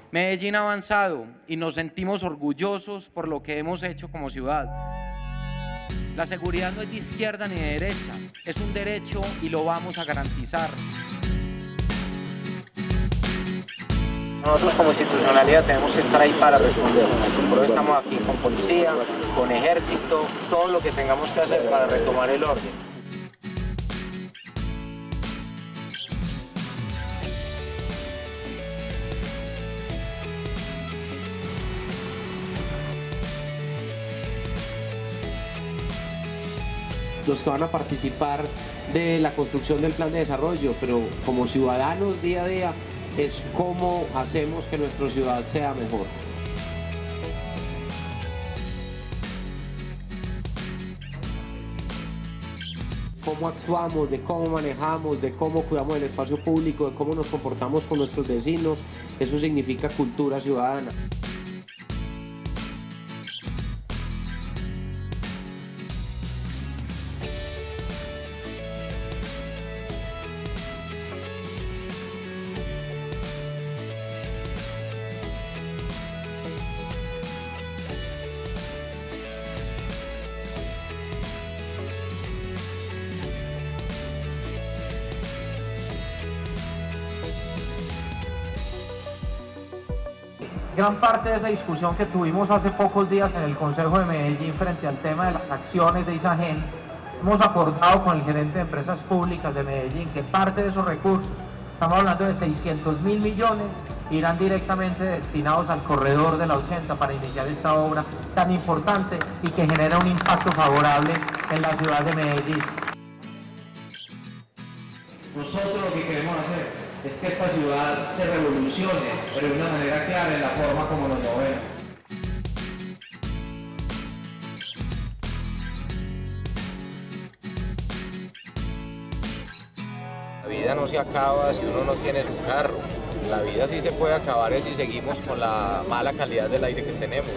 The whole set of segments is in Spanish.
Medellín ha avanzado y nos sentimos orgullosos por lo que hemos hecho como ciudad. La seguridad no es de izquierda ni de derecha, es un derecho y lo vamos a garantizar. Nosotros como institucionalidad tenemos que estar ahí para responder. Por eso estamos aquí con policía, con ejército, todo lo que tengamos que hacer para retomar el orden. Los que van a participar de la construcción del plan de desarrollo, pero como ciudadanos día a día es cómo hacemos que nuestra ciudad sea mejor. Cómo actuamos, de cómo manejamos, de cómo cuidamos el espacio público, de cómo nos comportamos con nuestros vecinos, eso significa cultura ciudadana. Gran parte de esa discusión que tuvimos hace pocos días en el Consejo de Medellín frente al tema de las acciones de Isagen, hemos acordado con el gerente de Empresas Públicas de Medellín que parte de esos recursos, estamos hablando de 600.000 millones, irán directamente destinados al corredor de la 80 para iniciar esta obra tan importante y que genera un impacto favorable en la ciudad de Medellín. Nosotros lo que queremos hacer es que esta ciudad se revolucione, pero de una manera clara en la forma como nos movemos. La vida no se acaba si uno no tiene su carro. La vida sí se puede acabar si seguimos con la mala calidad del aire que tenemos.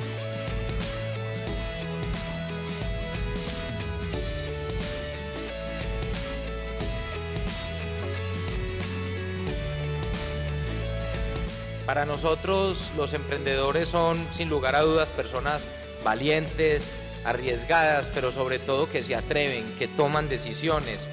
Para nosotros los emprendedores son sin lugar a dudas personas valientes, arriesgadas, pero sobre todo que se atreven, que toman decisiones.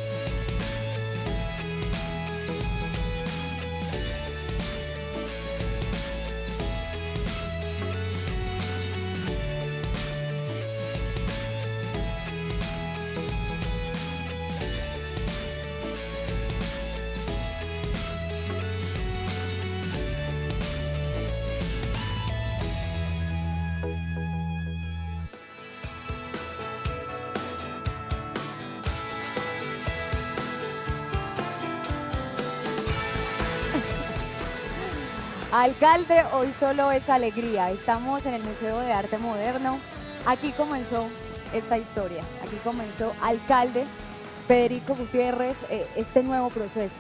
Alcalde, hoy solo es alegría. Estamos en el Museo de Arte Moderno. Aquí comenzó esta historia. Aquí comenzó, alcalde Federico Gutiérrez, este nuevo proceso.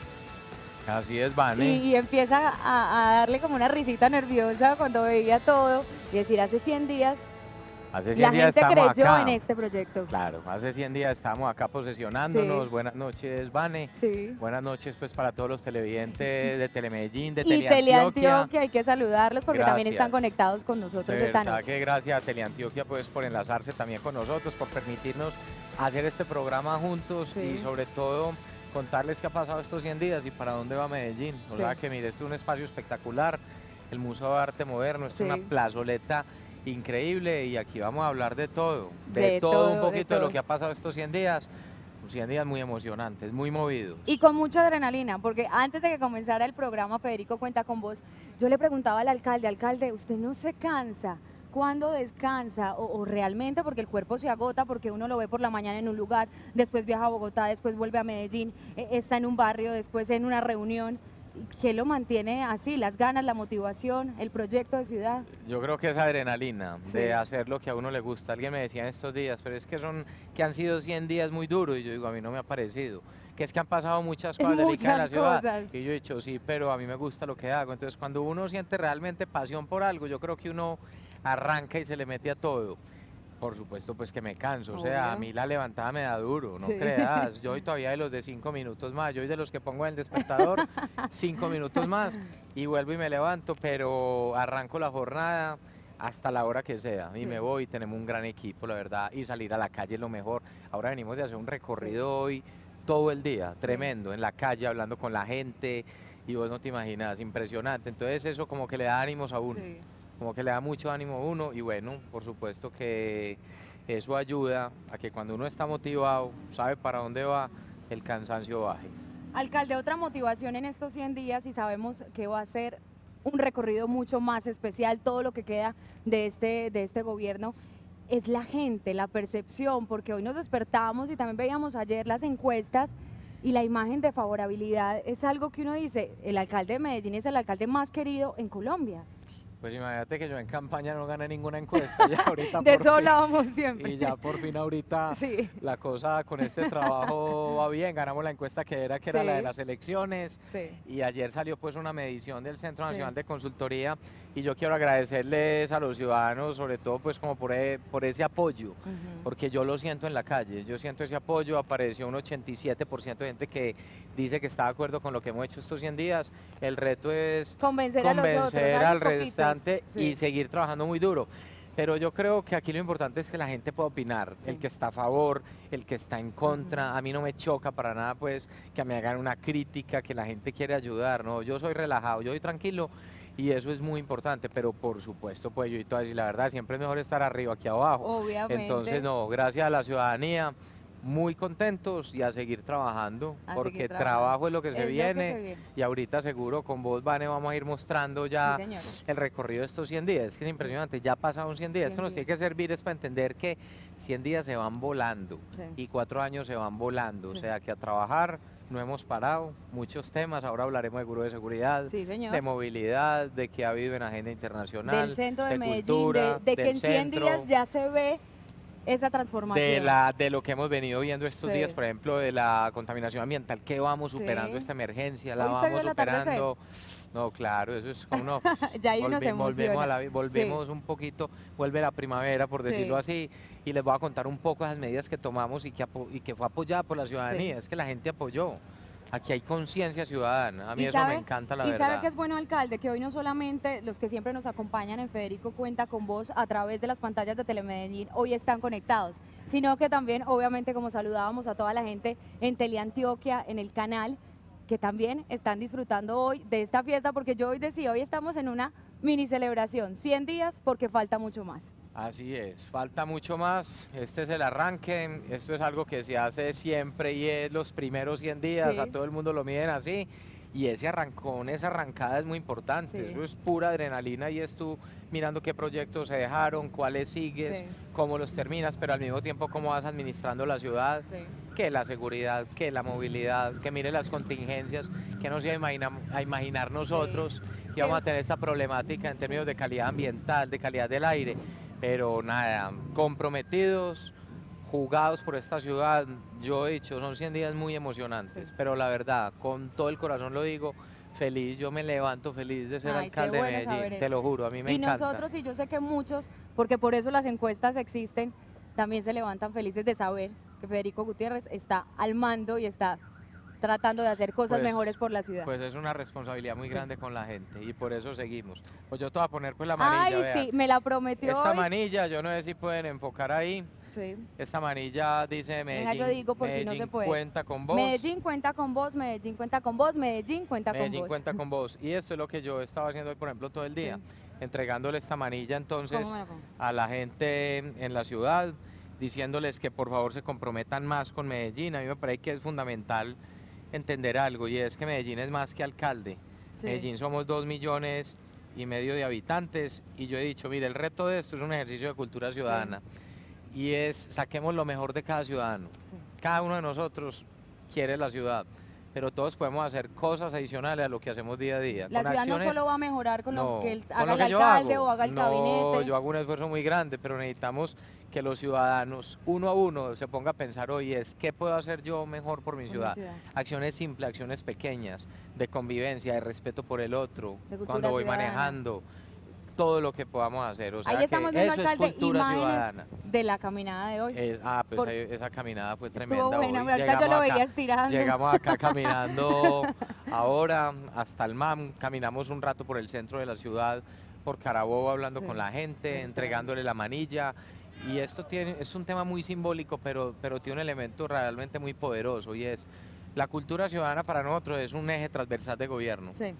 Así es, Vane. Y empieza a darle como una risita nerviosa cuando veía todo y decir, hace 100 días Hace 100 la días gente estamos creyó acá. en este proyecto. Claro, hace 100 días estamos acá posesionándonos. Sí. Buenas noches, Vane. Sí. Buenas noches pues para todos los televidentes de Telemedellín, de Y Teleantioquia, hay que saludarlos porque también Gracias. están conectados con nosotros De esta verdad noche. que gracias a Teleantioquia pues por enlazarse también con nosotros, por permitirnos hacer este programa juntos Sí. y sobre todo contarles qué ha pasado estos 100 días y para dónde va Medellín. O Sí. sea que mire, este es un espacio espectacular, el Museo de Arte Moderno, esto es Sí. una plazoleta increíble y aquí vamos a hablar de todo, De todo todo, un de poquito de lo todo. que ha pasado estos 100 días. 100 días muy emocionantes, muy movidos. Y con mucha adrenalina, porque antes de que comenzara el programa Federico Cuenta con Vos, yo le preguntaba al alcalde, alcalde, ¿usted no se cansa? ¿Cuándo descansa? O realmente porque el cuerpo se agota, porque uno lo ve por la mañana en un lugar, después viaja a Bogotá, después vuelve a Medellín, está en un barrio, después en una reunión. ¿Qué lo mantiene así? ¿Las ganas, la motivación, el proyecto de ciudad? Yo creo que es adrenalina Sí. de hacer lo que a uno le gusta. Alguien me decía en estos días, pero es que han sido 100 días muy duros y yo digo, a mí no me ha parecido. Que es que han pasado muchas cosas delicadas en la Muchas ciudad. cosas. Y yo he dicho, sí, pero a mí me gusta lo que hago. Entonces, cuando uno siente realmente pasión por algo, yo creo que uno arranca y se le mete a todo. Por supuesto, pues que me canso, o sea, a Obvio. mí la levantada me da duro, no Sí. creas, yo soy todavía de los de 5 minutos más, yo soy de los que pongo en el despertador 5 minutos más y vuelvo y me levanto, pero arranco la jornada hasta la hora que sea y Sí. me voy, tenemos un gran equipo, la verdad, y salir a la calle es lo mejor. Ahora venimos de hacer un recorrido hoy todo el día, tremendo, en la calle, hablando con la gente, y vos no te imaginas, impresionante, entonces eso como que le da ánimos a uno. Sí. Como que le da mucho ánimo a uno y bueno, por supuesto que eso ayuda a que cuando uno está motivado, sabe para dónde va, el cansancio baje. Alcalde, otra motivación en estos 100 días y sabemos que va a ser un recorrido mucho más especial, todo lo que queda de este gobierno, es la gente, la percepción, porque hoy nos despertamos y también veíamos ayer las encuestas y la imagen de favorabilidad es algo que uno dice, el alcalde de Medellín es el alcalde más querido en Colombia. Pues imagínate que yo en campaña no gané ninguna encuesta y ahorita De por eso fin, hablábamos siempre. y ya por fin ahorita Sí, la cosa con este trabajo va bien, ganamos la encuesta que era la de Sí. las elecciones. sí. Y ayer salió pues una medición del Centro Sí. Nacional de Consultoría y yo quiero agradecerles a los ciudadanos, sobre todo pues como por ese apoyo, Ujú. porque yo lo siento en la calle, yo siento ese apoyo, apareció un 87% de gente que dice que está de acuerdo con lo que hemos hecho estos 100 días, el reto es Convencer a los otros, convencer a esos al poquitos. restante Sí. y seguir trabajando muy duro. Pero yo creo que aquí lo importante es que la gente pueda opinar, Sí. el que está a favor, el que está en contra. A mí no me choca para nada pues que me hagan una crítica, que la gente quiere ayudar, no, yo soy relajado, yo soy tranquilo y eso es muy importante, pero por supuesto pues yo y todo decir la verdad, siempre es mejor estar arriba que abajo. Obviamente. Entonces no, gracias a la ciudadanía, muy contentos y a seguir trabajando, A porque seguir trabajando. trabajo es lo que se Es lo que viene. se viene. Y ahorita seguro con vos, Vane, vamos a ir mostrando ya Sí, señor. el recorrido de estos 100 días. Es que es impresionante, ya pasaron 100 días. 100 Esto nos tiene días. que servir es para entender que 100 días se van volando Sí. y 4 años se van volando. Sí. O sea que a trabajar no hemos parado, muchos temas. Ahora hablaremos de Gurú de Seguridad, Sí, señor. de movilidad, de qué ha habido en agenda internacional, Del centro de Medellín, cultura, de que del en 100 centro, días ya se ve esa transformación. de lo que hemos venido viendo estos Sí. días, por ejemplo, de la contaminación ambiental, que vamos superando Sí. esta emergencia, la ¿Hoy usted vio vamos el atardecer? superando. No, claro, eso es como no. Ya ahí uno se Volvemos, emociona. volvemos un poquito, vuelve la primavera, por decirlo Sí. así, y les voy a contar un poco de las medidas que tomamos y que fue apoyada por la ciudadanía. Es que la gente apoyó. Aquí hay conciencia ciudadana. A mí Y eso sabe- me encanta, la y verdad. sabe que es bueno, alcalde, que hoy no solamente los que siempre nos acompañan en Federico Cuenta con Vos a través de las pantallas de Telemedellín hoy están conectados, sino que también, obviamente, como saludábamos a toda la gente en Teleantioquia, en el canal, que también están disfrutando hoy de esta fiesta, porque yo hoy decía, hoy estamos en una mini celebración, 100 días porque falta mucho más. Así es, falta mucho más, este es el arranque, esto es algo que se hace siempre y es los primeros 100 días, Sí. a todo el mundo lo miden así, y ese arrancón, esa arrancada es muy importante, Sí. eso es pura adrenalina y es tú mirando qué proyectos se dejaron, cuáles sigues, Sí. cómo los terminas, pero al mismo tiempo cómo vas administrando la ciudad, Sí. que la seguridad, que la movilidad, que mire las contingencias, que no se a imaginar nosotros que vamos a tener esta problemática en términos de calidad ambiental, de calidad del aire, pero nada, comprometidos, jugados por esta ciudad, yo he dicho, son 100 días muy emocionantes, pero la verdad, con todo el corazón lo digo, feliz, yo me levanto feliz de ser Ay, qué alcalde de bueno saber Medellín, te eso. lo juro, a mí me Y encanta. nosotros, y yo sé que muchos, porque por eso las encuestas existen, también se levantan felices de saber que Federico Gutiérrez está al mando y está tratando de hacer cosas Pues- mejores por la ciudad. Pues es una responsabilidad muy Sí. grande con la gente y por eso seguimos. Pues yo te voy a poner pues la Ay, manilla, vean. sí, me la prometió Esta hoy. manilla, yo no sé si pueden enfocar ahí. Sí. Esta manilla dice Venga, Medellín, yo digo por si no se Medellín puede. cuenta con vos. Medellín cuenta con vos, Medellín cuenta con vos, Medellín cuenta con Medellín vos. cuenta con vos. Y esto es lo que yo estaba haciendo hoy, por ejemplo, todo el día. Sí. Entregándole esta manilla entonces ¿Cómo me la pongo? a la gente en la ciudad, diciéndoles que por favor se comprometan más con Medellín. A mí me parece que es fundamental entender algo y es que Medellín es más que alcalde. Sí. Medellín somos 2,5 millones de habitantes y yo he dicho, mire, el reto de esto es un ejercicio de cultura ciudadana y es saquemos lo mejor de cada ciudadano. Sí. Cada uno de nosotros quiere la ciudad, pero todos podemos hacer cosas adicionales a lo que hacemos día a día. La con ciudad no acciones- solo va a mejorar con lo que con haga lo que el yo alcalde hago. o haga el No, gabinete. yo hago un esfuerzo muy grande, pero necesitamos que los ciudadanos, uno a uno, se ponga a pensar hoy es ¿qué puedo hacer yo mejor por mi Por mi ciudad? ciudad. Acciones simples, acciones pequeñas, de convivencia, de respeto por el otro, De cultura cuando voy ciudadana. manejando. todo lo que podamos hacer. O sea, Ahí estamos viendo, eso es alcalde, cultura imágenes ciudadana. de la caminada de hoy. Pues esa caminada fue Estuvo tremenda. buena, hoy. ahorita yo lo veía estirando. Llegamos acá caminando ahora hasta el MAM, caminamos un rato por el centro de la ciudad, por Carabobo, hablando con la gente, entregándole la manilla. Y esto es un tema muy simbólico, pero tiene un elemento realmente muy poderoso, y es la cultura ciudadana para nosotros es un eje transversal de gobierno. Sí.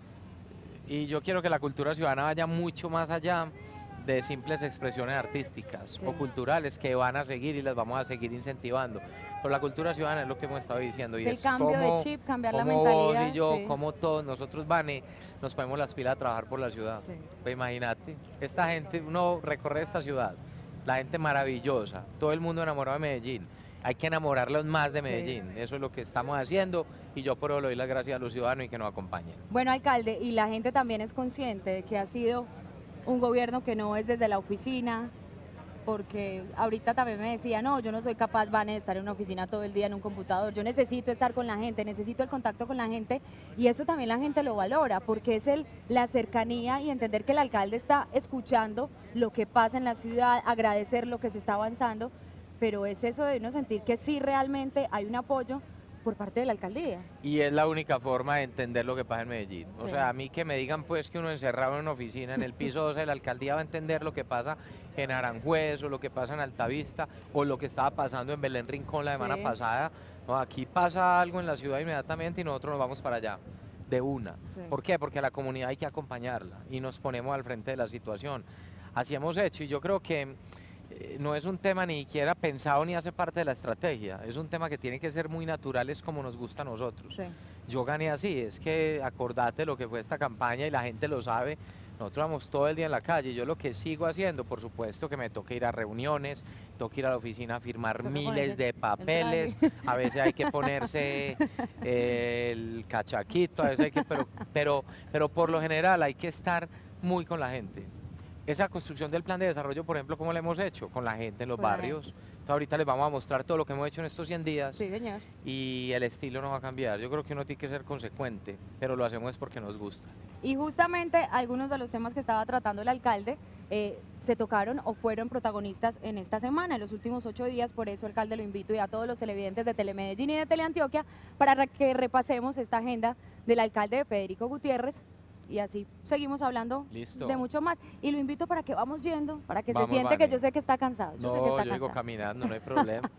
Y yo quiero que la cultura ciudadana vaya mucho más allá de simples expresiones artísticas o culturales que van a seguir y las vamos a seguir incentivando. Pero la cultura ciudadana es lo que hemos estado diciendo. Y el es cambio cómo, de chip, cambiar la cómo mentalidad. vos y yo, sí. como todos nosotros, Vane, nos ponemos las pilas a trabajar por la ciudad. Sí. Pues imagínate, esta gente, uno recorre esta ciudad, la gente maravillosa, todo el mundo enamorado de Medellín. Hay que enamorarlos más de Medellín, eso es lo que estamos haciendo, y yo por eso le doy las gracias a los ciudadanos y que nos acompañen. Bueno, alcalde, y la gente también es consciente de que ha sido un gobierno que no es desde la oficina, porque ahorita también me decía, no, yo no soy capaz, Vane, de estar en una oficina todo el día en un computador, yo necesito estar con la gente, necesito el contacto con la gente, y eso también la gente lo valora, porque es la cercanía y entender que el alcalde está escuchando lo que pasa en la ciudad, agradecer lo que se está avanzando, pero es eso de uno sentir que sí realmente hay un apoyo por parte de la alcaldía. Y es la única forma de entender lo que pasa en Medellín. O Sí. sea, a mí que me digan pues que uno encerrado en una oficina, en el piso 12 de la alcaldía, va a entender lo que pasa en Aranjuez, o lo que pasa en Altavista, o lo que estaba pasando en Belén Rincón la semana Sí. pasada. No, aquí pasa algo en la ciudad inmediatamente y nosotros nos vamos para allá, de una. Sí. ¿Por qué? Porque a la comunidad hay que acompañarla y nos ponemos al frente de la situación. Así hemos hecho, y yo creo que no es un tema ni siquiera pensado ni hace parte de la estrategia, es un tema que tiene que ser muy natural, es como nos gusta a nosotros. Sí. Yo gané así, es que acordate lo que fue esta campaña y la gente lo sabe. Nosotros vamos todo el día en la calle. Yo lo que sigo haciendo, por supuesto que me toca ir a reuniones, tengo que ir a la oficina a firmar Toca miles ponerse de el papeles, a veces hay que ponerse el cachaquito, a veces hay que, pero por lo general hay que estar muy con la gente. Esa construcción del plan de desarrollo, por ejemplo, ¿cómo la hemos hecho? Con la gente en los Con la barrios. Entonces, ahorita les vamos a mostrar todo lo que hemos hecho en estos 100 días. Sí, señor. Y el estilo no va a cambiar. Yo creo que uno tiene que ser consecuente, pero lo hacemos porque nos gusta. Y justamente algunos de los temas que estaba tratando el alcalde se tocaron o fueron protagonistas en esta semana, en los últimos 8 días. Por eso, alcalde, lo invito y a todos los televidentes de Telemedellín y de Teleantioquia para que repasemos esta agenda del alcalde Federico Gutiérrez, y así seguimos hablando Listo. de mucho más. Y lo invito para que vamos yendo, para que Vamos, se siente, Vane. que yo sé que está cansado. Yo sé que No, está yo digo cansado. caminando, no hay problema.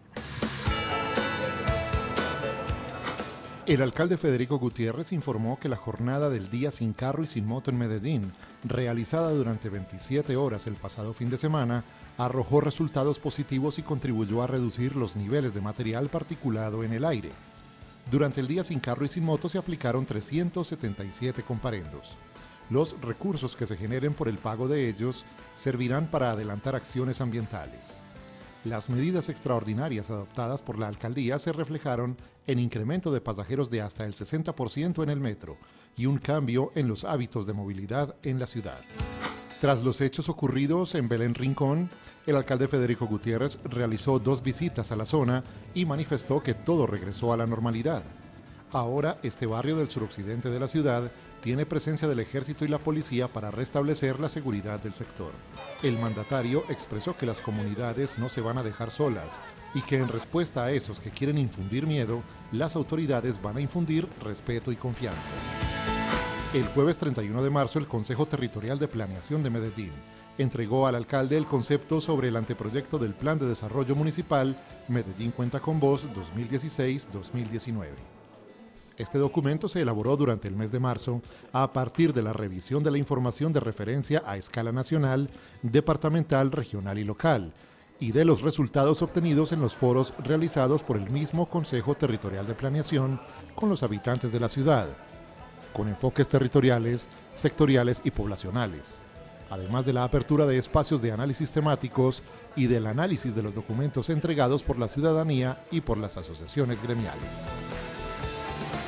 El alcalde Federico Gutiérrez informó que la jornada del Día Sin Carro y Sin Moto en Medellín, realizada durante 27 horas el pasado fin de semana, arrojó resultados positivos y contribuyó a reducir los niveles de material particulado en el aire. Durante el Día Sin Carro y Sin Moto se aplicaron 377 comparendos. Los recursos que se generen por el pago de ellos servirán para adelantar acciones ambientales. Las medidas extraordinarias adoptadas por la alcaldía se reflejaron en incremento de pasajeros de hasta el 60% en el metro y un cambio en los hábitos de movilidad en la ciudad. Tras los hechos ocurridos en Belén Rincón, el alcalde Federico Gutiérrez realizó 2 visitas a la zona y manifestó que todo regresó a la normalidad. Ahora, este barrio del suroccidente de la ciudad tiene presencia del ejército y la policía para restablecer la seguridad del sector. El mandatario expresó que las comunidades no se van a dejar solas y que en respuesta a esos que quieren infundir miedo, las autoridades van a infundir respeto y confianza. El jueves 31 de marzo, el Consejo Territorial de Planeación de Medellín entregó al alcalde el concepto sobre el anteproyecto del Plan de Desarrollo Municipal Medellín Cuenta con Vos 2016-2019. Este documento se elaboró durante el mes de marzo a partir de la revisión de la información de referencia a escala nacional, departamental, regional y local, y de los resultados obtenidos en los foros realizados por el mismo Consejo Territorial de Planeación con los habitantes de la ciudad, con enfoques territoriales, sectoriales y poblacionales, además de la apertura de espacios de análisis temáticos y del análisis de los documentos entregados por la ciudadanía y por las asociaciones gremiales.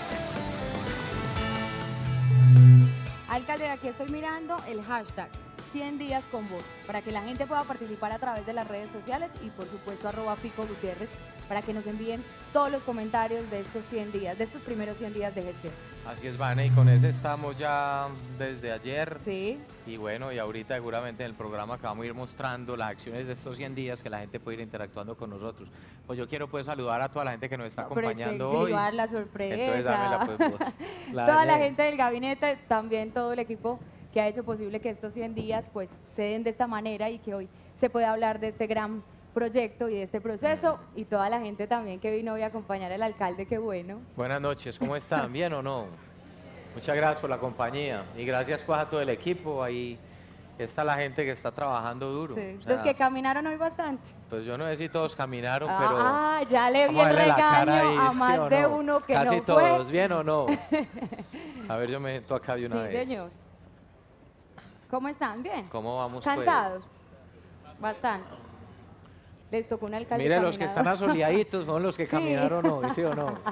Alcalde, aquí estoy mirando el hashtag 100 días con vos, para que la gente pueda participar a través de las redes sociales y por supuesto @Pico Gutiérrez, para que nos envíen todos los comentarios de estos 100 días, de estos primeros 100 días de gestión. Así es, Vane, y con ese estamos ya desde ayer. Sí. Y bueno, y ahorita seguramente en el programa que vamos a ir mostrando las acciones de estos 100 días que la gente puede ir interactuando con nosotros. Pues yo quiero pues saludar a toda la gente que nos está acompañando hoy. Pero la sorpresa. Entonces dámela pues vos. Toda la gente del gabinete, también todo el equipo que ha hecho posible que estos 100 días pues se den de esta manera y que hoy se pueda hablar de este gran proyecto y de este proceso, y toda la gente también que vino hoy a acompañar al alcalde, qué bueno. Buenas noches, ¿cómo están? ¿Bien o no? Muchas gracias por la compañía y gracias pues a todo el equipo. Ahí está la gente que está trabajando duro. Sí. O sea, Los que caminaron hoy bastante. pues yo no sé si todos caminaron, pero Ya le vi vamos el verle la cara regaño ahí, a ¿sí más o de no? uno que Casi no todos, fue. ¿bien o no? A ver, yo me siento acá de una Sí, vez. señor. ¿Cómo están? ¿Bien? ¿Cómo vamos ¿Cansados? Bastante. Les tocó un pues? alcalde Mire, los que están caminador. asoleaditos son los que Sí. caminaron hoy, ¿sí o no?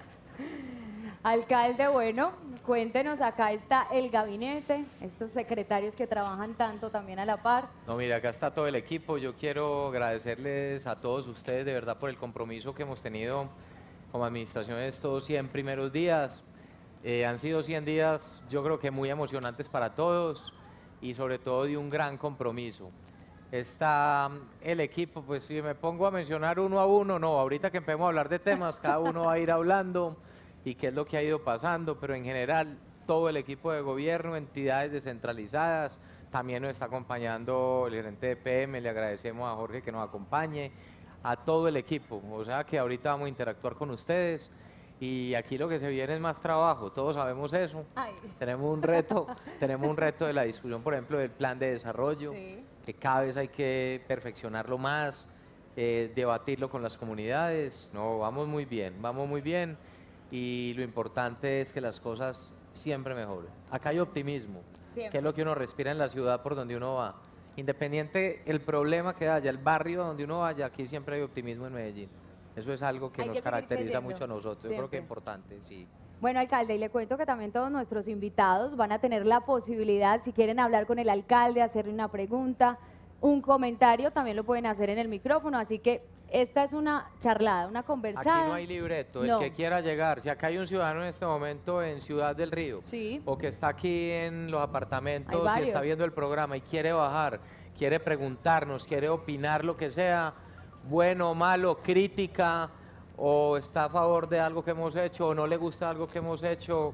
Alcalde, bueno, cuéntenos, acá está el gabinete, estos secretarios que trabajan tanto también a la par. No, mira, acá está todo el equipo. Yo quiero agradecerles a todos ustedes de verdad por el compromiso que hemos tenido como administración estos 100 primeros días. Han sido 100 días, yo creo que muy emocionantes para todos y sobre todo de un gran compromiso. Está el equipo, pues si me pongo a mencionar uno a uno, no, ahorita que empecemos a hablar de temas, cada uno va a ir hablando y qué es lo que ha ido pasando, pero en general todo el equipo de gobierno, entidades descentralizadas, también nos está acompañando el gerente de PM, le agradecemos a Jorge que nos acompañe, a todo el equipo, o sea que ahorita vamos a interactuar con ustedes y aquí lo que se viene es más trabajo, todos sabemos eso. Ay. Tenemos un reto de la discusión, por ejemplo, del plan de desarrollo, Sí. que cada vez hay que perfeccionarlo más, debatirlo con las comunidades. No, vamos muy bien y lo importante es que las cosas siempre mejoren. Acá hay optimismo, Siempre. que es lo que uno respira en la ciudad por donde uno va. Independiente el problema que haya, el barrio donde uno vaya, aquí siempre hay optimismo en Medellín. Eso es algo que Hay nos que seguir caracteriza creyendo, mucho a nosotros. Yo creo que siempre. es importante, sí. Bueno, alcalde, y le cuento que también todos nuestros invitados van a tener la posibilidad, si quieren hablar con el alcalde, hacerle una pregunta, un comentario, también lo pueden hacer en el micrófono, así que esta es una charlada, una conversada. Aquí no hay libreto, el No. que quiera llegar. Si acá hay un ciudadano en este momento en Ciudad del Río, Sí. o que está aquí en los Hay apartamentos y varios. está viendo el programa y quiere bajar, quiere preguntarnos, quiere opinar lo que sea, bueno, malo, crítica, o está a favor de algo que hemos hecho, o no le gusta algo que hemos hecho,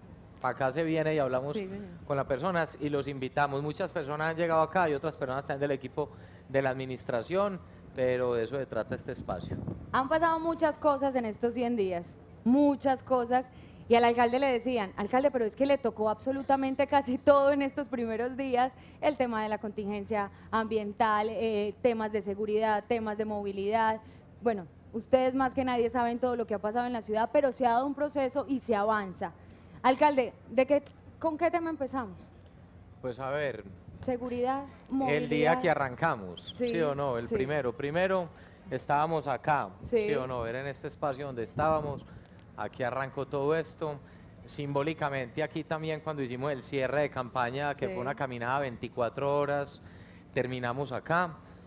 acá se viene y hablamos Sí, señor. con las personas y los invitamos. Muchas personas han llegado acá y otras personas están del equipo de la administración, pero de eso se trata este espacio. Han pasado muchas cosas en estos 100 días, muchas cosas, y al alcalde le decían, alcalde, pero es que le tocó absolutamente casi todo en estos primeros días, el tema de la contingencia ambiental, temas de seguridad, temas de movilidad, bueno, ustedes más que nadie saben todo lo que ha pasado en la ciudad, pero se ha dado un proceso y se avanza. Alcalde, ¿con qué tema empezamos? Pues a ver, Seguridad, movilidad. el día que arrancamos, Sí, ¿sí o no? El sí. primero estábamos acá, Sí. ¿sí o no? Era en este espacio donde estábamos, aquí arrancó todo esto. Simbólicamente aquí también cuando hicimos el cierre de campaña, que Sí. fue una caminada 24 horas, terminamos acá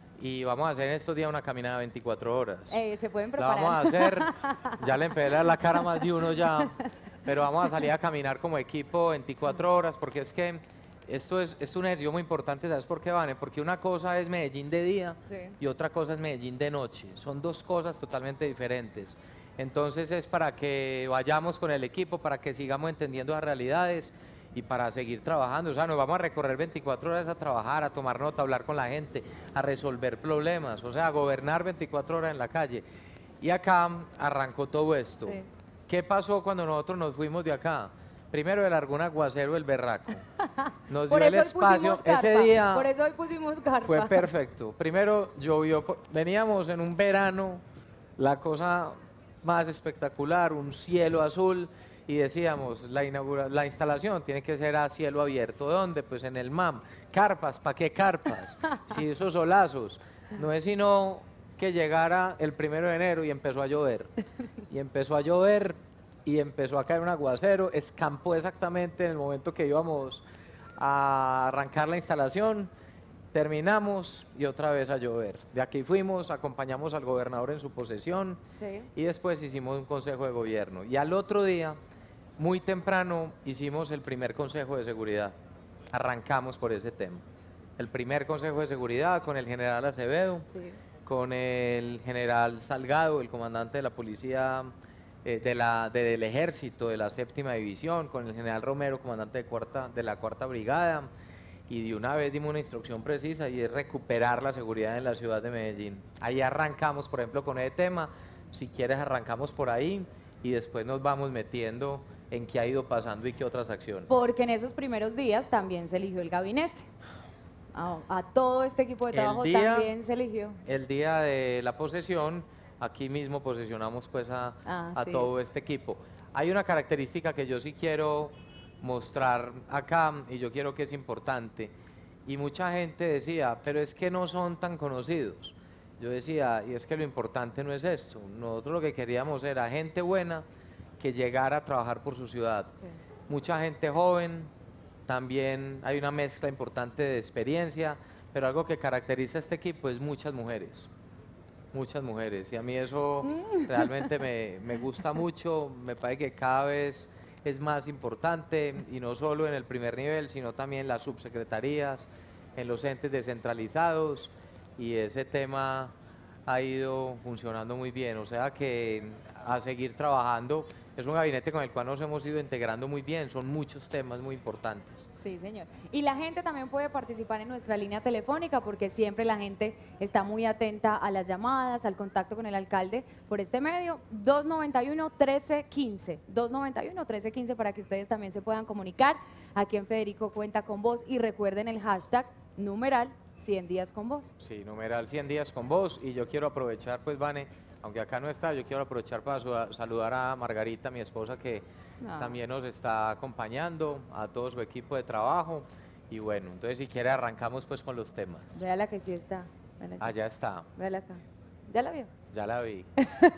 y vamos a hacer en estos días una caminada 24 horas. Se pueden La preparar. vamos a hacer, ya le empecé a dar la cara a más de uno ya, pero vamos a salir a caminar como equipo 24 horas, porque es que esto es un ejercicio muy importante, ¿sabes por qué, Vane? Porque una cosa es Medellín de día Sí. y otra cosa es Medellín de noche, son dos cosas totalmente diferentes. Entonces es para que vayamos con el equipo, para que sigamos entendiendo las realidades y para seguir trabajando. O sea, nos vamos a recorrer 24 horas a trabajar, a tomar nota, a hablar con la gente, a resolver problemas, o sea, a gobernar 24 horas en la calle. Y acá arrancó todo esto. Sí. ¿Qué pasó cuando nosotros nos fuimos de acá? Primero le largó un aguacero el berraco. Nos Por dio el eso hoy espacio. pusimos Ese carpa, día por eso hoy pusimos carpa. fue perfecto. Primero llovió, veníamos en un verano, la cosa más espectacular, un cielo azul, y decíamos, la instalación tiene que ser a cielo abierto. ¿Dónde? Pues en el MAM. Carpas, ¿para qué carpas? Si esos solazos. No es sino que llegara el 1 de enero y empezó a llover. Y empezó a llover y empezó a caer un aguacero, escampó exactamente en el momento que íbamos a arrancar la instalación, terminamos y otra vez a llover. De aquí fuimos, acompañamos al gobernador en su posesión Sí. y después hicimos un consejo de gobierno. Y al otro día, muy temprano, hicimos el primer consejo de seguridad. Arrancamos por ese tema. El primer consejo de seguridad con el general Acevedo, Sí. con el general Salgado, el comandante de la policía del ejército de la 7ª división, con el general Romero, comandante de la 4ª brigada, y de una vez dimos una instrucción precisa y es recuperar la seguridad en la ciudad de Medellín. Ahí arrancamos, por ejemplo, con ese tema. Si quieres arrancamos por ahí y después nos vamos metiendo en qué ha ido pasando y qué otras acciones. Porque en esos primeros días también se eligió el gabinete. A todo este equipo de El trabajo día- también se eligió. El día de la posesión, aquí mismo posesionamos pues a Así todo es. este equipo. Hay una característica que yo sí quiero mostrar acá y yo quiero que es importante. Y mucha gente decía, pero es que no son tan conocidos. Yo decía, y es que lo importante no es esto. Nosotros lo que queríamos era gente buena que llegara a trabajar por su ciudad. Sí. Mucha gente joven, también hay una mezcla importante de experiencia, pero algo que caracteriza a este equipo es muchas mujeres. Muchas mujeres. Y a mí eso realmente me gusta mucho, me parece que cada vez es más importante, y no solo en el primer nivel, sino también en las subsecretarías, en los entes descentralizados, y ese tema ha ido funcionando muy bien. O sea que a seguir trabajando. Es un gabinete con el cual nos hemos ido integrando muy bien, son muchos temas muy importantes. Sí, señor. Y la gente también puede participar en nuestra línea telefónica porque siempre la gente está muy atenta a las llamadas, al contacto con el alcalde por este medio, 291-1315, 291-1315 para que ustedes también se puedan comunicar. Aquí en Federico Cuenta con Vos y recuerden el hashtag numeral 100 días con vos. Sí, numeral 100 días con vos, y yo quiero aprovechar, pues Vane, aunque acá no está, yo quiero aprovechar para saludar a Margarita, mi esposa, que Ah. también nos está acompañando, a todo su equipo de trabajo. Y bueno, entonces si quiere arrancamos pues con los temas. Véala que sí está. Véala, Allá está, véala acá. ¿Ya la vio? ya la vi.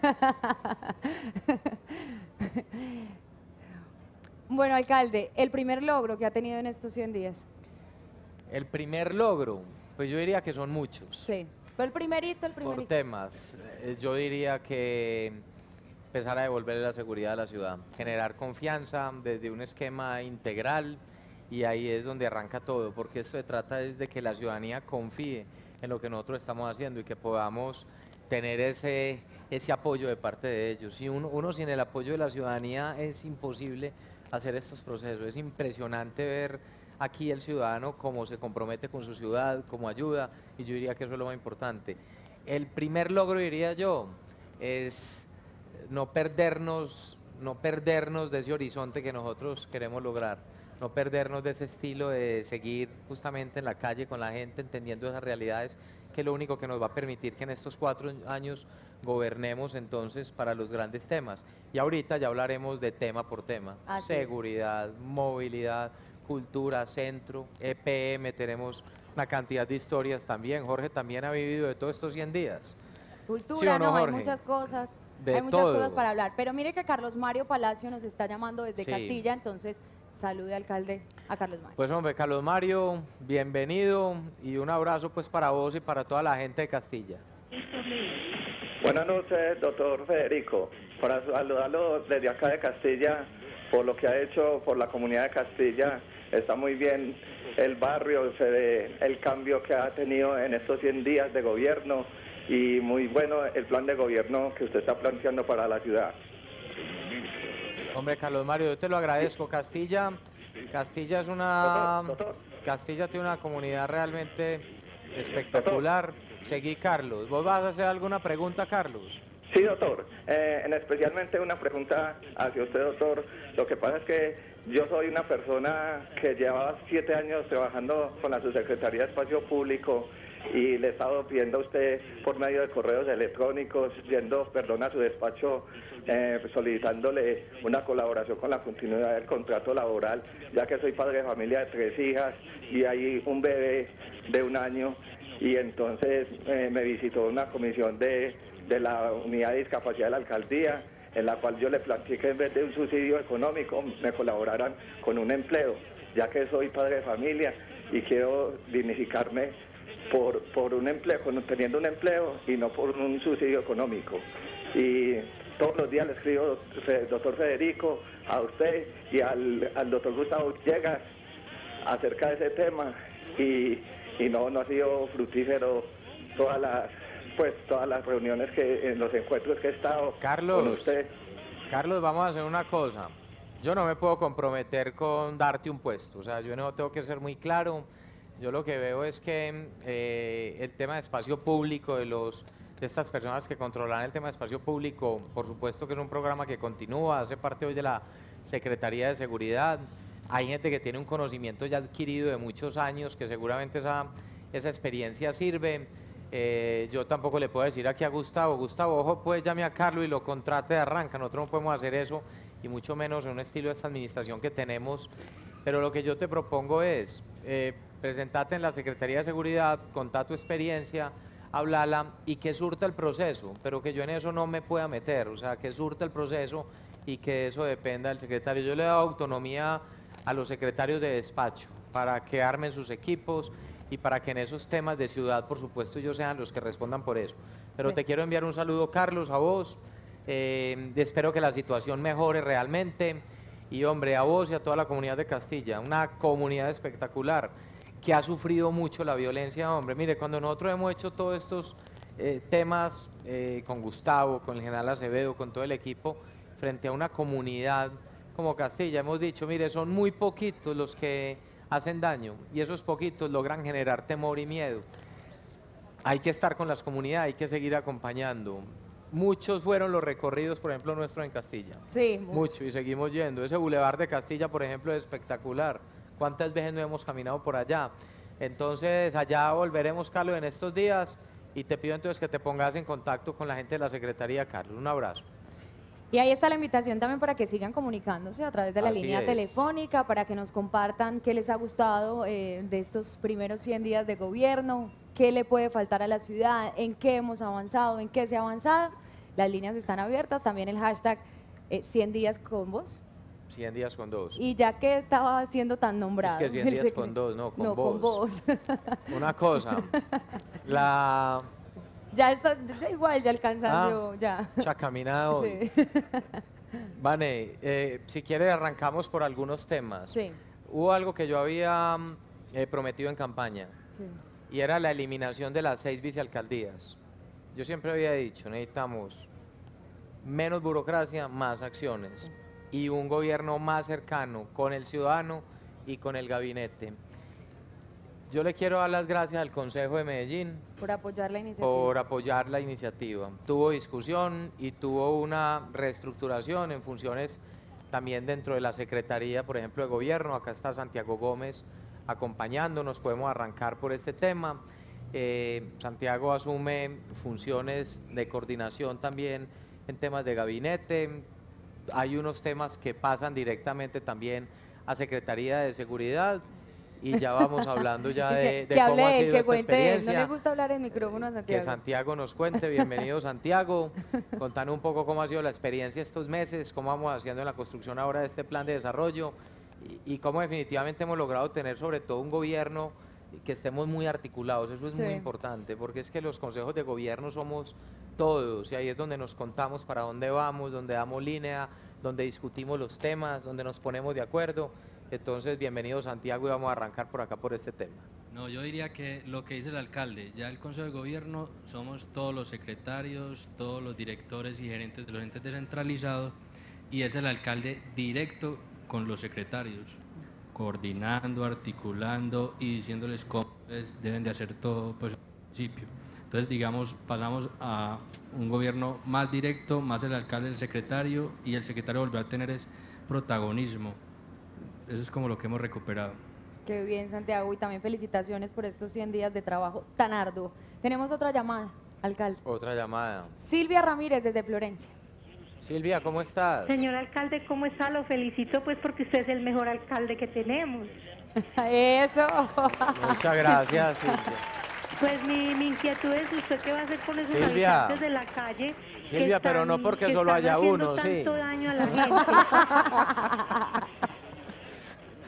Bueno, alcalde, el primer logro que ha tenido en estos 100 días. El primer logro, pues yo diría que son muchos. Sí. Fue el primerito, el Por primerito. temas, yo diría que empezar a devolverle la seguridad a la ciudad, generar confianza desde un esquema integral, y ahí es donde arranca todo, porque esto se trata es de que la ciudadanía confíe en lo que nosotros estamos haciendo y que podamos tener ese apoyo de parte de ellos. Y uno sin el apoyo de la ciudadanía es imposible hacer estos procesos. Es impresionante ver aquí el ciudadano cómo se compromete con su ciudad, cómo ayuda, y yo diría que eso es lo más importante. El primer logro, diría yo, es no perdernos de ese horizonte que nosotros queremos lograr, no perdernos de ese estilo de seguir justamente en la calle con la gente, entendiendo esas realidades, que es lo único que nos va a permitir que en estos 4 años gobernemos entonces para los grandes temas. Y ahorita ya hablaremos de tema por tema, Así es. seguridad, movilidad, cultura, centro, EPM, tenemos una cantidad de historias también. Jorge también ha vivido de todos estos 100 días. Cultura, ¿Sí o no, no, hay Jorge? muchas cosas. De hay muchas todo. cosas para hablar. Pero mire que Carlos Mario Palacio nos está llamando desde Sí. Castilla, entonces salude alcalde a Carlos Mario. Pues hombre, Carlos Mario, bienvenido, y un abrazo pues para vos y para toda la gente de Castilla. Buenas noches, doctor Federico. Para saludarlo desde acá de Castilla, por lo que ha hecho por la comunidad de Castilla. Está muy bien el barrio, se ve el cambio que ha tenido en estos 100 días de gobierno, y muy bueno el plan de gobierno que usted está planteando para la ciudad. Hombre, Carlos Mario, yo te lo agradezco. Castilla es una... Doctor. Castilla tiene una comunidad realmente espectacular. Seguí, Carlos. ¿Vos vas a hacer alguna pregunta, Carlos? Sí, doctor. Especialmente una pregunta hacia usted, doctor. Lo que pasa es que yo soy una persona que llevaba 7 años trabajando con la Subsecretaría de Espacio Público, y le he estado pidiendo a usted por medio de correos electrónicos, yendo, a su despacho, solicitándole una colaboración con la continuidad del contrato laboral, ya que soy padre de familia de 3 hijas y hay un bebé de 1 año, y entonces me visitó una comisión de la unidad de discapacidad de la alcaldía, en la cual yo le planteé que en vez de un subsidio económico me colaboraran con un empleo. ya que soy padre de familia y quiero dignificarme por un empleo, teniendo un empleo y no por un subsidio económico. Y todos los días le escribo, doctor Federico, a usted y al doctor Gustavo Villegas acerca de ese tema, y no ha sido fructífero todas las reuniones en los encuentros que he estado con usted. Carlos, vamos a hacer una cosa. Yo no me puedo comprometer con darte un puesto, o sea, yo no tengo que ser muy claro. Yo lo que veo es que el tema de espacio público de estas personas que controlan el tema de espacio público, por supuesto que es un programa que continúa, hace parte hoy de la Secretaría de Seguridad. Hay gente que tiene un conocimiento ya adquirido de muchos años, que seguramente esa experiencia sirve. Yo tampoco le puedo decir aquí a Gustavo, ojo, pues llame a Carlos y lo contrate de arranca. Nosotros no podemos hacer eso, y mucho menos en un estilo de esta administración que tenemos. Pero lo que yo te propongo es, presentate en la Secretaría de Seguridad, contá tu experiencia, hablala y que surta el proceso, pero que yo en eso no me pueda meter, o sea, que surta el proceso y que eso dependa del secretario. Yo le he dado autonomía a los secretarios de despacho para que armen sus equipos y para que en esos temas de ciudad, por supuesto, ellos sean los que respondan por eso. Pero te quiero enviar un saludo, Carlos, a vos. Espero que la situación mejore realmente. Y, hombre, a vos y a toda la comunidad de Castilla, una comunidad espectacular que ha sufrido mucho la violencia, hombre. Mire, cuando nosotros hemos hecho todos estos temas con Gustavo, con el general Acevedo, con todo el equipo, frente a una comunidad como Castilla, hemos dicho, mire, son muy poquitos los que hacen daño, y esos poquitos logran generar temor y miedo. Hay que estar con las comunidades, hay que seguir acompañando. Muchos fueron los recorridos, por ejemplo, nuestros en Castilla. Sí, mucho, y seguimos yendo. Ese bulevar de Castilla, por ejemplo, es espectacular. ¿Cuántas veces no hemos caminado por allá? Entonces, allá volveremos, Carlos, en estos días, y te pido entonces que te pongas en contacto con la gente de la Secretaría, Carlos. Un abrazo. Y ahí está la invitación también para que sigan comunicándose a través de la Así línea es. telefónica, para que nos compartan qué les ha gustado de estos primeros 100 días de gobierno, qué le puede faltar a la ciudad, en qué hemos avanzado, en qué se ha avanzado. Las líneas están abiertas, también el hashtag 100 días con vos. 100 días con dos. Y ya que estaba siendo tan nombrado. Es que 100 el días secre- con dos, no, con no, vos. con vos. Una cosa, la Ya está, ya igual, ya el cansancio, ya. caminada hoy. Sí. Vane, si quiere arrancamos por algunos temas. Sí, Hubo algo que yo había prometido en campaña, sí. y era la eliminación de las 6 vicealcaldías. Yo siempre había dicho, necesitamos menos burocracia, más acciones, y un gobierno más cercano con el ciudadano y con el gabinete. Yo le quiero dar las gracias al Consejo de Medellín Por apoyar la iniciativa. por apoyar la iniciativa. Tuvo discusión y tuvo una reestructuración en funciones también dentro de la Secretaría, por ejemplo, de Gobierno. Acá está Santiago Gómez acompañándonos, podemos arrancar por este tema. Santiago asume funciones de coordinación también en temas de gabinete. Hay unos temas que pasan directamente también a Secretaría de Seguridad, y ya vamos hablando ya de que cómo hable ha él, sido que esta cuente él. No experiencia. le gusta hablar en micrófono a Que Santiago. Santiago nos cuente. Bienvenido, Santiago. Contanos un poco cómo ha sido la experiencia estos meses, cómo vamos haciendo en la construcción ahora de este plan de desarrollo, y cómo definitivamente hemos logrado tener sobre todo un gobierno que estemos muy articulados. Eso es muy Sí. importante, porque es que los consejos de gobierno somos todos, y ahí es donde nos contamos para dónde vamos, donde damos línea, donde discutimos los temas, donde nos ponemos de acuerdo. Entonces, bienvenido, Santiago, y vamos a arrancar por acá por este tema. No, yo diría que lo que dice el alcalde, ya el Consejo de Gobierno somos todos los secretarios, todos los directores y gerentes de los entes descentralizados, y es el alcalde directo con los secretarios, coordinando, articulando y diciéndoles cómo deben de hacer todo, pues, al principio. Entonces, digamos, pasamos a un gobierno más directo, más el alcalde, el secretario, y el secretario volvió a tener ese protagonismo. Eso es como lo que hemos recuperado. Qué bien, Santiago, y también felicitaciones por estos 100 días de trabajo tan arduo. Tenemos otra llamada, alcalde. Otra llamada. Silvia Ramírez, desde Florencia. Silvia, ¿cómo estás? Señor alcalde, ¿cómo está? Lo felicito pues porque usted es el mejor alcalde que tenemos. Eso. Muchas gracias, Silvia. Pues mi inquietud es usted qué va a hacer con esos Silvia. habitantes de la calle. que Silvia, pero no porque que solo están haya haciendo uno, sí. tanto daño a la gente.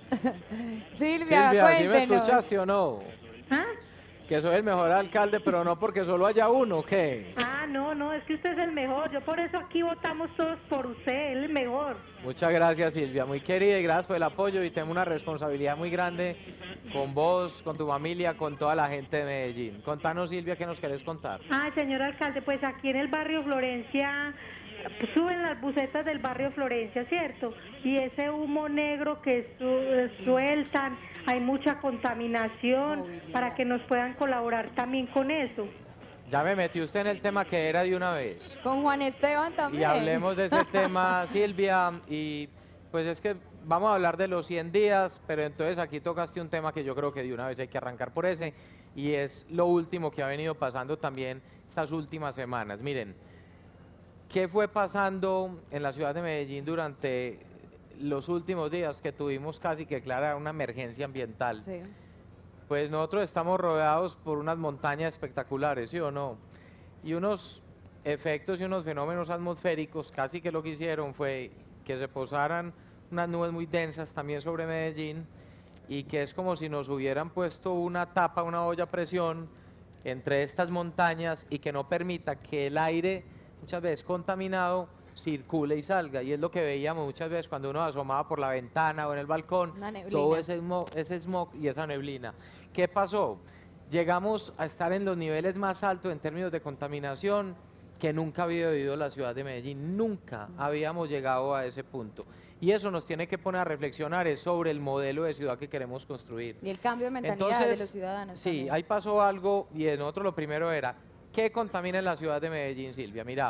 Silvia, ¿sí me cuéntenos. escuchaste o no? ¿Ah? Que soy el mejor alcalde, pero no porque solo haya uno, ¿qué? Ah, no, es que usted es el mejor. Yo por eso aquí votamos todos por usted, él es el mejor. Muchas gracias, Silvia, muy querida, y gracias por el apoyo, y tengo una responsabilidad muy grande con vos, con tu familia, con toda la gente de Medellín. Contanos, Silvia, ¿qué nos querés contar? Ah, señor alcalde, pues aquí en el barrio Florencia suben las bucetas del barrio Florencia, ¿cierto? Y ese humo negro que sueltan, hay mucha contaminación, para que nos puedan colaborar también con eso. Ya me metió usted en el tema que era de una vez. Con Juan Esteban también. Y hablemos de ese tema, Silvia, y pues es que vamos a hablar de los 100 días, pero entonces aquí tocaste un tema que yo creo que de una vez hay que arrancar por ese, y es lo último que ha venido pasando también estas últimas semanas. Miren, ¿qué fue pasando en la ciudad de Medellín durante los últimos días que tuvimos casi que declarar una emergencia ambiental? Sí. Pues nosotros estamos rodeados por unas montañas espectaculares, ¿sí o no? Y unos efectos y unos fenómenos atmosféricos, casi que lo que hicieron fue que se posaran unas nubes muy densas también sobre Medellín, y que es como si nos hubieran puesto una tapa, una olla a presión entre estas montañas, y que no permita que el aire, muchas veces contaminado, circule y salga. Y es lo que veíamos muchas veces cuando uno asomaba por la ventana o en el balcón, Una neblina. todo ese smog y esa neblina. ¿Qué pasó? Llegamos a estar en los niveles más altos en términos de contaminación que nunca había vivido la ciudad de Medellín. Nunca habíamos llegado a ese punto. Y eso nos tiene que poner a reflexionar sobre el modelo de ciudad que queremos construir. Y el cambio de mentalidad Entonces, de los ciudadanos. sí, también. ahí pasó algo, y en otro lo primero era, ¿qué contamina en la ciudad de Medellín, Silvia? Mira,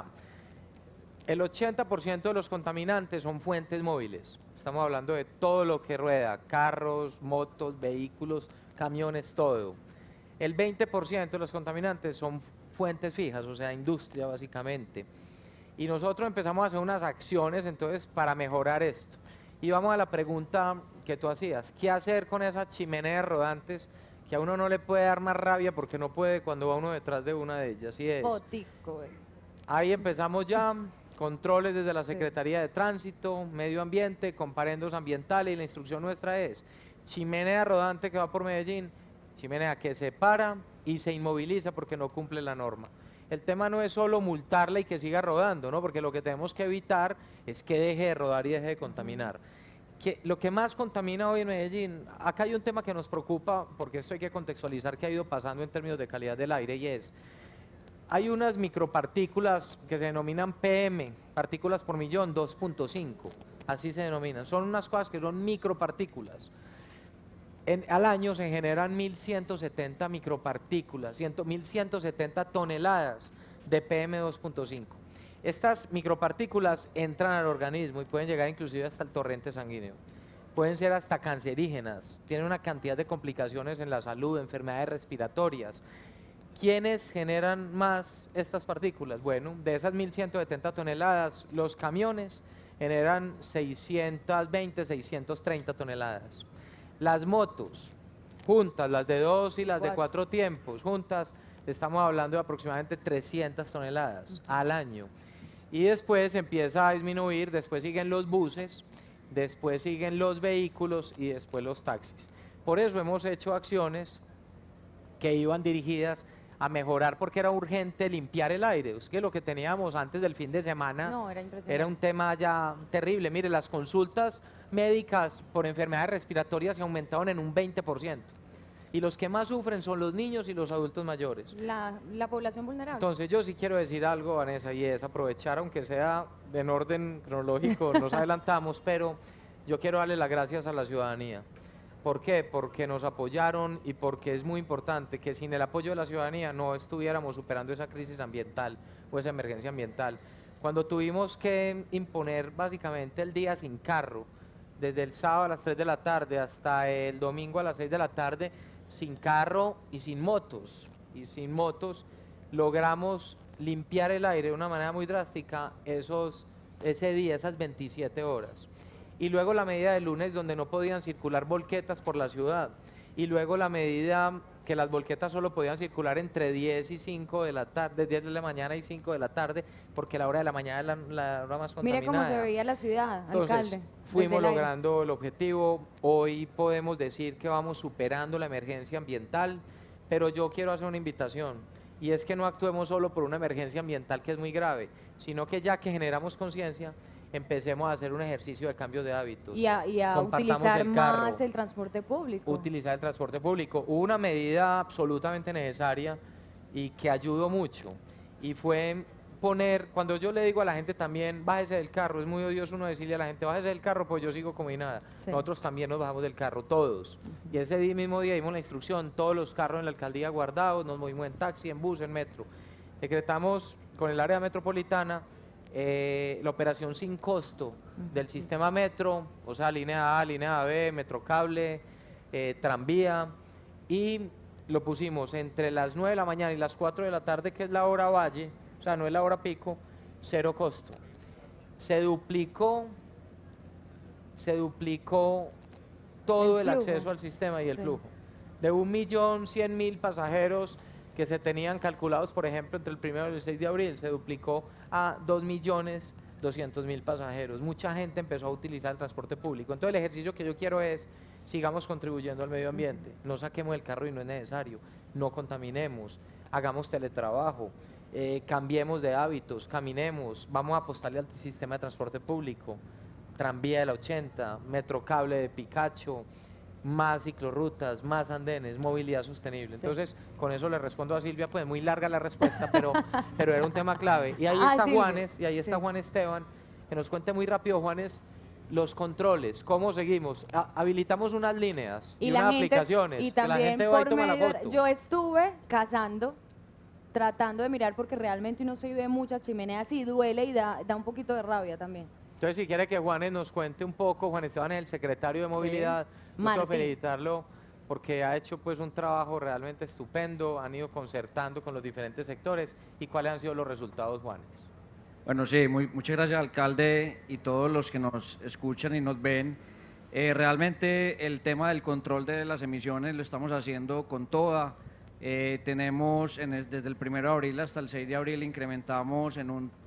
el 80% de los contaminantes son fuentes móviles. Estamos hablando de todo lo que rueda, carros, motos, vehículos, camiones, todo. El 20% de los contaminantes son fuentes fijas, o sea, industria básicamente. Y nosotros empezamos a hacer unas acciones entonces para mejorar esto. Y vamos a la pregunta que tú hacías, ¿qué hacer con esas chimeneas rodantes que a uno no le puede dar más rabia porque no puede cuando va uno detrás de una de ellas? Y es, Botico, güey. ahí empezamos ya, controles desde la Secretaría de Tránsito, Medio Ambiente, comparendos ambientales, y la instrucción nuestra es, chimenea rodante que va por Medellín, chimenea que se para y se inmoviliza porque no cumple la norma. El tema no es solo multarla y que siga rodando, ¿no? Porque lo que tenemos que evitar es que deje de rodar y deje de contaminar. Lo que más contamina hoy en Medellín, acá hay un tema que nos preocupa, porque esto hay que contextualizar qué ha ido pasando en términos de calidad del aire, y es, hay unas micropartículas que se denominan PM, partículas por millón, 2.5, así se denominan. Son unas cosas que son micropartículas. Al año se generan 1.170 micropartículas, 1.170 toneladas de PM 2.5. Estas micropartículas entran al organismo y pueden llegar inclusive hasta el torrente sanguíneo. Pueden ser hasta cancerígenas, tienen una cantidad de complicaciones en la salud, enfermedades respiratorias. ¿Quiénes generan más estas partículas? Bueno, de esas 1.170 toneladas, los camiones generan 620, 630 toneladas. Las motos, juntas, las de 2 y las de 4 tiempos, juntas, estamos hablando de aproximadamente 300 toneladas al año. Y después empieza a disminuir, después siguen los buses, después siguen los vehículos y después los taxis. Por eso hemos hecho acciones que iban dirigidas a mejorar, porque era urgente limpiar el aire. Es que lo que teníamos antes del fin de semana era un tema ya terrible. Mire, las consultas médicas por enfermedades respiratorias se aumentaron en un 20%. Y los que más sufren son los niños y los adultos mayores. La población vulnerable. Entonces yo sí quiero decir algo, Vanessa, y es aprovechar, aunque sea en orden cronológico, nos adelantamos, pero yo quiero darle las gracias a la ciudadanía. ¿Por qué? Porque nos apoyaron, y porque es muy importante que sin el apoyo de la ciudadanía no estuviéramos superando esa crisis ambiental o esa emergencia ambiental. Cuando tuvimos que imponer básicamente el día sin carro, desde el sábado a las 3 de la tarde hasta el domingo a las 6 de la tarde, sin carro y sin motos, logramos limpiar el aire de una manera muy drástica ese día, esas 27 horas. Y luego la medida del lunes, donde no podían circular volquetas por la ciudad. y luego la medida que las volquetas solo podían circular entre 10 y 5 de la tarde, 10 de la mañana y 5 de la tarde, porque la hora de la mañana es la hora más contaminada. Mire cómo se veía la ciudad, Entonces, alcalde. fuimos desde el aire. logrando el objetivo. Hoy podemos decir que vamos superando la emergencia ambiental, pero yo quiero hacer una invitación, y es que no actuemos solo por una emergencia ambiental que es muy grave, sino que ya que generamos conciencia, empecemos a hacer un ejercicio de cambio de hábitos. Y a Compartamos utilizar el carro, más el transporte público. utilizar el transporte público. Hubo una medida absolutamente necesaria y que ayudó mucho, y fue poner, cuando yo le digo a la gente también, bájese del carro, es muy odioso uno decirle a la gente, bájese del carro, pues yo sigo como y nada. Sí. Nosotros también nos bajamos del carro, todos. Y ese mismo día dimos la instrucción, todos los carros en la alcaldía guardados, nos movimos en taxi, en bus, en metro. Decretamos con el área metropolitana la operación sin costo del sistema metro, o sea, línea A, línea B, metrocable, tranvía, y lo pusimos entre las 9 de la mañana y las 4 de la tarde, que es la hora valle, o sea, no es la hora pico, cero costo. Se duplicó todo el flujo. acceso al sistema y el Sí. flujo. De 1.100.000 pasajeros que se tenían calculados, por ejemplo, entre el 1 y el 6 de abril, se duplicó a 2.200.000 pasajeros. Mucha gente empezó a utilizar el transporte público. Entonces el ejercicio que yo quiero es, sigamos contribuyendo al medio ambiente, no saquemos el carro y no es necesario, no contaminemos, hagamos teletrabajo, cambiemos de hábitos, caminemos, vamos a apostarle al sistema de transporte público, tranvía de la 80, metrocable de Picacho, más ciclorrutas, más andenes, movilidad sostenible. Entonces, con eso le respondo a Silvia, pues muy larga la respuesta, pero era un tema clave. Y ahí está Silvia. Juanes, y ahí está Sí. Juan Esteban, que nos cuente muy rápido, Juanes, los controles, cómo seguimos. Habilitamos unas líneas y, la unas gente, aplicaciones, y que la también gente va y por toma la medio, foto. yo estuve cazando, tratando de mirar porque realmente uno se ve muchas chimeneas y duele y da un poquito de rabia también. Entonces, si quiere que Juanes nos cuente un poco, Juan Esteban es el secretario de Movilidad, yo quiero Martín. felicitarlo porque ha hecho pues un trabajo realmente estupendo, han ido concertando con los diferentes sectores. ¿Y cuáles han sido los resultados, Juanes? Bueno, sí, muchas gracias, alcalde, y todos los que nos escuchan y nos ven. Realmente el tema del control de las emisiones lo estamos haciendo con toda. Tenemos desde el 1 de abril hasta el 6 de abril incrementamos en un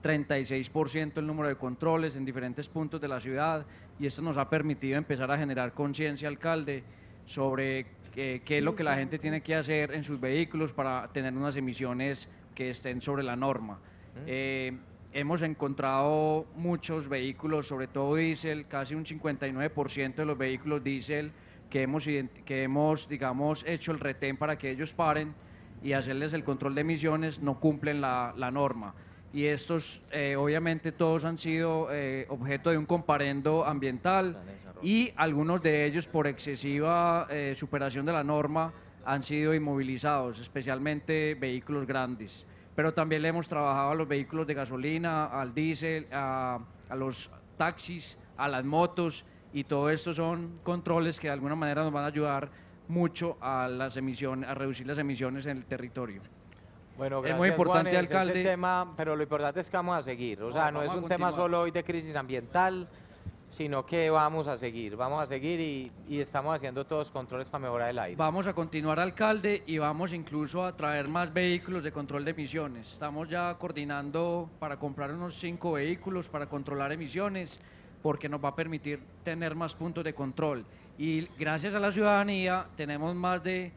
36% el número de controles en diferentes puntos de la ciudad, y esto nos ha permitido empezar a generar conciencia, alcalde, sobre qué es lo que la gente tiene que hacer en sus vehículos para tener unas emisiones que estén sobre la norma. Hemos encontrado muchos vehículos, sobre todo diésel, casi un 59% de los vehículos diésel que hemos, digamos, hecho el retén para que ellos paren y hacerles el control de emisiones, no cumplen la norma. Y estos, obviamente, todos han sido objeto de un comparendo ambiental, y algunos de ellos, por excesiva superación de la norma, han sido inmovilizados, especialmente vehículos grandes. Pero también le hemos trabajado a los vehículos de gasolina, al diésel, a los taxis, a las motos, y todo esto son controles que de alguna manera nos van a ayudar mucho a las emisiones, a reducir las emisiones en el territorio. Bueno, Es gracias, muy importante, Juanes, alcalde. ese tema, pero lo importante es que vamos a seguir. O sea, no es vamos a un tema continuar. solo hoy de crisis ambiental, sino que vamos a seguir y estamos haciendo todos controles para mejorar el aire. Vamos a continuar, alcalde, y vamos incluso a traer más vehículos de control de emisiones. Estamos ya coordinando para comprar unos 5 vehículos para controlar emisiones, porque nos va a permitir tener más puntos de control. Y gracias a la ciudadanía tenemos más de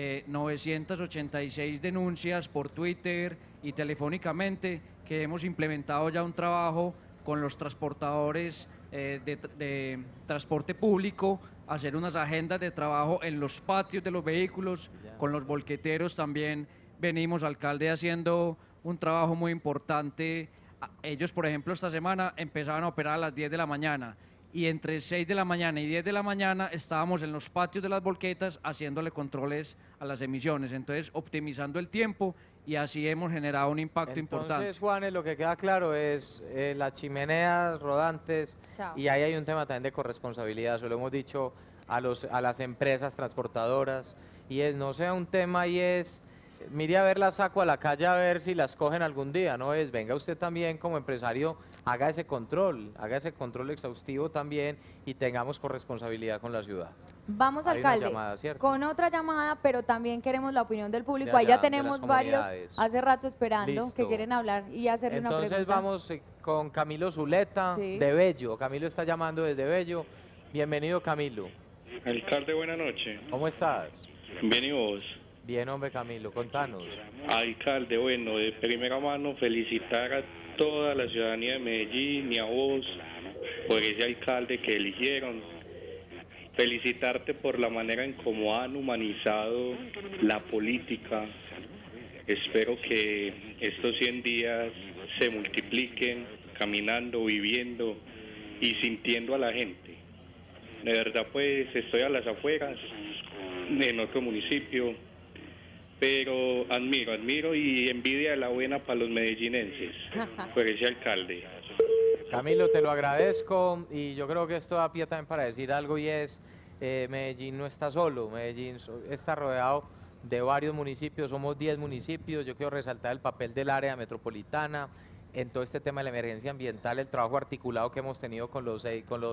986 denuncias por Twitter y telefónicamente, que hemos implementado ya un trabajo con los transportadores de transporte público, hacer unas agendas de trabajo en los patios de los vehículos, con los volqueteros también venimos, alcalde, haciendo un trabajo muy importante. Ellos, por ejemplo, esta semana empezaban a operar a las 10 de la mañana, y entre 6 de la mañana y 10 de la mañana estábamos en los patios de las volquetas haciéndole controles a las emisiones, entonces optimizando el tiempo, y así hemos generado un impacto importante. Entonces, Juanes, lo que queda claro es las chimeneas rodantes, Chao. y ahí hay un tema también de corresponsabilidad, se lo hemos dicho a las empresas transportadoras, y no sea un tema y es, mire a ver, las saco a la calle a ver si las cogen algún día, no es, venga usted también como empresario, haga ese control exhaustivo también, y tengamos corresponsabilidad con la ciudad. Vamos, Hay una alcalde, llamada, ¿cierto? con otra llamada, pero también queremos la opinión del público. De Ahí ya allá, de tenemos las varios comunidades. hace rato esperando que Listo. quieren hablar y hacerle una Entonces pregunta. vamos con Camilo Zuleta, Sí. de Bello. Camilo está llamando desde Bello. Bienvenido, Camilo. Alcalde, buenas noches. ¿Cómo estás? Bien, ¿y vos? Bien, hombre, Camilo, contanos. Alcalde, bueno, de primera mano felicitar a toda la ciudadanía de Medellín y a vos por ese alcalde que eligieron. Felicitarte por la manera en cómo han humanizado la política. Espero que estos 100 días se multipliquen caminando, viviendo y sintiendo a la gente. De verdad, pues estoy a las afueras, en otro municipio, pero admiro y envidia la buena para los medellinenses por ese alcalde. Camilo, te lo agradezco y yo creo que esto da pie también para decir algo y es, Medellín no está solo, Medellín está rodeado de varios municipios, somos 10 municipios. Yo quiero resaltar el papel del área metropolitana en todo este tema de la emergencia ambiental, el trabajo articulado que hemos tenido con los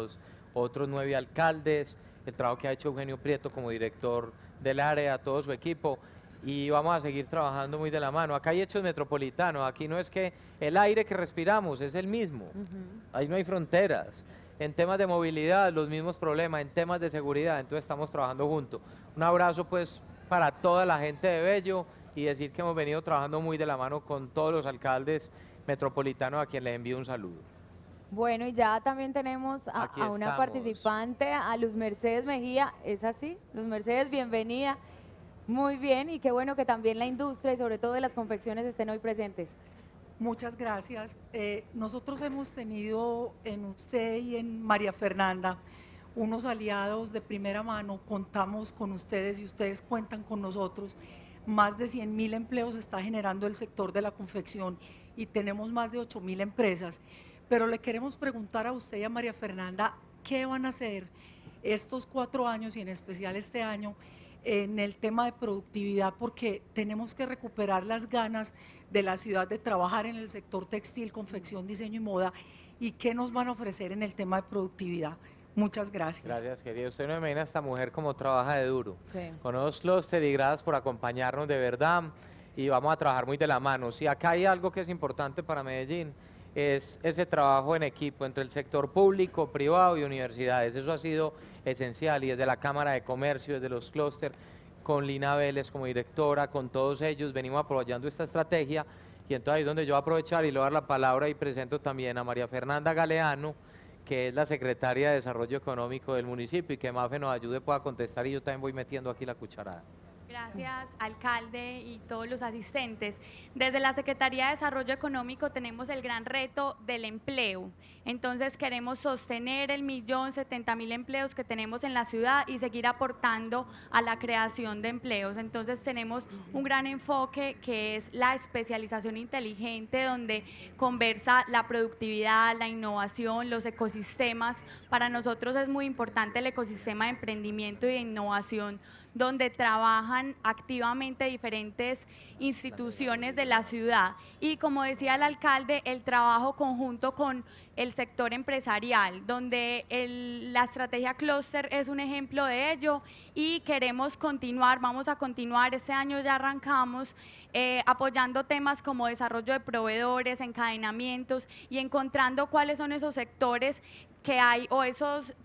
otros 9 alcaldes, el trabajo que ha hecho Eugenio Prieto como director del área, todo su equipo, y vamos a seguir trabajando muy de la mano. Acá hay hechos metropolitanos, aquí no es que el aire que respiramos es el mismo, ahí no hay fronteras. En temas de movilidad, los mismos problemas, en temas de seguridad, entonces estamos trabajando juntos. Un abrazo pues para toda la gente de Bello y decir que hemos venido trabajando muy de la mano con todos los alcaldes metropolitanos a quien les envío un saludo. Bueno, y ya también tenemos Aquí a una estamos. participante, a Luz Mercedes Mejía. ¿Es así? Luz Mercedes, bienvenida. Muy bien, y qué bueno que también la industria y sobre todo de las confecciones estén hoy presentes. Muchas gracias. Nosotros hemos tenido en usted y en María Fernanda unos aliados de primera mano, contamos con ustedes y ustedes cuentan con nosotros. Más de 100.000 empleos está generando el sector de la confección y tenemos más de 8.000 empresas. Pero le queremos preguntar a usted y a María Fernanda, ¿qué van a hacer estos 4 años y en especial este año en el tema de productividad? Porque tenemos que recuperar las ganas de la ciudad de trabajar en el sector textil, confección, diseño y moda. ¿Y qué nos van a ofrecer en el tema de productividad? Muchas gracias. Gracias, querida. Usted no imagina a esta mujer como trabaja de duro. Sí. Con los clústeres y gracias por acompañarnos de verdad y vamos a trabajar muy de la mano. Si acá hay algo que es importante para Medellín, es ese trabajo en equipo entre el sector público, privado y universidades. Eso ha sido esencial y desde la Cámara de Comercio, desde los clústeres, con Lina Vélez como directora, con todos ellos venimos apoyando esta estrategia y entonces ahí es donde yo voy a aprovechar y le voy a dar la palabra y presento también a María Fernanda Galeano, que es la secretaria de Desarrollo Económico del municipio y que Mafe nos ayude, pueda contestar y yo también voy metiendo aquí la cucharada. Gracias, alcalde y todos los asistentes. Desde la Secretaría de Desarrollo Económico tenemos el gran reto del empleo. Entonces queremos sostener el 1.070.000 empleos que tenemos en la ciudad y seguir aportando a la creación de empleos. Entonces tenemos un gran enfoque que es la especialización inteligente, donde conversa la productividad, la innovación, los ecosistemas. Para nosotros es muy importante el ecosistema de emprendimiento y de innovación, donde trabajan activamente diferentes instituciones de la ciudad y, como decía el alcalde, el trabajo conjunto con el sector empresarial, donde la estrategia clúster es un ejemplo de ello y queremos continuar, vamos a continuar, este año ya arrancamos apoyando temas como desarrollo de proveedores, encadenamientos y encontrando cuáles son esos sectores que hay o esos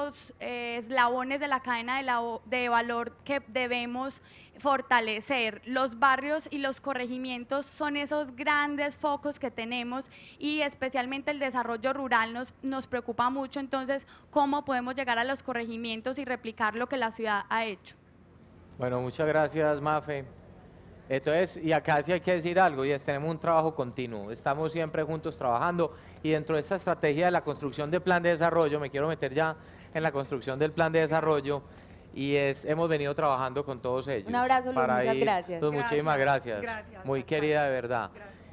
eslabones de la cadena de valor que debemos fortalecer. Los barrios y los corregimientos son esos grandes focos que tenemos y especialmente el desarrollo rural nos preocupa mucho. Entonces, ¿cómo podemos llegar a los corregimientos y replicar lo que la ciudad ha hecho? Bueno, muchas gracias, Mafe. Entonces, y acá sí hay que decir algo, y es, tenemos un trabajo continuo, estamos siempre juntos trabajando y dentro de esta estrategia de la construcción del plan de desarrollo, me quiero meter ya en la construcción del plan de desarrollo, y hemos venido trabajando con todos ellos. Un abrazo, Luis, muchas gracias. Pues, muchísimas gracias, muy querida de verdad.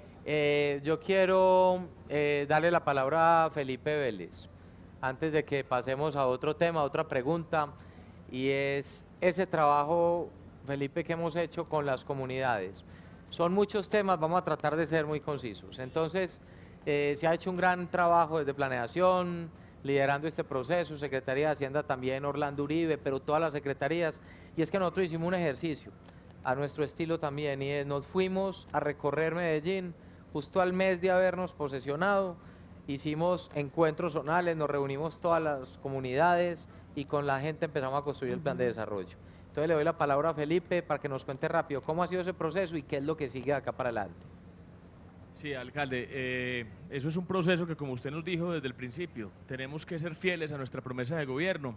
Yo quiero darle la palabra a Felipe Vélez, antes de que pasemos a otro tema, a otra pregunta, y es ese trabajo, Felipe, que hemos hecho con las comunidades. Son muchos temas, vamos a tratar de ser muy concisos. Entonces, se ha hecho un gran trabajo desde planeación, liderando este proceso, Secretaría de Hacienda también, Orlando Uribe, pero todas las secretarías. Y es que nosotros hicimos un ejercicio a nuestro estilo también y nos fuimos a recorrer Medellín justo al mes de habernos posesionado. Hicimos encuentros zonales, nos reunimos todas las comunidades y con la gente empezamos a construir el plan de desarrollo. Entonces le doy la palabra a Felipe para que nos cuente rápido cómo ha sido ese proceso y qué es lo que sigue de acá para adelante. Sí, alcalde, eso es un proceso que, como usted nos dijo desde el principio, tenemos que ser fieles a nuestra promesa de gobierno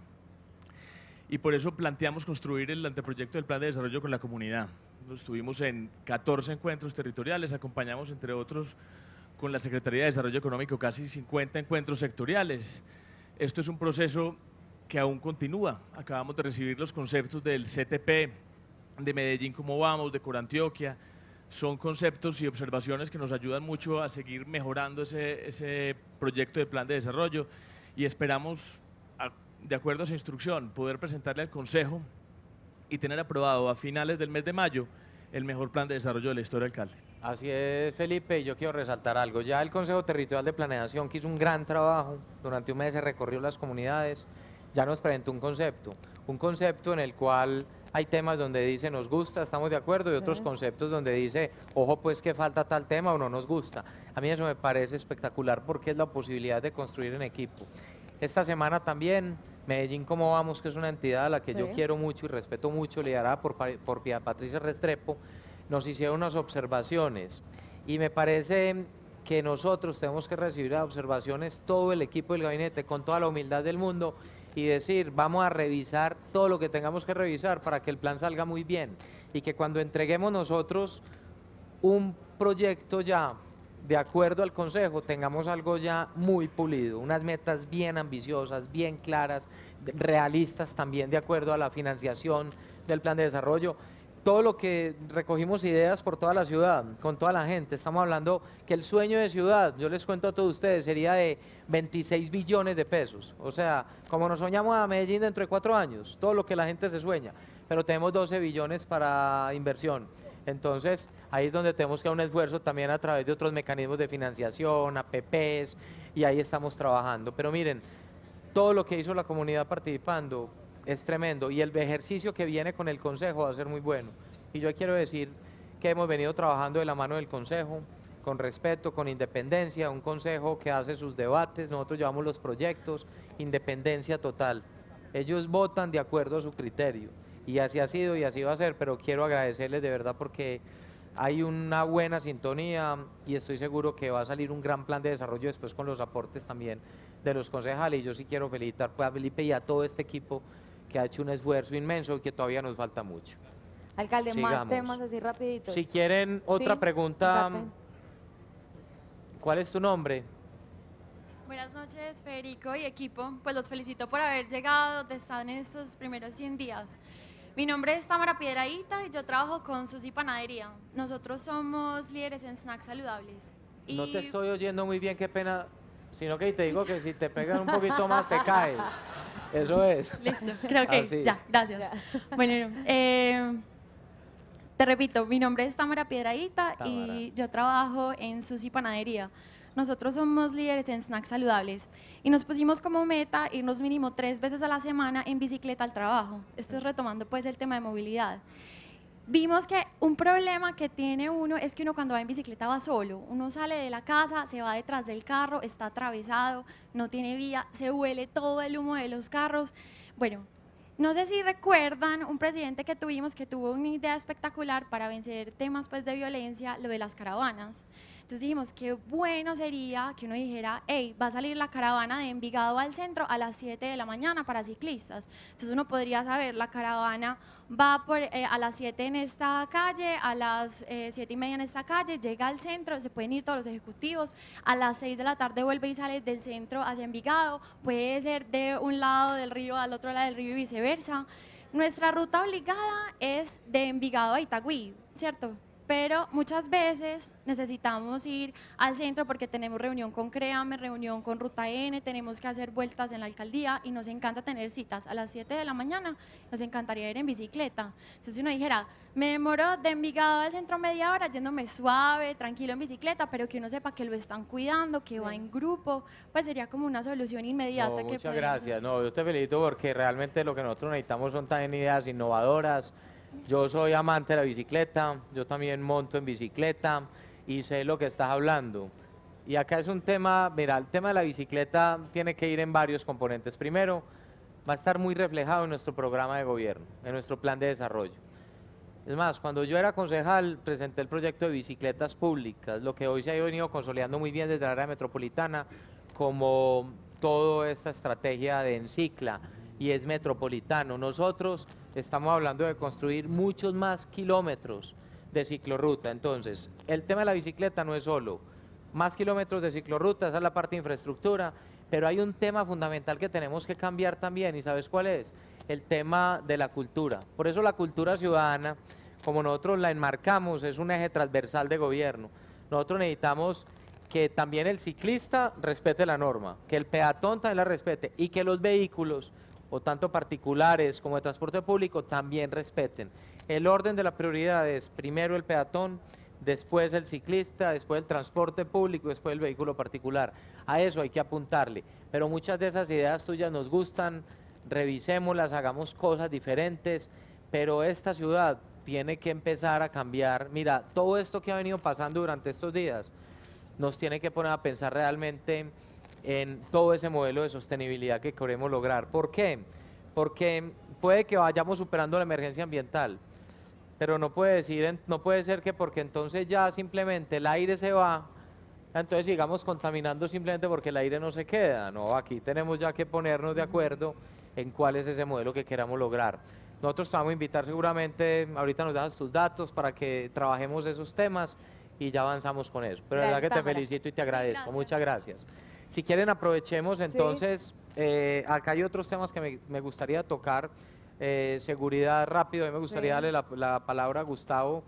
y por eso planteamos construir el anteproyecto del plan de desarrollo con la comunidad. Estuvimos en 14 encuentros territoriales, acompañamos entre otros con la Secretaría de Desarrollo Económico casi 50 encuentros sectoriales. Esto es un proceso que aún continúa. Acabamos de recibir los conceptos del CTP, de Medellín Cómo Vamos, de Corantioquia. Son conceptos y observaciones que nos ayudan mucho a seguir mejorando ese proyecto de plan de desarrollo y esperamos, de acuerdo a esa instrucción, poder presentarle al Consejo y tener aprobado a finales del mes de mayo el mejor plan de desarrollo de la historia, alcalde. Así es, Felipe, y yo quiero resaltar algo. Ya el Consejo Territorial de Planeación, que hizo un gran trabajo, durante un mes se recorrió las comunidades, ya nos presentó un concepto en el cual hay temas donde dice nos gusta, estamos de acuerdo, y otros conceptos donde dice, ojo pues que falta tal tema o no nos gusta. A mí eso me parece espectacular porque es la posibilidad de construir en equipo. Esta semana también, Medellín Cómo Vamos, que es una entidad a la que yo quiero mucho y respeto mucho, liderada por Patricia Restrepo, nos hicieron unas observaciones y me parece que nosotros tenemos que recibir las observaciones, todo el equipo del gabinete, con toda la humildad del mundo, y decir, vamos a revisar todo lo que tengamos que revisar para que el plan salga muy bien y que cuando entreguemos nosotros un proyecto ya de acuerdo al Consejo, tengamos algo ya muy pulido, unas metas bien ambiciosas, bien claras, realistas también de acuerdo a la financiación del plan de desarrollo. Todo lo que recogimos ideas por toda la ciudad, con toda la gente, estamos hablando que el sueño de ciudad, yo les cuento a todos ustedes, sería de 26 billones de pesos. O sea, como nos soñamos a Medellín dentro de 4 años, todo lo que la gente se sueña, pero tenemos 12 billones para inversión. Entonces, ahí es donde tenemos que dar un esfuerzo también a través de otros mecanismos de financiación, APPs, y ahí estamos trabajando. Pero miren, todo lo que hizo la comunidad participando es tremendo y el ejercicio que viene con el Consejo va a ser muy bueno. Y yo quiero decir que hemos venido trabajando de la mano del Consejo, con respeto, con independencia, un Consejo que hace sus debates, nosotros llevamos los proyectos, independencia total. Ellos votan de acuerdo a su criterio y así ha sido y así va a ser, pero quiero agradecerles de verdad porque hay una buena sintonía y estoy seguro que va a salir un gran plan de desarrollo después con los aportes también de los concejales. Y yo sí quiero felicitar pues, a Felipe y a todo este equipo que ha hecho un esfuerzo inmenso y que todavía nos falta mucho. Alcalde, Sigamos. más temas así rapiditos. Si quieren otra Sí, pregunta, empate. ¿cuál es tu nombre? Buenas noches, Federico y equipo. Pues los felicito por haber llegado, de estar en estos primeros 100 días. Mi nombre es Tamara Piedrahíta y yo trabajo con Susi Panadería. Nosotros somos líderes en snacks saludables. No te estoy oyendo muy bien, qué pena, sino que te digo que si te pegan un poquito más te caes. Eso es. Listo, creo que Así. ya, gracias. Bueno, te repito, mi nombre es Tamara Piedrahíta y yo trabajo en Susi Panadería. Nosotros somos líderes en snacks saludables y nos pusimos como meta irnos mínimo 3 veces a la semana en bicicleta al trabajo. Esto es retomando pues el tema de movilidad. Vimos que un problema que tiene uno es que uno cuando va en bicicleta va solo. Uno sale de la casa, se va detrás del carro, está atravesado, no tiene vía, se huele todo el humo de los carros. Bueno, no sé si recuerdan un presidente que tuvimos que tuvo una idea espectacular para vencer temas pues, de violencia, lo de las caravanas. Entonces dijimos, qué bueno sería que uno dijera, hey, va a salir la caravana de Envigado al centro a las 7 de la mañana para ciclistas. Entonces uno podría saber, la caravana va a las 7 en esta calle, a las 7:30 en esta calle, llega al centro, se pueden ir todos los ejecutivos, a las 6 de la tarde vuelve y sale del centro hacia Envigado, puede ser de un lado del río al otro lado del río y viceversa. Nuestra ruta obligada es de Envigado a Itagüí, ¿cierto? pero muchas veces necesitamos ir al centro porque tenemos reunión con CREAME, reunión con Ruta N, tenemos que hacer vueltas en la alcaldía y nos encanta tener citas a las 7 de la mañana, nos encantaría ir en bicicleta. Entonces si uno dijera, me demoro de Envigado al centro media hora yéndome suave, tranquilo en bicicleta, pero que uno sepa que lo están cuidando, que va en grupo, pues sería como una solución inmediata. No, que muchas podemos gracias. hacer. No, yo te felicito porque realmente lo que nosotros necesitamos son también ideas innovadoras. Yo soy amante de la bicicleta, yo también monto en bicicleta y sé lo que estás hablando. Y acá es un tema, mira, el tema de la bicicleta tiene que ir en varios componentes. Primero, va a estar muy reflejado en nuestro programa de gobierno, en nuestro plan de desarrollo. Es más, cuando yo era concejal, presenté el proyecto de bicicletas públicas, lo que hoy se ha venido consolidando muy bien desde la área metropolitana, como toda esta estrategia de Encicla, y es metropolitano. Nosotros estamos hablando de construir muchos más kilómetros de ciclorruta. Entonces, el tema de la bicicleta no es solo más kilómetros de ciclorruta, esa es la parte de infraestructura, pero hay un tema fundamental que tenemos que cambiar también, ¿y sabes cuál es? El tema de la cultura. Por eso la cultura ciudadana, como nosotros la enmarcamos, es un eje transversal de gobierno. Nosotros necesitamos que también el ciclista respete la norma, que el peatón también la respete y que los vehículos, o tanto particulares como de transporte público, también respeten. El orden de la prioridad es primero el peatón, después el ciclista, después el transporte público, después el vehículo particular. A eso hay que apuntarle, pero muchas de esas ideas tuyas nos gustan, revisémoslas, hagamos cosas diferentes, pero esta ciudad tiene que empezar a cambiar. Mira, todo esto que ha venido pasando durante estos días nos tiene que poner a pensar realmente en todo ese modelo de sostenibilidad que queremos lograr. ¿Por qué? Porque puede que vayamos superando la emergencia ambiental, pero no puede ser que porque entonces ya simplemente el aire se va, entonces sigamos contaminando simplemente porque el aire no se queda. No, aquí tenemos ya que ponernos de acuerdo en cuál es ese modelo que queramos lograr. Nosotros te vamos a invitar seguramente, ahorita nos das tus datos para que trabajemos esos temas y ya avanzamos con eso. Pero la verdad que te felicito y te agradezco. Muchas gracias. Si quieren aprovechemos entonces, acá hay otros temas que me gustaría tocar, seguridad rápido, a mí me gustaría darle la palabra a Gustavo,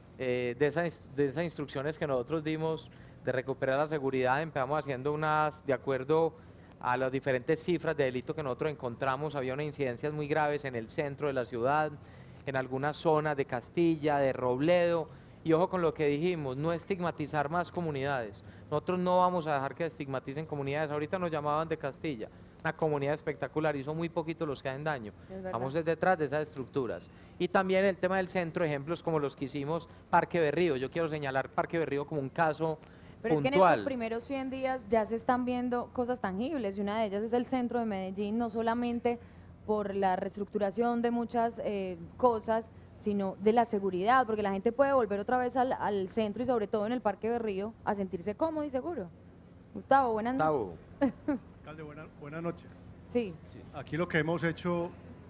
de esas instrucciones que nosotros dimos de recuperar la seguridad. Empezamos haciendo unas, de acuerdo a las diferentes cifras de delito que nosotros encontramos, había unas incidencias muy graves en el centro de la ciudad, en algunas zonas de Castilla, de Robledo, y ojo con lo que dijimos, no estigmatizar más comunidades. Nosotros no vamos a dejar que estigmaticen comunidades. Ahorita nos llamaban de Castilla, una comunidad espectacular y son muy poquitos los que hacen daño. Vamos detrás de esas estructuras. Y también el tema del centro, ejemplos como los que hicimos Parque Berrío. Yo quiero señalar Parque Berrío como un caso Pero puntual. es que en estos primeros 100 días ya se están viendo cosas tangibles y una de ellas es el centro de Medellín, no solamente por la reestructuración de muchas cosas, sino de la seguridad, porque la gente puede volver otra vez al centro y sobre todo en el Parque Berrío a sentirse cómodo y seguro. Gustavo, buenas noches. Alcalde, buenas noches. Sí. Aquí lo que hemos hecho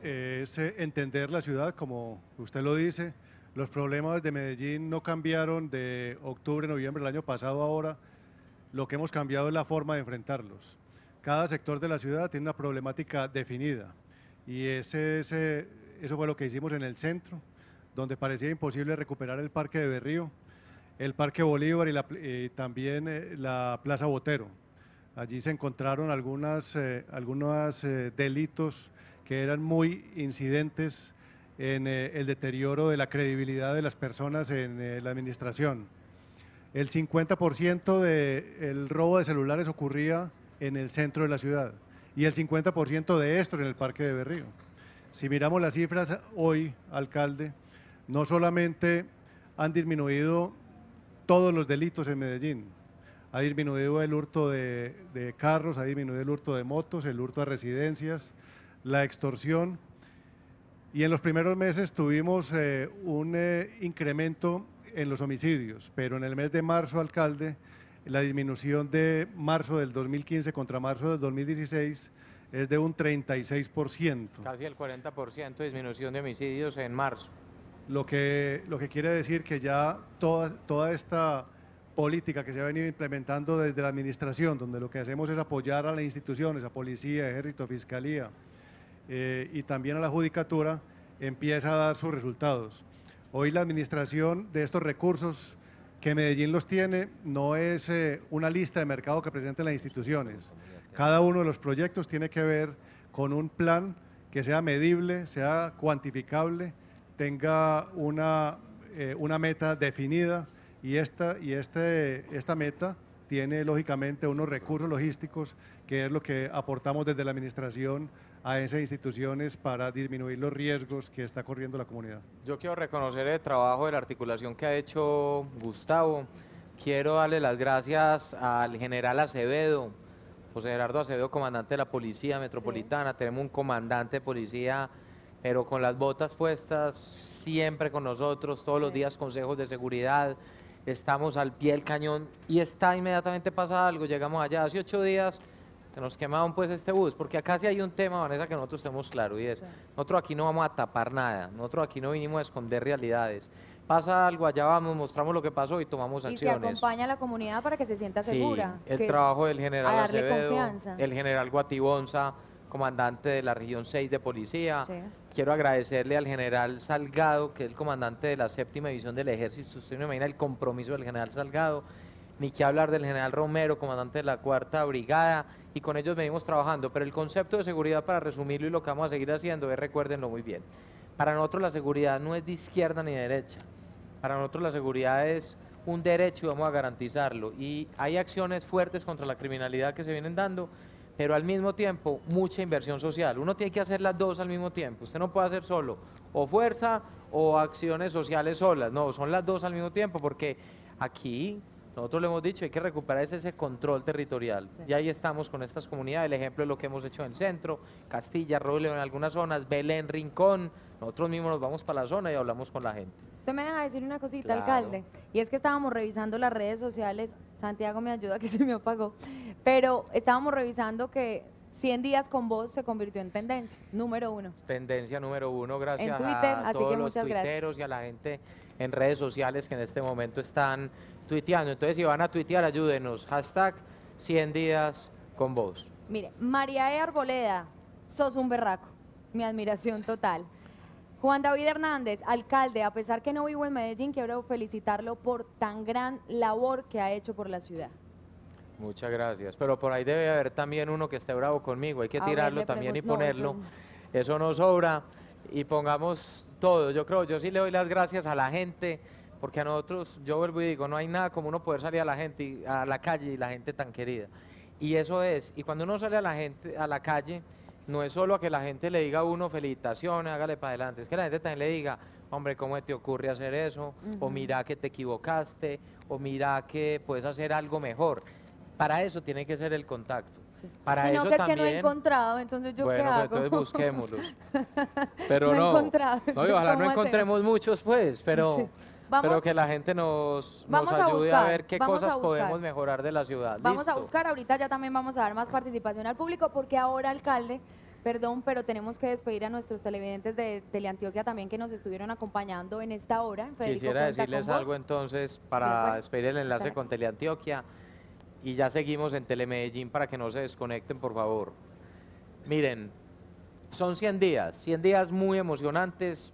es entender la ciudad, como usted lo dice. Los problemas de Medellín no cambiaron de octubre, noviembre del año pasado a ahora. Lo que hemos cambiado es la forma de enfrentarlos. Cada sector de la ciudad tiene una problemática definida y eso fue lo que hicimos en el centro, donde parecía imposible recuperar el Parque de Berrío, el Parque Bolívar y también la Plaza Botero. Allí se encontraron algunos delitos que eran muy incidentes en el deterioro de la credibilidad de las personas en la administración. El 50% del robo de celulares ocurría en el centro de la ciudad y el 50% de esto en el Parque de Berrío. Si miramos las cifras hoy, alcalde, no solamente han disminuido todos los delitos en Medellín, ha disminuido el hurto de carros, ha disminuido el hurto de motos, el hurto de residencias, la extorsión, y en los primeros meses tuvimos un incremento en los homicidios, pero en el mes de marzo, alcalde, la disminución de marzo del 2015 contra marzo del 2016 es de un 36%. Casi el 40% de disminución de homicidios en marzo. Lo que quiere decir que ya toda esta política que se ha venido implementando desde la administración, donde lo que hacemos es apoyar a las instituciones, a policía, ejército, fiscalía y también a la judicatura, empieza a dar sus resultados. Hoy la administración de estos recursos que Medellín los tiene no es una lista de mercado que presenten las instituciones. Cada uno de los proyectos tiene que ver con un plan que sea medible, sea cuantificable, tenga una meta definida y esta meta tiene lógicamente unos recursos logísticos que es lo que aportamos desde la administración a esas instituciones para disminuir los riesgos que está corriendo la comunidad. Yo quiero reconocer el trabajo de la articulación que ha hecho Gustavo. Quiero darle las gracias al general Acevedo, José Gerardo Acevedo, comandante de la Policía Metropolitana. Sí. Tenemos un comandante de policía, pero con las botas puestas, siempre con nosotros, todos los días consejos de seguridad. Estamos al pie del cañón y inmediatamente pasa algo, llegamos allá. Hace 8 días que nos quemaban pues este bus, porque acá sí hay un tema, Vanessa, que nosotros tenemos claro, y es, nosotros aquí no vamos a tapar nada, nosotros aquí no vinimos a esconder realidades. Pasa algo, allá vamos, mostramos lo que pasó y tomamos acciones. Y se acompaña a la comunidad para que se sienta segura. Sí, el trabajo del general Acevedo, confianza. El general Guatibonza, comandante de la región 6 de policía. Sí. Quiero agradecerle al general Salgado, que es el comandante de la 7ª división del ejército. Usted no imagina el compromiso del general Salgado, ni que hablar del general Romero, comandante de la 4ª brigada, y con ellos venimos trabajando. Pero el concepto de seguridad, para resumirlo y lo que vamos a seguir haciendo, es, recuérdenlo muy bien, para nosotros la seguridad no es de izquierda ni de derecha, para nosotros la seguridad es un derecho y vamos a garantizarlo. Y hay acciones fuertes contra la criminalidad que se vienen dando, pero al mismo tiempo mucha inversión social. Uno tiene que hacer las dos al mismo tiempo. Usted no puede hacer solo o fuerza o acciones sociales solas. No, son las dos al mismo tiempo, porque aquí nosotros le hemos dicho, hay que recuperar ese control territorial. Sí. Y ahí estamos con estas comunidades. El ejemplo es lo que hemos hecho en el centro, Castilla, Roble en algunas zonas, Belén, Rincón. Nosotros mismos nos vamos para la zona y hablamos con la gente. Usted me deja decir una cosita, Claro. alcalde, y es que estábamos revisando las redes sociales, Santiago me ayuda que se me apagó, pero estábamos revisando que 100 días con vos se convirtió en tendencia, número 1. Tendencia número 1, gracias En Twitter, a así todos que los muchas tuiteros y a la gente en redes sociales que en este momento están tuiteando. Entonces, si van a tuitear, ayúdenos. Hashtag 100 días con vos. Mire, María E. Arboleda, sos un berraco, mi admiración total. Juan David Hernández, alcalde, a pesar que no vivo en Medellín, quiero felicitarlo por tan gran labor que ha hecho por la ciudad. Muchas gracias. Pero por ahí debe haber también uno que esté bravo conmigo. Hay que tirarlo también y ponerlo. Eso no sobra. Y pongamos todo. Yo sí le doy las gracias a la gente, porque a nosotros, yo vuelvo y digo, no hay nada como uno poder salir a la gente, a la calle, y la gente tan querida. Y eso es. Y cuando uno sale a la gente, a la calle, no es solo a que la gente le diga a uno felicitaciones, hágale para adelante, es que la gente también le diga, hombre, ¿cómo te ocurre hacer eso? O mira que te equivocaste, o mira que puedes hacer algo mejor. Para eso tiene que ser el contacto. Sí. Para Sino eso que es también, que no he encontrado, entonces yo bueno, qué hago. pues entonces busquémoslos. Pero no he no, encontrado, no, y ojalá no ¿cómo encontremos muchos, pues, pero... Sí. Pero que la gente nos ayude a ver qué cosas podemos mejorar de la ciudad. Vamos a buscar, ahorita ya también vamos a dar más participación al público, porque ahora, alcalde, perdón, pero tenemos que despedir a nuestros televidentes de Teleantioquia también que nos estuvieron acompañando en esta hora. Federico, quisiera decirles algo entonces para despedir el enlace con Teleantioquia, y ya seguimos en Telemedellín para que no se desconecten, por favor. Miren, son 100 días muy emocionantes,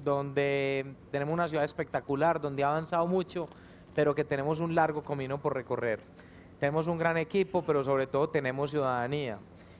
donde tenemos una ciudad espectacular, donde ha avanzado mucho, pero que tenemos un largo camino por recorrer. Tenemos un gran equipo, pero sobre todo tenemos ciudadanía.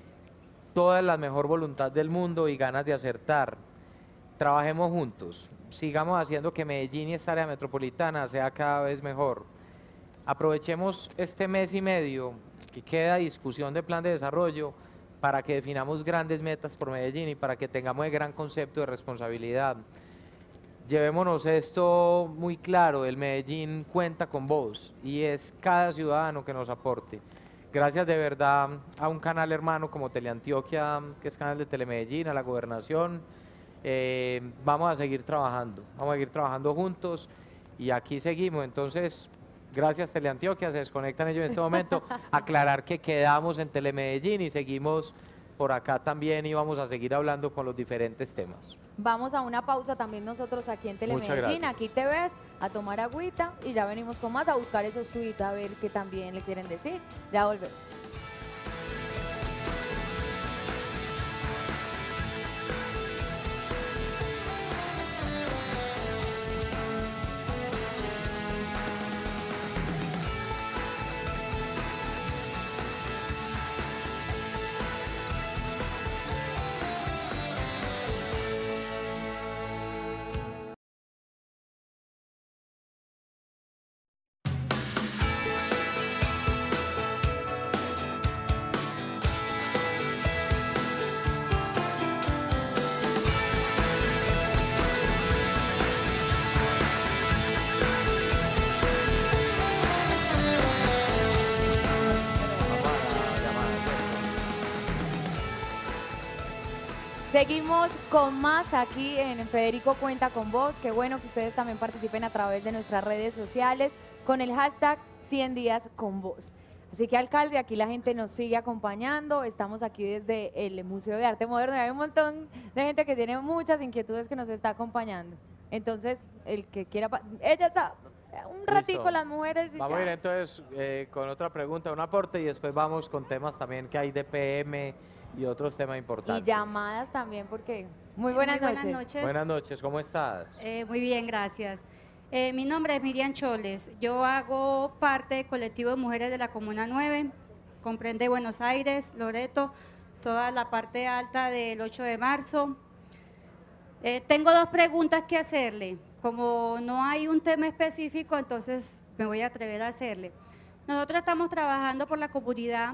Toda la mejor voluntad del mundo y ganas de acertar. Trabajemos juntos, sigamos haciendo que Medellín y esta área metropolitana sea cada vez mejor. Aprovechemos este mes y medio que queda discusión de plan de desarrollo para que definamos grandes metas por Medellín y para que tengamos el gran concepto de responsabilidad. Llevémonos esto muy claro, el Medellín cuenta con vos y es cada ciudadano que nos aporte. Gracias de verdad a un canal hermano como Teleantioquia, que es canal de Telemedellín, a la gobernación. Vamos a seguir trabajando juntos y aquí seguimos. Entonces, gracias Teleantioquia, se desconectan ellos en este momento. Aclarar que quedamos en Telemedellín y seguimos por acá también y vamos a seguir hablando con los diferentes temas. Vamos a una pausa también nosotros aquí en Telemedellín, aquí te ves, a tomar agüita y ya venimos con más, a buscar esos tweets, a ver qué también le quieren decir. Ya volvemos. Seguimos con más aquí en Federico Cuenta con Vos. Qué bueno que ustedes también participen a través de nuestras redes sociales con el hashtag 100 días con vos. Así que, alcalde, aquí la gente nos sigue acompañando. Estamos aquí desde el Museo de Arte Moderno y hay un montón de gente que tiene muchas inquietudes que nos está acompañando. Entonces, el que quiera... Ella está un ratico, Listo. las mujeres... y Vamos a ya. ir entonces con otra pregunta, un aporte, y después vamos con temas también que hay de PM y otros temas Y importantes. llamadas también, porque... Muy buenas noches. Buenas noches, ¿cómo estás? Muy bien, gracias. Mi nombre es Miriam Choles. Yo hago parte del colectivo de mujeres de la Comuna 9. Comprende Buenos Aires, Loreto, toda la parte alta del 8 de marzo. Tengo dos preguntas que hacerle. Como no hay un tema específico, entonces me voy a atrever a hacerle. Nosotros estamos trabajando por la comunidad.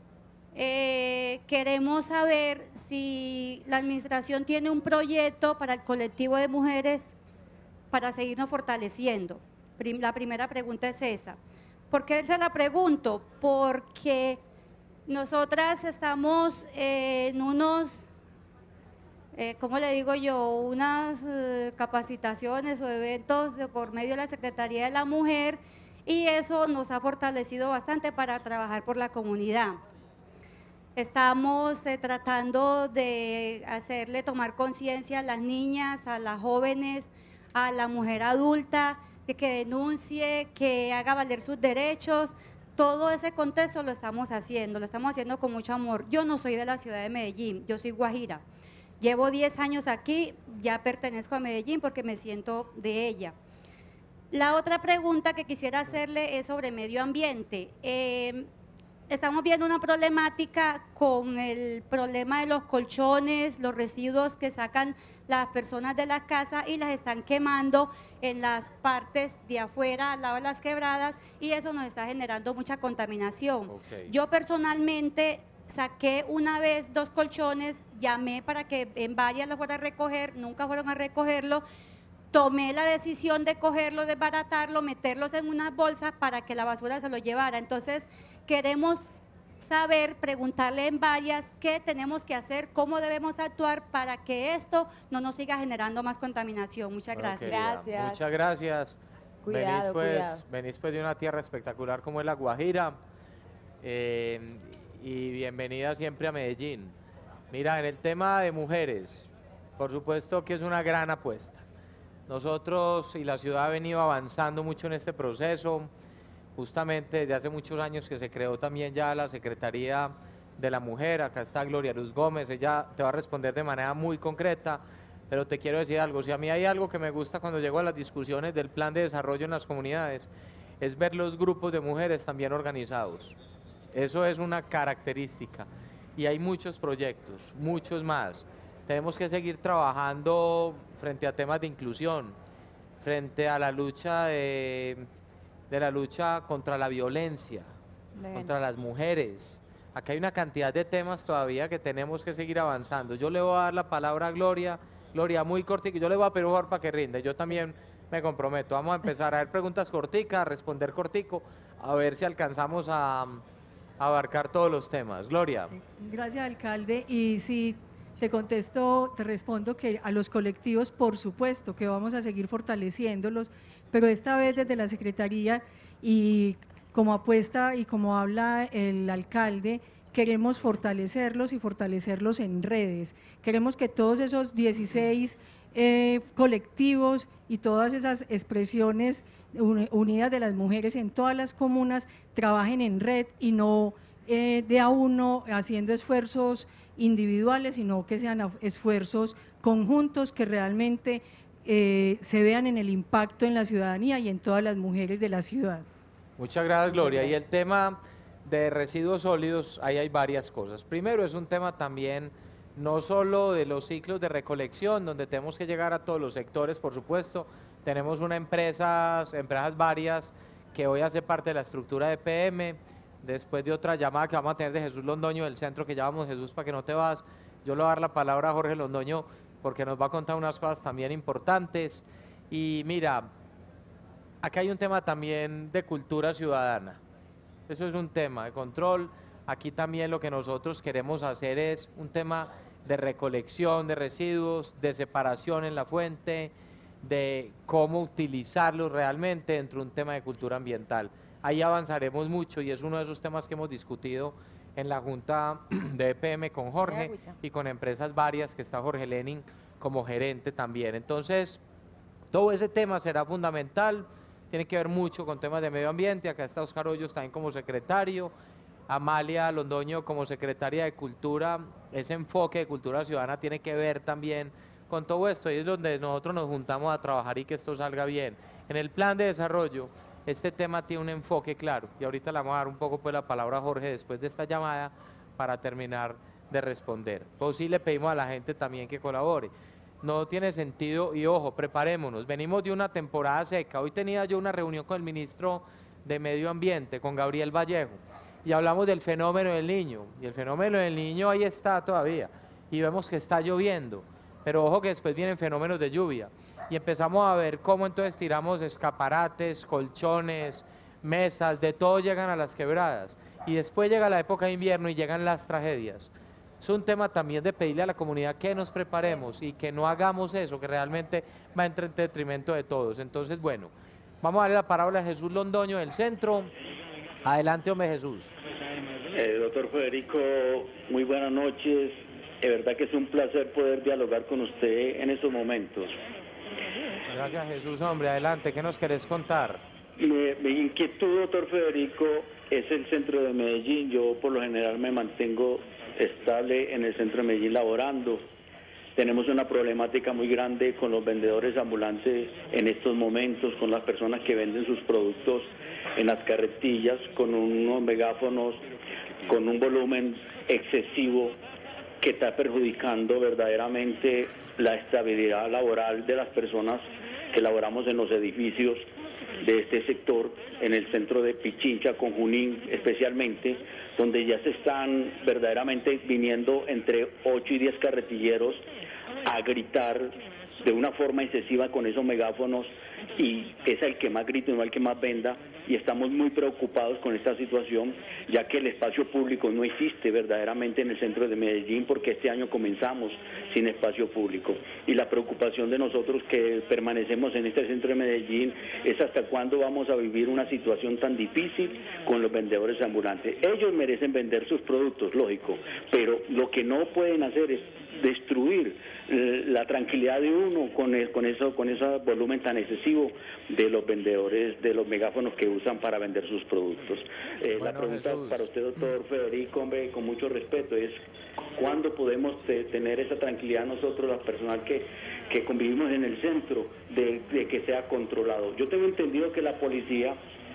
Queremos saber si la administración tiene un proyecto para el colectivo de mujeres para seguirnos fortaleciendo. La primera pregunta es esa. ¿Por qué se la pregunto? Porque nosotras estamos en unos, ¿cómo le digo yo? Unas capacitaciones o eventos por medio de la Secretaría de la Mujer, y eso nos ha fortalecido bastante para trabajar por la comunidad. Estamos tratando de hacerle tomar conciencia a las niñas, a las jóvenes, a la mujer adulta, de que denuncie, que haga valer sus derechos. Todo ese contexto lo estamos haciendo con mucho amor. Yo no soy de la ciudad de Medellín, yo soy guajira. Llevo 10 años aquí, ya pertenezco a Medellín porque me siento de ella. La otra pregunta que quisiera hacerle es sobre medio ambiente. Estamos viendo una problemática con el problema de los colchones, los residuos que sacan las personas de las casas y las están quemando en las partes de afuera, al lado de las quebradas, y eso nos está generando mucha contaminación. Yo personalmente saqué una vez 2 colchones, llamé para que en varias los fueran a recoger, nunca fueron a recogerlo. Tomé la decisión de cogerlo, desbaratarlo, meterlos en unas bolsas para que la basura se lo llevara. Entonces, queremos saber, preguntarle en varias qué tenemos que hacer, cómo debemos actuar para que esto no nos siga generando más contaminación. Muchas gracias. Querida, muchas gracias. Cuidado, cuidado. Venís pues de una tierra espectacular como es La Guajira, y bienvenida siempre a Medellín. Mira, en el tema de mujeres, por supuesto que es una gran apuesta. Nosotros y la ciudad ha venido avanzando mucho en este proceso. Justamente desde hace muchos años que se creó también ya la Secretaría de la Mujer. Acá está Gloria Luz Gómez, ella te va a responder de manera muy concreta, pero te quiero decir algo. Si a mí hay algo que me gusta cuando llego a las discusiones del plan de desarrollo en las comunidades, es ver los grupos de mujeres también organizados. Eso es una característica y hay muchos proyectos, muchos más. Tenemos que seguir trabajando frente a temas de inclusión, frente a la lucha de la lucha contra la violencia, contra las mujeres. Acá hay una cantidad de temas todavía que tenemos que seguir avanzando. Yo le voy a dar la palabra a Gloria. Gloria, muy cortica, yo le voy a pedir por para que rinde. Yo también me comprometo. Vamos a empezar a ver preguntas corticas, a responder cortico, a ver si alcanzamos a abarcar todos los temas. Gloria. Sí, gracias, alcalde. Y si te contesto, te respondo que a los colectivos, por supuesto, que vamos a seguir fortaleciéndolos, pero esta vez desde la Secretaría y como apuesta y como habla el alcalde, queremos fortalecerlos y fortalecerlos en redes. Queremos que todos esos 16 colectivos y todas esas expresiones unidas de las mujeres en todas las comunas trabajen en red y no de a uno haciendo esfuerzos individuales, sino que sean esfuerzos conjuntos que realmente se vean en el impacto en la ciudadanía y en todas las mujeres de la ciudad. Muchas gracias, Gloria. Y el tema de residuos sólidos, ahí hay varias cosas. Primero, es un tema también no solo de los ciclos de recolección, donde tenemos que llegar a todos los sectores, por supuesto. Tenemos empresas varias que hoy hace parte de la estructura de PM. Después de otra llamada que vamos a tener de Jesús Londoño del centro, que llamamos Jesús para que no te vas, yo le voy a dar la palabra a Jorge Londoño porque nos va a contar unas cosas también importantes. Y mira, acá hay un tema también de cultura ciudadana. Eso es un tema de control. Aquí también lo que nosotros queremos hacer es un tema de recolección de residuos, de separación en la fuente, de cómo utilizarlos realmente dentro de un tema de cultura ambiental. Ahí avanzaremos mucho y es uno de esos temas que hemos discutido en la Junta de EPM con Jorge y con empresas varias, que está Jorge Lenin como gerente también. Entonces, todo ese tema será fundamental, tiene que ver mucho con temas de medio ambiente. Acá está Oscar Hoyos también como secretario, Amalia Londoño como secretaria de Cultura. Ese enfoque de cultura ciudadana tiene que ver también con todo esto, y es donde nosotros nos juntamos a trabajar y que esto salga bien. En el plan de desarrollo, este tema tiene un enfoque claro, y ahorita le vamos a dar un poco pues la palabra a Jorge después de esta llamada para terminar de responder. Pues sí le pedimos a la gente también que colabore. No tiene sentido, y ojo, preparémonos, venimos de una temporada seca. Hoy tenía yo una reunión con el ministro de Medio Ambiente, con Gabriel Vallejo, y hablamos del fenómeno del Niño, y el fenómeno del Niño ahí está todavía, y vemos que está lloviendo, pero ojo que después vienen fenómenos de lluvia, y empezamos a ver cómo entonces tiramos escaparates, colchones, mesas, de todo llegan a las quebradas, y después llega la época de invierno y llegan las tragedias. Es un tema también de pedirle a la comunidad que nos preparemos y que no hagamos eso, que realmente va en detrimento de todos. Entonces, bueno, vamos a darle la palabra a Jesús Londoño del centro. Adelante, hombre, Jesús. Doctor Federico, muy buenas noches. De verdad que es un placer poder dialogar con usted en estos momentos. Gracias, Jesús, hombre. Adelante, ¿qué nos querés contar? Mi inquietud, doctor Federico, es el centro de Medellín. Yo por lo general me mantengo estable en el centro de Medellín laborando. Tenemos una problemática muy grande con los vendedores ambulantes en estos momentos, con las personas que venden sus productos en las carretillas, con unos megáfonos, con un volumen excesivo que está perjudicando verdaderamente la estabilidad laboral de las personas que laboramos en los edificios de este sector, en el centro de Pichincha, con Junín especialmente, donde ya se están verdaderamente viniendo entre 8 y 10 carretilleros a gritar de una forma excesiva con esos megáfonos, y es el que más grita y no el que más venda, y estamos muy preocupados con esta situación, ya que el espacio público no existe verdaderamente en el centro de Medellín, porque este año comenzamos sin espacio público, y la preocupación de nosotros que permanecemos en este centro de Medellín es hasta cuándo vamos a vivir una situación tan difícil con los vendedores ambulantes. Ellos merecen vender sus productos, lógico, pero lo que no pueden hacer es destruir la tranquilidad de uno con ese volumen tan excesivo de los vendedores, de los megáfonos que usan para vender sus productos. La pregunta para usted, doctor Federico, hombre, con mucho respeto, es ¿cuándo podemos tener esa tranquilidad nosotros, la personal que convivimos en el centro, de que sea controlado? Yo tengo entendido que la policía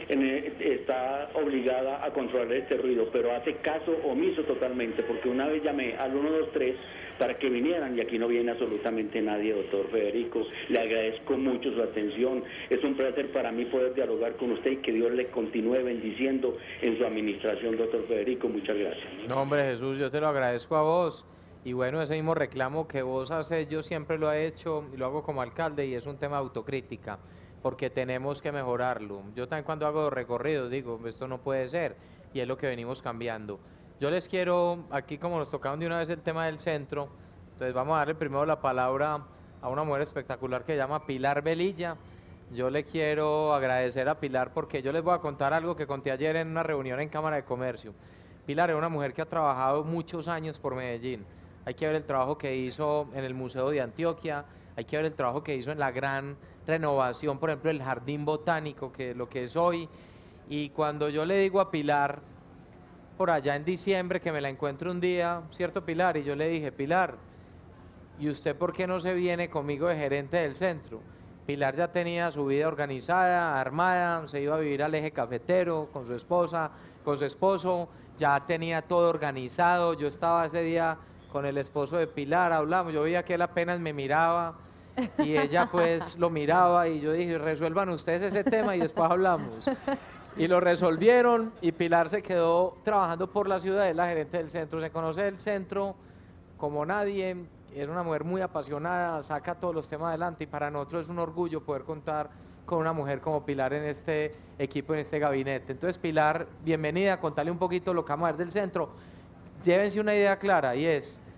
está obligada a controlar este ruido, pero hace caso omiso totalmente, porque una vez llamé al 123 para que vinieran y aquí no viene absolutamente nadie, doctor Federico. Le agradezco mucho su atención, es un placer para mí poder dialogar con usted y que Dios le continúe bendiciendo en su administración, doctor Federico. Muchas gracias. No, hombre, Jesús, yo te lo agradezco a vos. Y bueno, ese mismo reclamo que vos haces, yo siempre lo he hecho y lo hago como alcalde, y es un tema de autocrítica, porque tenemos que mejorarlo. Yo también cuando hago recorridos digo, esto no puede ser, y es lo que venimos cambiando. Yo les quiero, aquí como nos tocaron de una vez el tema del centro, entonces vamos a darle primero la palabra a una mujer espectacular que se llama Pilar Velilla. Yo le quiero agradecer a Pilar porque yo les voy a contar algo que conté ayer en una reunión en Cámara de Comercio. Pilar es una mujer que ha trabajado muchos años por Medellín. Hay que ver el trabajo que hizo en el Museo de Antioquia, hay que ver el trabajo que hizo en la gran renovación, por ejemplo, el Jardín Botánico, que es lo que es hoy. Y cuando yo le digo a Pilar, por allá en diciembre, que me la encuentro un día, ¿cierto, Pilar? Y yo le dije, Pilar, ¿y usted por qué no se viene conmigo de gerente del centro? Pilar ya tenía su vida organizada, armada, se iba a vivir al Eje Cafetero con su esposa, con su esposo, ya tenía todo organizado. Yo estaba ese día con el esposo de Pilar, hablamos, yo veía que él apenas me miraba y ella pues lo miraba, y yo dije, resuelvan ustedes ese tema y después hablamos. Y lo resolvieron, y Pilar se quedó trabajando por la ciudad, es la gerente del centro, se conoce el centro como nadie, es una mujer muy apasionada, saca todos los temas adelante, y para nosotros es un orgullo poder contar con una mujer como Pilar en este equipo, en este gabinete. Entonces, Pilar, bienvenida, contale un poquito lo que vamos a ver del centro. Llévense una idea clara, y es,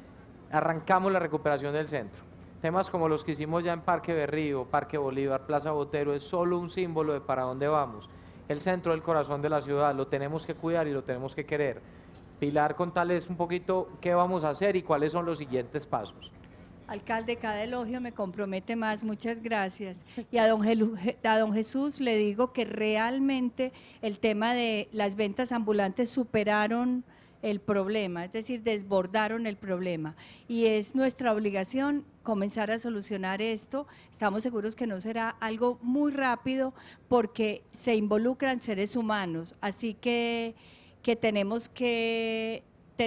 arrancamos la recuperación del centro. Temas como los que hicimos ya en Parque Berrío, Parque Bolívar, Plaza Botero, es solo un símbolo de para dónde vamos. El centro del corazón de la ciudad, lo tenemos que cuidar y lo tenemos que querer. Pilar, contales un poquito qué vamos a hacer y cuáles son los siguientes pasos. Alcalde, cada elogio me compromete más, muchas gracias. Y a don Jesús le digo que realmente el tema de las ventas ambulantes superaron el problema, es decir, desbordaron el problema. Y es nuestra obligación comenzar a solucionar esto. Estamos seguros que no será algo muy rápido porque se involucran seres humanos, así que tenemos que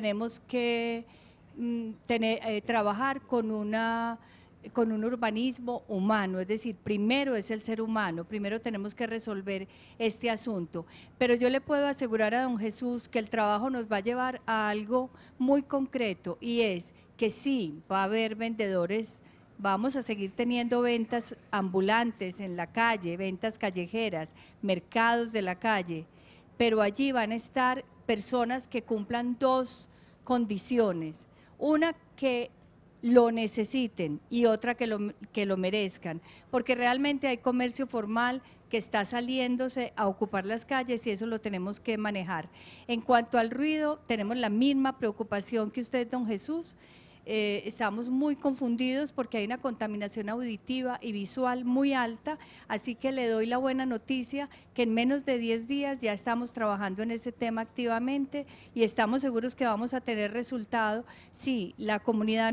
trabajar con un urbanismo humano, es decir, primero es el ser humano, primero tenemos que resolver este asunto. Pero yo le puedo asegurar a don Jesús que el trabajo nos va a llevar a algo muy concreto y es que sí, va a haber vendedores, vamos a seguir teniendo ventas ambulantes en la calle, ventas callejeras, mercados de la calle, pero allí van a estar personas que cumplan dos condiciones. Una, que lo necesiten y otra, que lo merezcan, porque realmente hay comercio formal que está saliéndose a ocupar las calles y eso lo tenemos que manejar. En cuanto al ruido, tenemos la misma preocupación que usted, don Jesús. Estamos muy confundidos porque hay una contaminación auditiva y visual muy alta, así que le doy la buena noticia que en menos de 10 días ya estamos trabajando en ese tema activamente y estamos seguros que vamos a tener resultado si la comunidad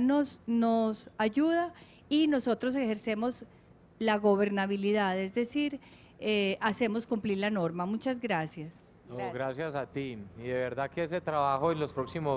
nos ayuda y nosotros ejercemos la gobernabilidad, es decir, hacemos cumplir la norma. Muchas gracias. No, gracias a ti y de verdad que ese trabajo en las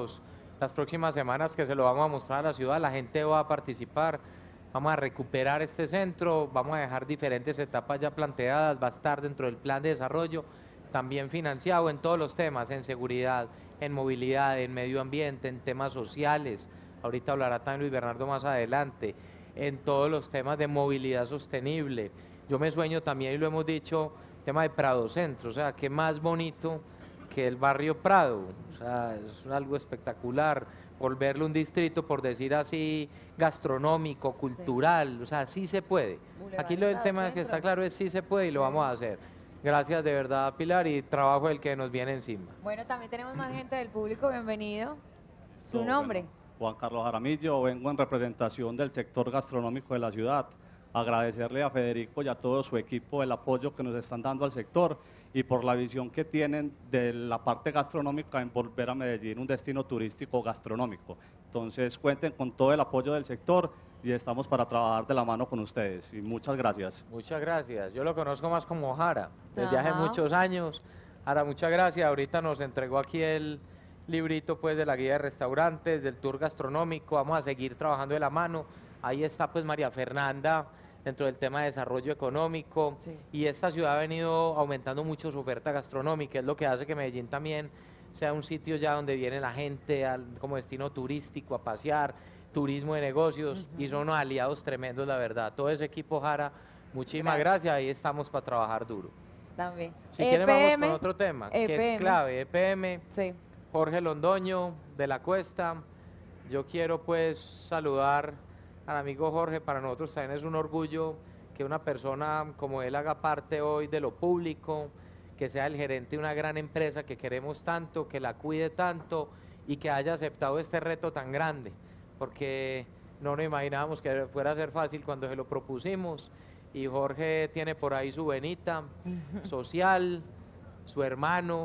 próximas semanas que se lo vamos a mostrar a la ciudad, la gente va a participar, vamos a recuperar este centro, vamos a dejar diferentes etapas ya planteadas, va a estar dentro del plan de desarrollo, también financiado en todos los temas, en seguridad, en movilidad, en medio ambiente, en temas sociales, ahorita hablará también Luis Bernardo más adelante, en todos los temas de movilidad sostenible. Yo me sueño también, y lo hemos dicho, tema de Prado Centro, o sea, qué más bonito que el barrio Prado, o sea, es algo espectacular, volverlo un distrito, por decir así, gastronómico, cultural, o sea, sí se puede. Aquí el tema que está claro es sí se puede y lo vamos a hacer. Gracias de verdad, Pilar, y trabajo el que nos viene encima. Bueno, también tenemos más gente del público, bienvenido. ¿Su nombre? Bueno, Juan Carlos Jaramillo, vengo en representación del sector gastronómico de la ciudad. Agradecerle a Federico y a todo su equipo el apoyo que nos están dando al sector y por la visión que tienen de la parte gastronómica en volver a Medellín un destino turístico gastronómico. Entonces cuenten con todo el apoyo del sector y estamos para trabajar de la mano con ustedes y muchas gracias. Muchas gracias, yo lo conozco más como Jara, desde hace muchos años. Jara, muchas gracias, ahorita nos entregó aquí el librito pues de la guía de restaurantes, del tour gastronómico, vamos a seguir trabajando de la mano. Ahí está pues María Fernanda dentro del tema de desarrollo económico y esta ciudad ha venido aumentando mucho su oferta gastronómica, es lo que hace que Medellín también sea un sitio ya donde viene la gente como destino turístico a pasear, turismo de negocios y son unos aliados tremendos, la verdad. Todo ese equipo, Jara, muchísimas gracias, ahí estamos para trabajar duro. También. Si quieren vamos con otro tema, que es clave, EPM, Jorge Londoño de la Cuesta. Yo quiero pues saludar al amigo Jorge, para nosotros también es un orgullo que una persona como él haga parte hoy de lo público, que sea el gerente de una gran empresa que queremos tanto, que la cuide tanto y que haya aceptado este reto tan grande, porque no nos imaginábamos que fuera a ser fácil cuando se lo propusimos y Jorge tiene por ahí su venita social, su hermano,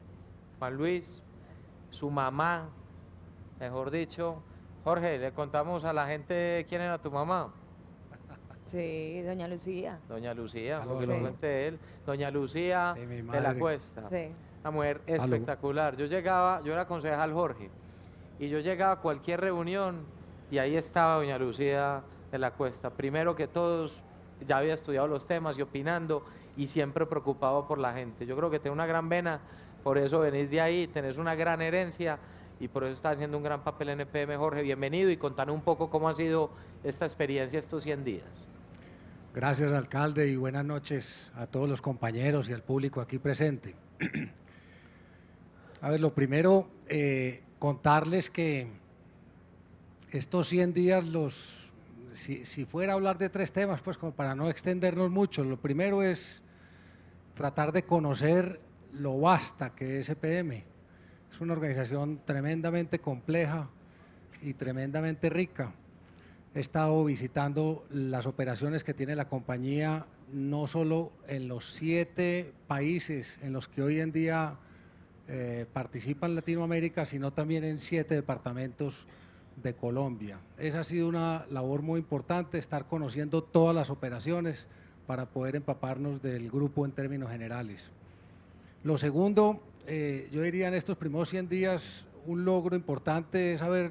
Juan Luis, su mamá, mejor dicho. Jorge, le contamos a la gente quién era tu mamá. Sí, doña Lucía. Doña Lucía, que lo cuente él. Doña Lucía de la Cuesta. Sí. Una mujer espectacular. Yo era concejal Jorge, y yo llegaba a cualquier reunión y ahí estaba doña Lucía de la Cuesta. Primero que todos, ya había estudiado los temas y opinando y siempre preocupado por la gente. Yo creo que tiene una gran vena, por eso venís de ahí, tenés una gran herencia y por eso está haciendo un gran papel en EPM. Jorge, bienvenido y contanos un poco cómo ha sido esta experiencia estos 100 días. Gracias, alcalde, y buenas noches a todos los compañeros y al público aquí presente. A ver, lo primero, contarles que estos 100 días, si fuera a hablar de 3 temas, pues como para no extendernos mucho, lo primero es tratar de conocer lo vasta que es EPM. Es una organización tremendamente compleja y tremendamente rica. He estado visitando las operaciones que tiene la compañía, no solo en los 7 países en los que hoy en día participa en Latinoamérica, sino también en 7 departamentos de Colombia. Esa ha sido una labor muy importante, estar conociendo todas las operaciones para poder empaparnos del grupo en términos generales. Lo segundo, yo diría en estos primeros 100 días, un logro importante es haber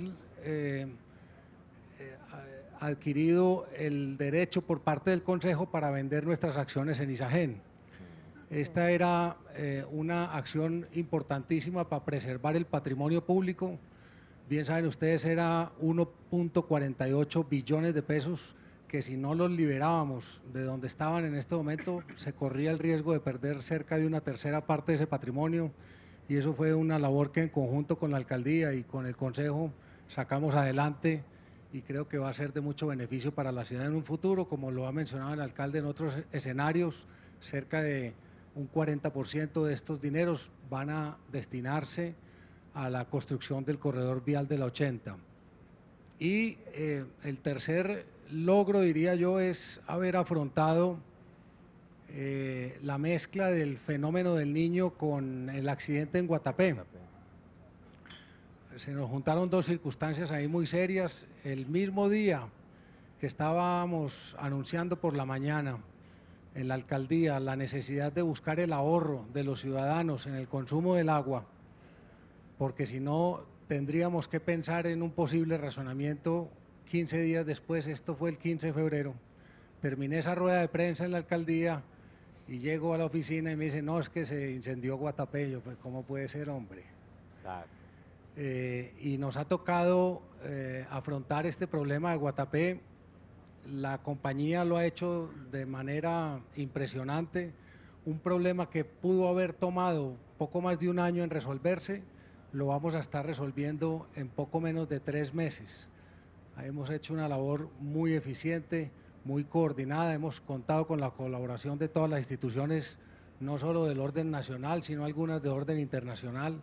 adquirido el derecho por parte del Consejo para vender nuestras acciones en Isagen. Esta era una acción importantísima para preservar el patrimonio público. Bien saben ustedes, era 1.48 billones de pesos que si no los liberábamos de donde estaban en este momento, se corría el riesgo de perder cerca de 1/3 parte de ese patrimonio, y eso fue una labor que en conjunto con la alcaldía y con el Consejo sacamos adelante, y creo que va a ser de mucho beneficio para la ciudad en un futuro. Como lo ha mencionado el alcalde en otros escenarios, cerca de un 40% de estos dineros van a destinarse a la construcción del corredor vial de la 80. Y el tercer logro, diría yo, es haber afrontado la mezcla del fenómeno del Niño con el accidente en Guatapé. Se nos juntaron 2 circunstancias ahí muy serias. El mismo día que estábamos anunciando por la mañana en la alcaldía la necesidad de buscar el ahorro de los ciudadanos en el consumo del agua, porque si no tendríamos que pensar en un posible razonamiento 15 días después, esto fue el 15 de febrero, terminé esa rueda de prensa en la alcaldía y llego a la oficina y me dicen, no, es que se incendió Guatapé. Yo, pues, ¿cómo puede ser, hombre? Claro. Y nos ha tocado afrontar este problema de Guatapé. La compañía lo ha hecho de manera impresionante, un problema que pudo haber tomado poco más de un año en resolverse, lo vamos a estar resolviendo en poco menos de 3 meses. Hemos hecho una labor muy eficiente, muy coordinada, hemos contado con la colaboración de todas las instituciones, no solo del orden nacional, sino algunas de orden internacional,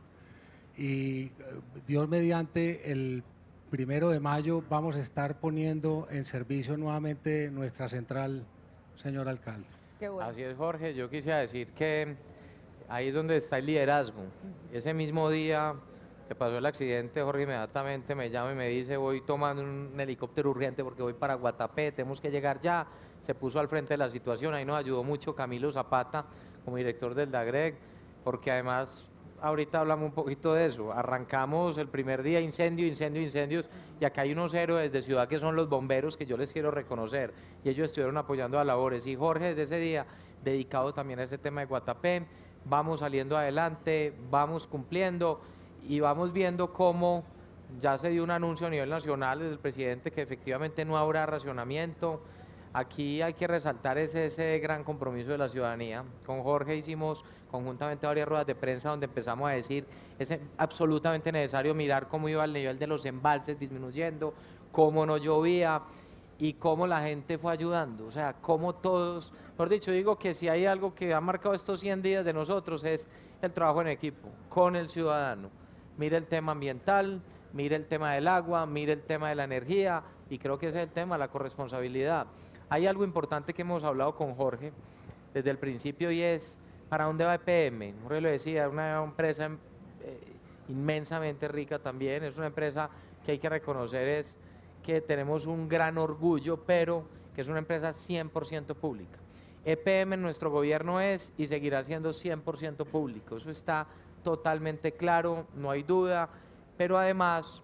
y Dios mediante, el 1 de mayo vamos a estar poniendo en servicio nuevamente nuestra central, señor alcalde. Qué bueno. Así es, Jorge. Yo quisiera decir que ahí es donde está el liderazgo. Ese mismo día que pasó el accidente, Jorge inmediatamente me llama y me dice, voy tomando un helicóptero urgente porque voy para Guatapé, tenemos que llegar ya. Se puso al frente de la situación, ahí nos ayudó mucho Camilo Zapata como director del DAGREG, porque además ahorita hablamos un poquito de eso. Arrancamos el primer día incendios, y acá hay unos héroes de ciudad que son los bomberos, que yo les quiero reconocer, y ellos estuvieron apoyando a labores, y Jorge desde ese día dedicado también a ese tema de Guatapé. Vamos saliendo adelante, vamos cumpliendo y vamos viendo cómo ya se dio un anuncio a nivel nacional del presidente que efectivamente no habrá racionamiento. Aquí hay que resaltar ese gran compromiso de la ciudadanía. Con Jorge hicimos conjuntamente varias ruedas de prensa donde empezamos a decir es absolutamente necesario mirar cómo iba el nivel de los embalses disminuyendo, cómo no llovía y cómo la gente fue ayudando. O sea, cómo todos, por dicho, digo que si hay algo que ha marcado estos 100 días de nosotros es el trabajo en equipo, con el ciudadano. Mire el tema ambiental, mire el tema del agua, mire el tema de la energía, y creo que ese es el tema, la corresponsabilidad. Hay algo importante que hemos hablado con Jorge desde el principio y es, ¿para dónde va EPM? Jorge lo decía, es una empresa inmensamente rica también, es una empresa que hay que reconocer es que tenemos un gran orgullo, pero que es una empresa 100% pública. EPM en nuestro gobierno es y seguirá siendo 100% público, eso está totalmente claro, no hay duda, pero además,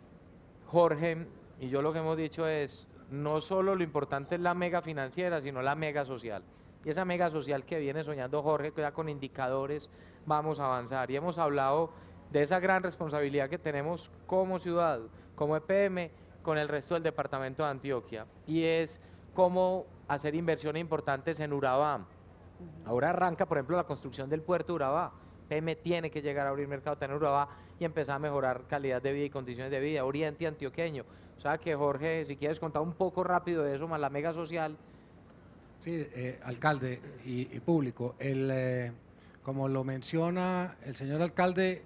Jorge y yo lo que hemos dicho es, no solo lo importante es la mega financiera, sino la mega social. Y esa mega social que viene soñando Jorge, que ya con indicadores vamos a avanzar. Y hemos hablado de esa gran responsabilidad que tenemos como ciudad, como EPM, con el resto del departamento de Antioquia. Y es cómo hacer inversiones importantes en Urabá. Ahora arranca, por ejemplo, la construcción del puerto de Urabá. EPM tiene que llegar a abrir mercado en Urabá y empezar a mejorar calidad de vida y condiciones de vida, Oriente Antioqueño. O sea que Jorge, si quieres contar un poco rápido de eso, más la mega social. Sí, alcalde y público, como lo menciona el señor alcalde,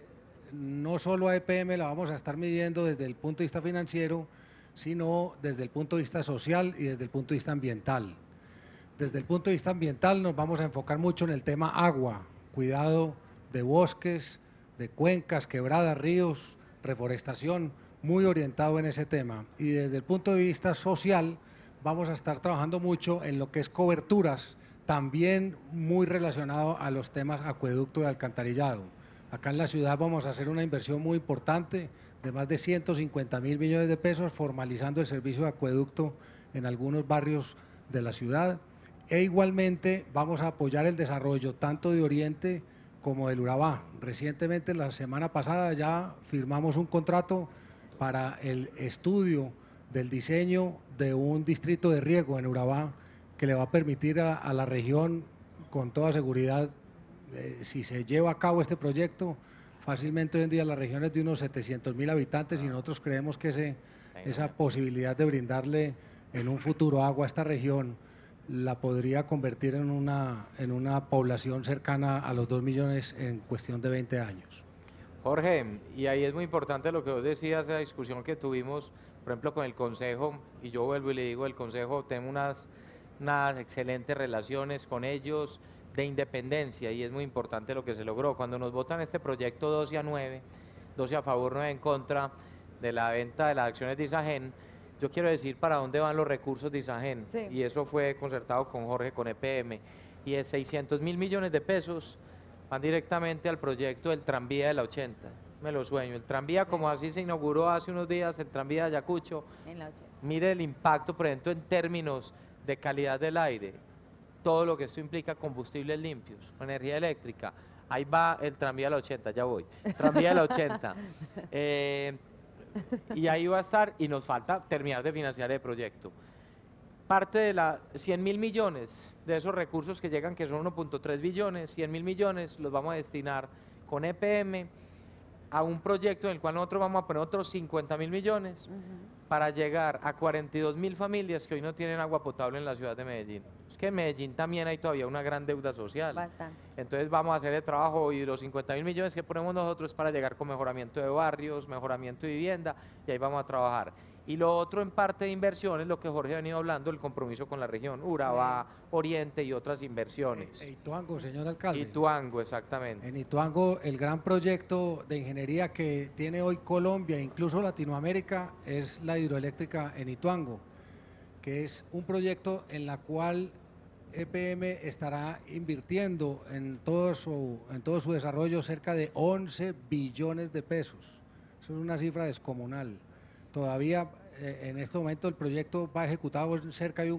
no solo a EPM la vamos a estar midiendo desde el punto de vista financiero, sino desde el punto de vista social y desde el punto de vista ambiental. Desde el punto de vista ambiental nos vamos a enfocar mucho en el tema agua, cuidado de bosques, de cuencas, quebradas, ríos, reforestación, muy orientado en ese tema. Y desde el punto de vista social vamos a estar trabajando mucho en lo que es coberturas, también muy relacionado a los temas acueducto y alcantarillado. Acá en la ciudad vamos a hacer una inversión muy importante de más de 150.000 millones de pesos, formalizando el servicio de acueducto en algunos barrios de la ciudad. E igualmente vamos a apoyar el desarrollo tanto de Oriente como del Urabá. Recientemente, la semana pasada, ya firmamos un contrato para el estudio del diseño de un distrito de riego en Urabá que le va a permitir a la región, con toda seguridad, si se lleva a cabo este proyecto, fácilmente hoy en día la región es de unos 700.000 habitantes y nosotros creemos que esa posibilidad de brindarle en un futuro agua a esta región la podría convertir en una población cercana a los 2 millones en cuestión de 20 años. Jorge, y ahí es muy importante lo que vos decías, la discusión que tuvimos, por ejemplo, con el Consejo, y yo vuelvo y le digo, el Consejo, tenemos unas excelentes relaciones con ellos de independencia, y es muy importante lo que se logró. Cuando nos votan este proyecto 12-9, 12 a favor, 9 en contra de la venta de las acciones de Isagen, yo quiero decir para dónde van los recursos de Isagen, Sí. y eso fue concertado con Jorge, con EPM, y es 600.000 millones de pesos van directamente al proyecto del tranvía de la 80. Me lo sueño, el tranvía como así se inauguró hace unos días, el tranvía de Ayacucho, En la 80. mire el impacto, por ejemplo, en términos de calidad del aire, todo lo que esto implica, combustibles limpios, energía eléctrica, ahí va el tranvía de la 80, ya voy, tranvía de la 80. Y ahí va a estar, y nos falta terminar de financiar el proyecto. Parte de la 100.000 millones de esos recursos que llegan, que son 1.3 billones, 100.000 millones los vamos a destinar con EPM a un proyecto en el cual nosotros vamos a poner otros 50.000 millones para llegar a 42.000 familias que hoy no tienen agua potable en la ciudad de Medellín. Es que en Medellín también hay todavía una gran deuda social. Bastante. Entonces vamos a hacer el trabajo, y los 50.000 millones que ponemos nosotros para llegar con mejoramiento de barrios, mejoramiento de vivienda, y ahí vamos a trabajar. Y lo otro en parte de inversiones, lo que Jorge ha venido hablando, el compromiso con la región, Urabá, Oriente y otras inversiones. Ituango, señor alcalde. Ituango, exactamente. En Ituango, el gran proyecto de ingeniería que tiene hoy Colombia, incluso Latinoamérica, es la hidroeléctrica en Ituango, que es un proyecto en la cual EPM estará invirtiendo en todo su desarrollo cerca de 11 billones de pesos. Eso es una cifra descomunal. Todavía en este momento el proyecto va ejecutado en cerca de un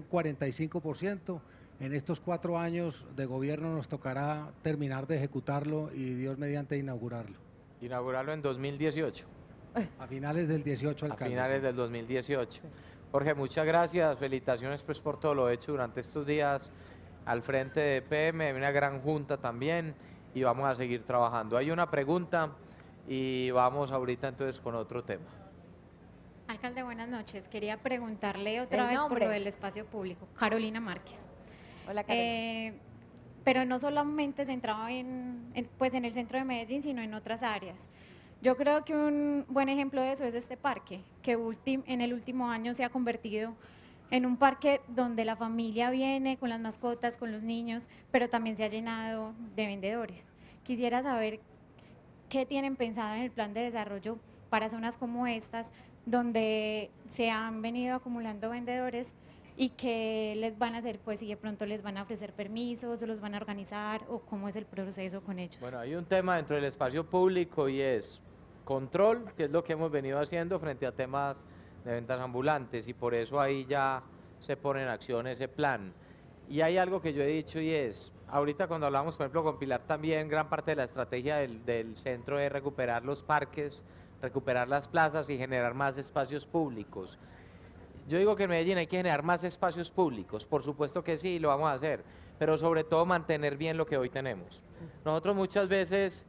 45%. En estos 4 años de gobierno nos tocará terminar de ejecutarlo y Dios mediante inaugurarlo. Inaugurarlo en 2018. A finales del 18, A alcalde. finales del 2018. Jorge, muchas gracias, felicitaciones pues por todo lo hecho durante estos días al frente de EPM, hay una gran junta también y vamos a seguir trabajando. Hay una pregunta y vamos ahorita entonces con otro tema. Alcalde, buenas noches. Quería preguntarle otra ¿El vez por nombre? lo del espacio público. Carolina Márquez. Hola, Carolina. Pero no solamente centrado pues en el centro de Medellín, sino en otras áreas. Yo creo que un buen ejemplo de eso es este parque, que en el último año se ha convertido en un parque donde la familia viene con las mascotas, con los niños, pero también se ha llenado de vendedores. Quisiera saber qué tienen pensado en el plan de desarrollo para zonas como estas, donde se han venido acumulando vendedores y qué les van a hacer, pues si de pronto les van a ofrecer permisos, o los van a organizar, o cómo es el proceso con ellos. Bueno, hay un tema dentro del espacio público y es control, que es lo que hemos venido haciendo frente a temas de ventas ambulantes, y por eso ahí ya se pone en acción ese plan. Y hay algo que yo he dicho y es, ahorita cuando hablamos, por ejemplo, con Pilar también, gran parte de la estrategia del centro es recuperar los parques, recuperar las plazas y generar más espacios públicos. Yo digo que en Medellín hay que generar más espacios públicos, por supuesto que sí, lo vamos a hacer, pero sobre todo mantener bien lo que hoy tenemos. Nosotros muchas veces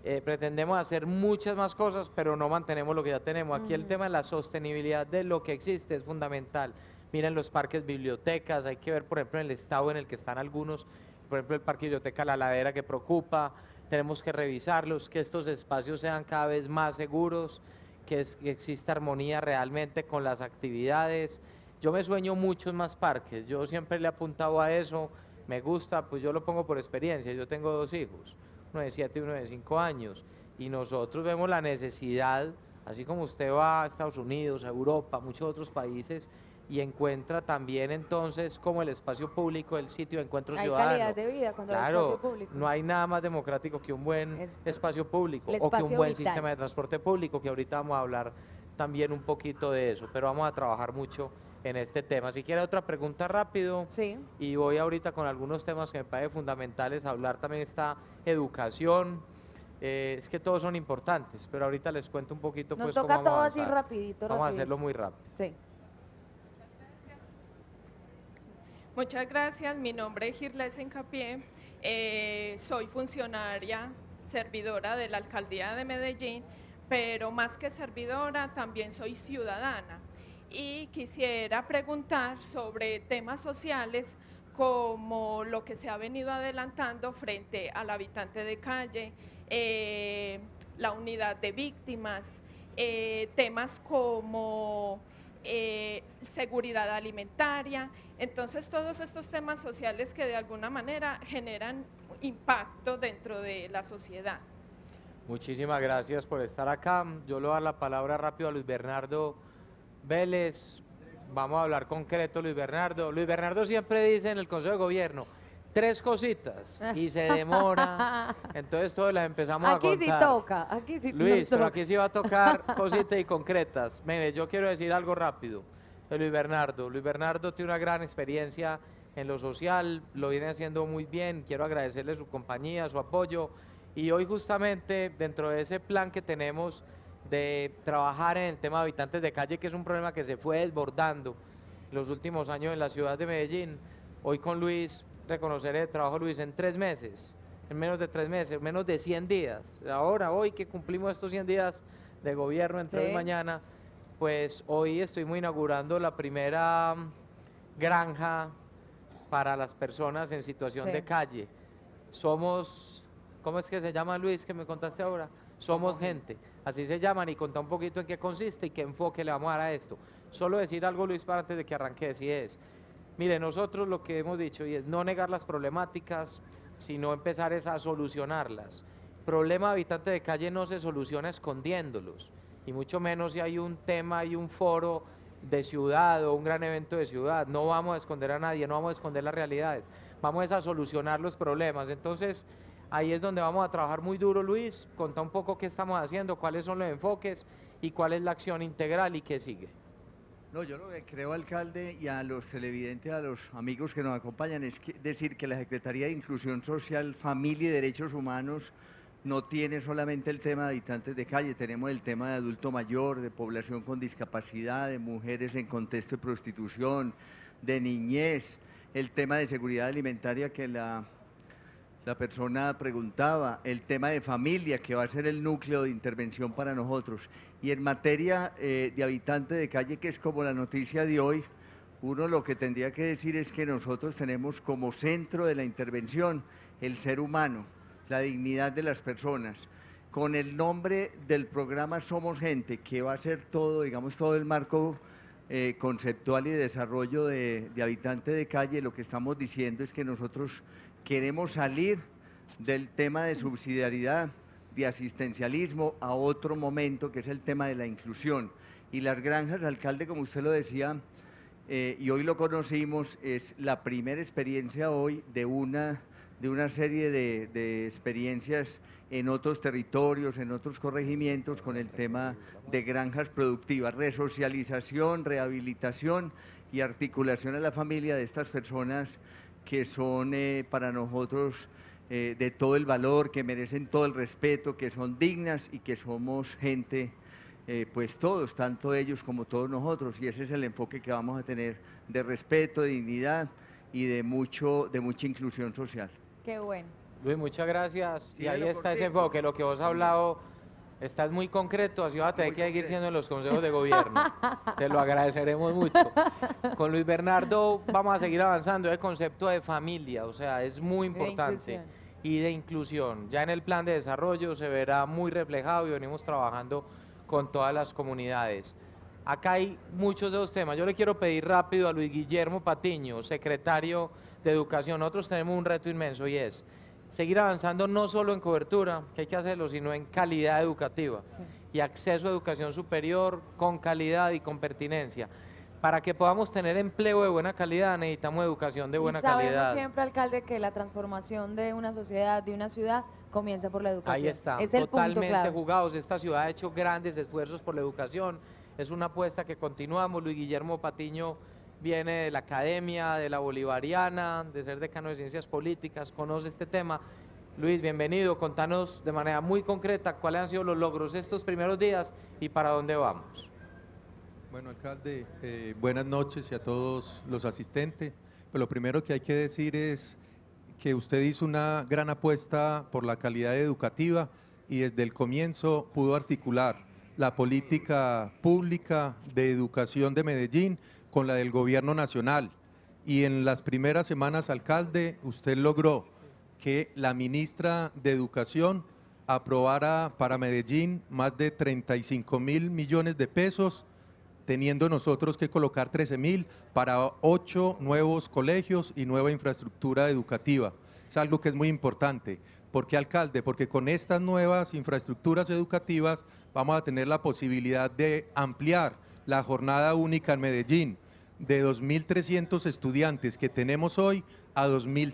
pretendemos hacer muchas más cosas, pero no mantenemos lo que ya tenemos. Aquí el tema de la sostenibilidad de lo que existe es fundamental. Miren los parques, bibliotecas, hay que ver, por ejemplo, en el estado en el que están algunos, por ejemplo, el Parque Biblioteca La Ladera que preocupa, tenemos que revisarlos, que estos espacios sean cada vez más seguros, que exista armonía realmente con las actividades. Yo me sueño muchos más parques, yo siempre le he apuntado a eso, me gusta, pues yo lo pongo por experiencia, yo tengo 2 hijos, uno de 7 y uno de 5 años, y nosotros vemos la necesidad, así como usted va a Estados Unidos, a Europa, a muchos otros países, y encuentra también entonces como el espacio público, el sitio de encuentro ciudadano. Hay calidad de vida cuando hay Claro, espacio público. no hay nada más democrático que un buen espacio público el o que un espacio buen vital. sistema de transporte público, que ahorita vamos a hablar también un poquito de eso, pero vamos a trabajar mucho en este tema. Si quiere otra pregunta rápido, y voy ahorita con algunos temas que me parecen fundamentales, hablar también esta educación, es que todos son importantes, pero ahorita les cuento un poquito Nos pues toca cómo vamos todo a así avanzar. rapidito. Vamos a hacerlo muy rápido. Sí. Muchas gracias, mi nombre es Girles Encapié, soy funcionaria, servidora de la Alcaldía de Medellín, pero más que servidora también soy ciudadana y quisiera preguntar sobre temas sociales como lo que se ha venido adelantando frente al habitante de calle, la unidad de víctimas, temas como seguridad alimentaria. Entonces todos estos temas sociales que de alguna manera generan impacto dentro de la sociedad. Muchísimas gracias por estar acá. Yo le voy a dar la palabra rápido a Luis Bernardo Vélez. Vamos a hablar concreto, Luis Bernardo. Luis Bernardo siempre dice en el Consejo de Gobierno 3 cositas y se demora, entonces todas las empezamos a contar. Aquí sí toca, aquí sí Luis, nos pero toca. aquí sí va a tocar cositas y concretas. Mire, yo quiero decir algo rápido de Luis Bernardo. Luis Bernardo tiene una gran experiencia en lo social, lo viene haciendo muy bien. Quiero agradecerle su compañía, su apoyo. Y hoy justamente dentro de ese plan que tenemos de trabajar en el tema de habitantes de calle, que es un problema que se fue desbordando en los últimos años en la ciudad de Medellín, hoy con Luis, reconoceré el trabajo Luis en 3 meses, en menos de 3 meses, menos de 100 días. Ahora, hoy que cumplimos estos 100 días de gobierno entre hoy y mañana, pues hoy estuvimos inaugurando la primera granja para las personas en situación de calle. Somos, ¿cómo es que se llama, Luis, que me contaste ahora? Somos gente, así se llaman, y contar un poquito en qué consiste y qué enfoque le vamos a dar a esto. Solo decir algo, Luis, para antes de que arranque, si es. Mire, nosotros lo que hemos dicho y es no negar las problemáticas, sino empezar es a solucionarlas. Problema de habitante de calle no se soluciona escondiéndolos, y mucho menos si hay un tema y un foro de ciudad o un gran evento de ciudad. No vamos a esconder a nadie, no vamos a esconder las realidades, vamos a solucionar los problemas. Entonces, ahí es donde vamos a trabajar muy duro, Luis. Contá un poco qué estamos haciendo, cuáles son los enfoques y cuál es la acción integral y qué sigue. No, yo lo que creo, alcalde, y a los televidentes, a los amigos que nos acompañan, es decir que la Secretaría de Inclusión Social, Familia y Derechos Humanos no tiene solamente el tema de habitantes de calle, tenemos el tema de adulto mayor, de población con discapacidad, de mujeres en contexto de prostitución, de niñez, el tema de seguridad alimentaria que la persona preguntaba, el tema de familia, que va a ser el núcleo de intervención para nosotros. Y en materia de habitante de calle, que es como la noticia de hoy, uno lo que tendría que decir es que nosotros tenemos como centro de la intervención el ser humano, la dignidad de las personas. Con el nombre del programa Somos Gente, que va a ser todo, digamos, todo el marco conceptual y de desarrollo de habitante de calle, lo que estamos diciendo es que nosotros queremos salir del tema de subsidiariedad, de asistencialismo, a otro momento, que es el tema de la inclusión. Y las granjas, alcalde, como usted lo decía, y hoy lo conocimos, es la primera experiencia hoy de una serie de experiencias en otros territorios, en otros corregimientos, con el tema de granjas productivas, resocialización, rehabilitación y articulación a la familia de estas personas que son para nosotros de todo el valor, que merecen todo el respeto, que son dignas y que somos gente, pues todos, tanto ellos como todos nosotros, y ese es el enfoque que vamos a tener de respeto, de dignidad y de mucha inclusión social. Qué bueno. Luis, muchas gracias. Sí, y ahí lo está ese cortico. enfoque, lo que vos has hablado, estás muy concreto, así vas a tener que seguir siendo en los consejos de gobierno. Te lo agradeceremos mucho. Con Luis Bernardo vamos a seguir avanzando el concepto de familia, o sea, es muy importante. Y de inclusión. Ya en el plan de desarrollo se verá muy reflejado y venimos trabajando con todas las comunidades. Acá hay muchos de los temas. Yo le quiero pedir rápido a Luis Guillermo Patiño, secretario de Educación. Nosotros tenemos un reto inmenso y es seguir avanzando no solo en cobertura, que hay que hacerlo, sino en calidad educativa y acceso a educación superior con calidad y con pertinencia. Para que podamos tener empleo de buena calidad necesitamos educación de buena y sabemos calidad. siempre, alcalde, que la transformación de una sociedad, de una ciudad, comienza por la educación. Ahí está, Es el punto totalmente clave. jugados. Esta ciudad ha hecho grandes esfuerzos por la educación. Es una apuesta que continuamos. Luis Guillermo Patiño viene de la academia, de la bolivariana, de ser decano de ciencias políticas, conoce este tema. Luis, bienvenido. Contanos de manera muy concreta cuáles han sido los logros estos primeros días y para dónde vamos. Bueno, alcalde, buenas noches y a todos los asistentes. Pues lo primero que hay que decir es que usted hizo una gran apuesta por la calidad educativa y desde el comienzo pudo articular la política pública de educación de Medellín con la del gobierno nacional. Y en las primeras semanas, alcalde, usted logró que la ministra de Educación aprobara para Medellín más de 35.000 millones de pesos, teniendo nosotros que colocar 13.000 para 8 nuevos colegios y nueva infraestructura educativa. Es algo que es muy importante. ¿Por qué, alcalde? Porque con estas nuevas infraestructuras educativas vamos a tener la posibilidad de ampliar la jornada única en Medellín de 2.300 estudiantes que tenemos hoy a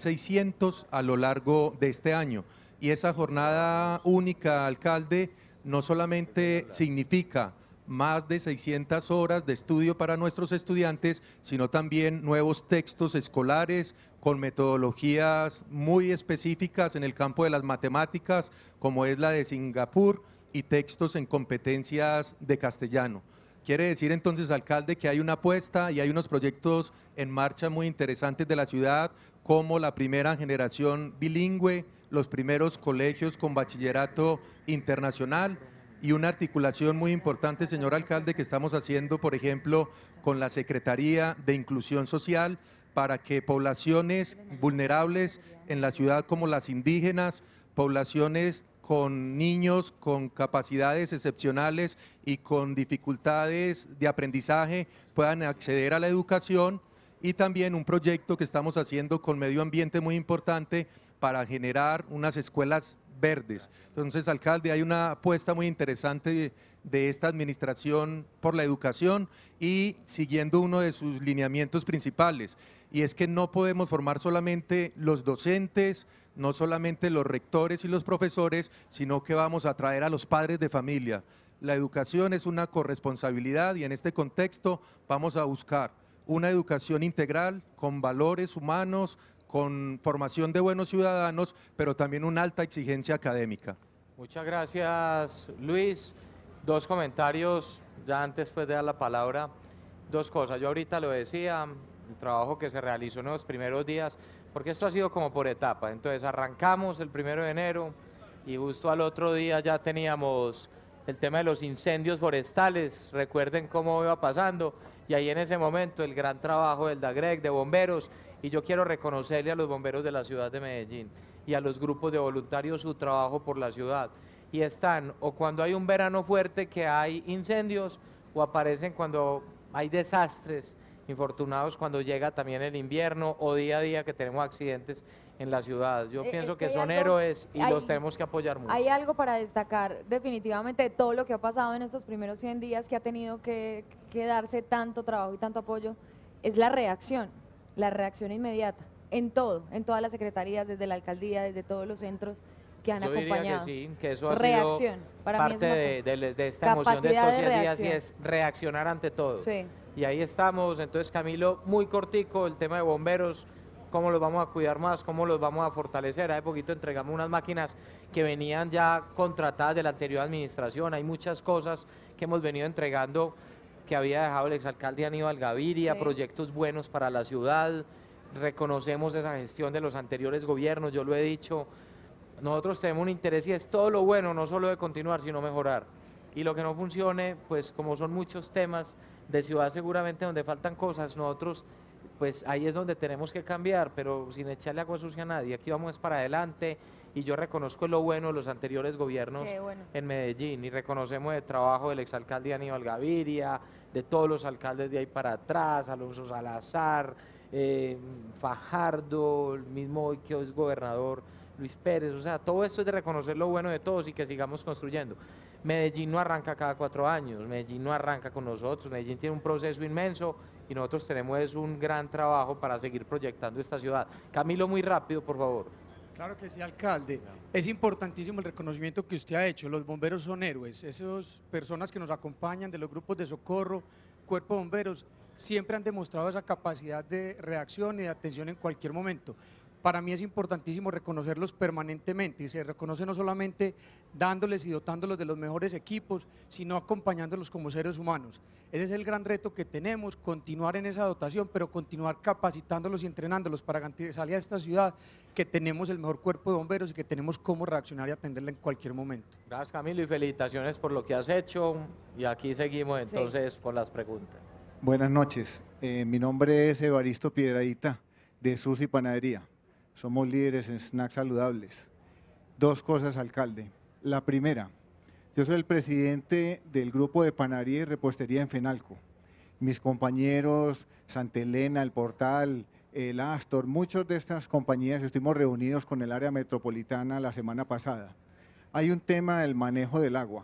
2.600 a lo largo de este año. Y esa jornada única, alcalde, no solamente significa más de 600 horas de estudio para nuestros estudiantes, sino también nuevos textos escolares con metodologías muy específicas en el campo de las matemáticas, como es la de Singapur, y textos en competencias de castellano. Quiere decir entonces, alcalde, que hay una apuesta y hay unos proyectos en marcha muy interesantes de la ciudad, como la primera generación bilingüe, los primeros colegios con bachillerato internacional y una articulación muy importante, señor alcalde, que estamos haciendo, por ejemplo, con la Secretaría de Inclusión Social, para que poblaciones vulnerables en la ciudad como las indígenas, poblaciones con niños con capacidades excepcionales y con dificultades de aprendizaje puedan acceder a la educación, y también un proyecto que estamos haciendo con medio ambiente muy importante para generar unas escuelas verdes. Entonces, alcalde, hay una apuesta muy interesante de esta administración por la educación y siguiendo uno de sus lineamientos principales, y es que no podemos formar solamente los docentes, no solamente los rectores y los profesores, sino que vamos a traer a los padres de familia. La educación es una corresponsabilidad y en este contexto vamos a buscar una educación integral con valores humanos, con formación de buenos ciudadanos, pero también una alta exigencia académica. Muchas gracias, Luis. Dos comentarios, ya antes pues de dar la palabra, dos cosas. Yo ahorita lo decía, el trabajo que se realizó en los primeros días, porque esto ha sido como por etapa. Entonces arrancamos el 1 de enero y justo al otro día ya teníamos el tema de los incendios forestales, recuerden cómo iba pasando, y ahí en ese momento el gran trabajo del DAGREC, de bomberos, y yo quiero reconocerle a los bomberos de la ciudad de Medellín y a los grupos de voluntarios su trabajo por la ciudad. Y están o cuando hay un verano fuerte que hay incendios, o aparecen cuando hay desastres infortunados, cuando llega también el invierno, o día a día que tenemos accidentes en la ciudad. Yo pienso que son héroes y los tenemos que apoyar mucho. Hay algo para destacar definitivamente de todo lo que ha pasado en estos primeros 100 días, que ha tenido que darse tanto trabajo y tanto apoyo, es la reacción inmediata, en todo, en todas las secretarías, desde la alcaldía, desde todos los centros que han acompañado. Yo diría que sí, que eso ha reacción, sido para mí parte de esta emoción de estos 100 días, y es reaccionar ante todo. Sí. Y ahí estamos. Entonces, Camilo, muy cortico, el tema de bomberos, cómo los vamos a cuidar más, cómo los vamos a fortalecer. Hace poquito entregamos unas máquinas que venían ya contratadas de la anterior administración. Hay muchas cosas que hemos venido entregando que había dejado el exalcalde Aníbal Gaviria, proyectos buenos para la ciudad. Reconocemos esa gestión de los anteriores gobiernos, yo lo he dicho, nosotros tenemos un interés y es todo lo bueno, no solo de continuar, sino mejorar. Y lo que no funcione, pues como son muchos temas de ciudad seguramente donde faltan cosas, nosotros pues ahí es donde tenemos que cambiar, pero sin echarle agua sucia a nadie. Aquí vamos para adelante y yo reconozco lo bueno de los anteriores gobiernos en Medellín y reconocemos el trabajo del exalcalde Aníbal Gaviria, de todos los alcaldes de ahí para atrás, Alonso Salazar, Fajardo, el mismo hoy que es gobernador Luis Pérez, o sea, todo esto es de reconocer lo bueno de todos y que sigamos construyendo. Medellín no arranca cada 4 años, Medellín no arranca con nosotros, Medellín tiene un proceso inmenso y nosotros tenemos un gran trabajo para seguir proyectando esta ciudad. Camilo, muy rápido, por favor. Claro que sí, alcalde. Es importantísimo el reconocimiento que usted ha hecho. Los bomberos son héroes. Esas personas que nos acompañan de los grupos de socorro, cuerpo de bomberos, siempre han demostrado esa capacidad de reacción y de atención en cualquier momento. Para mí es importantísimo reconocerlos permanentemente y se reconoce no solamente dándoles y dotándolos de los mejores equipos, sino acompañándolos como seres humanos. Ese es el gran reto que tenemos, continuar en esa dotación, pero continuar capacitándolos y entrenándolos para garantizarle a esta ciudad que tenemos el mejor cuerpo de bomberos y que tenemos cómo reaccionar y atenderla en cualquier momento. Gracias, Camilo, y felicitaciones por lo que has hecho y aquí seguimos entonces por las preguntas. Buenas noches, mi nombre es Evaristo Piedradita de Susi Panadería. Somos líderes en snacks saludables. 2 cosas, alcalde. La primera, yo soy el presidente del grupo de panadería y repostería en Fenalco. Mis compañeros, Santa Elena, El Portal, el Astor, muchas de estas compañías estuvimos reunidos con el área metropolitana la semana pasada. Hay un tema del manejo del agua.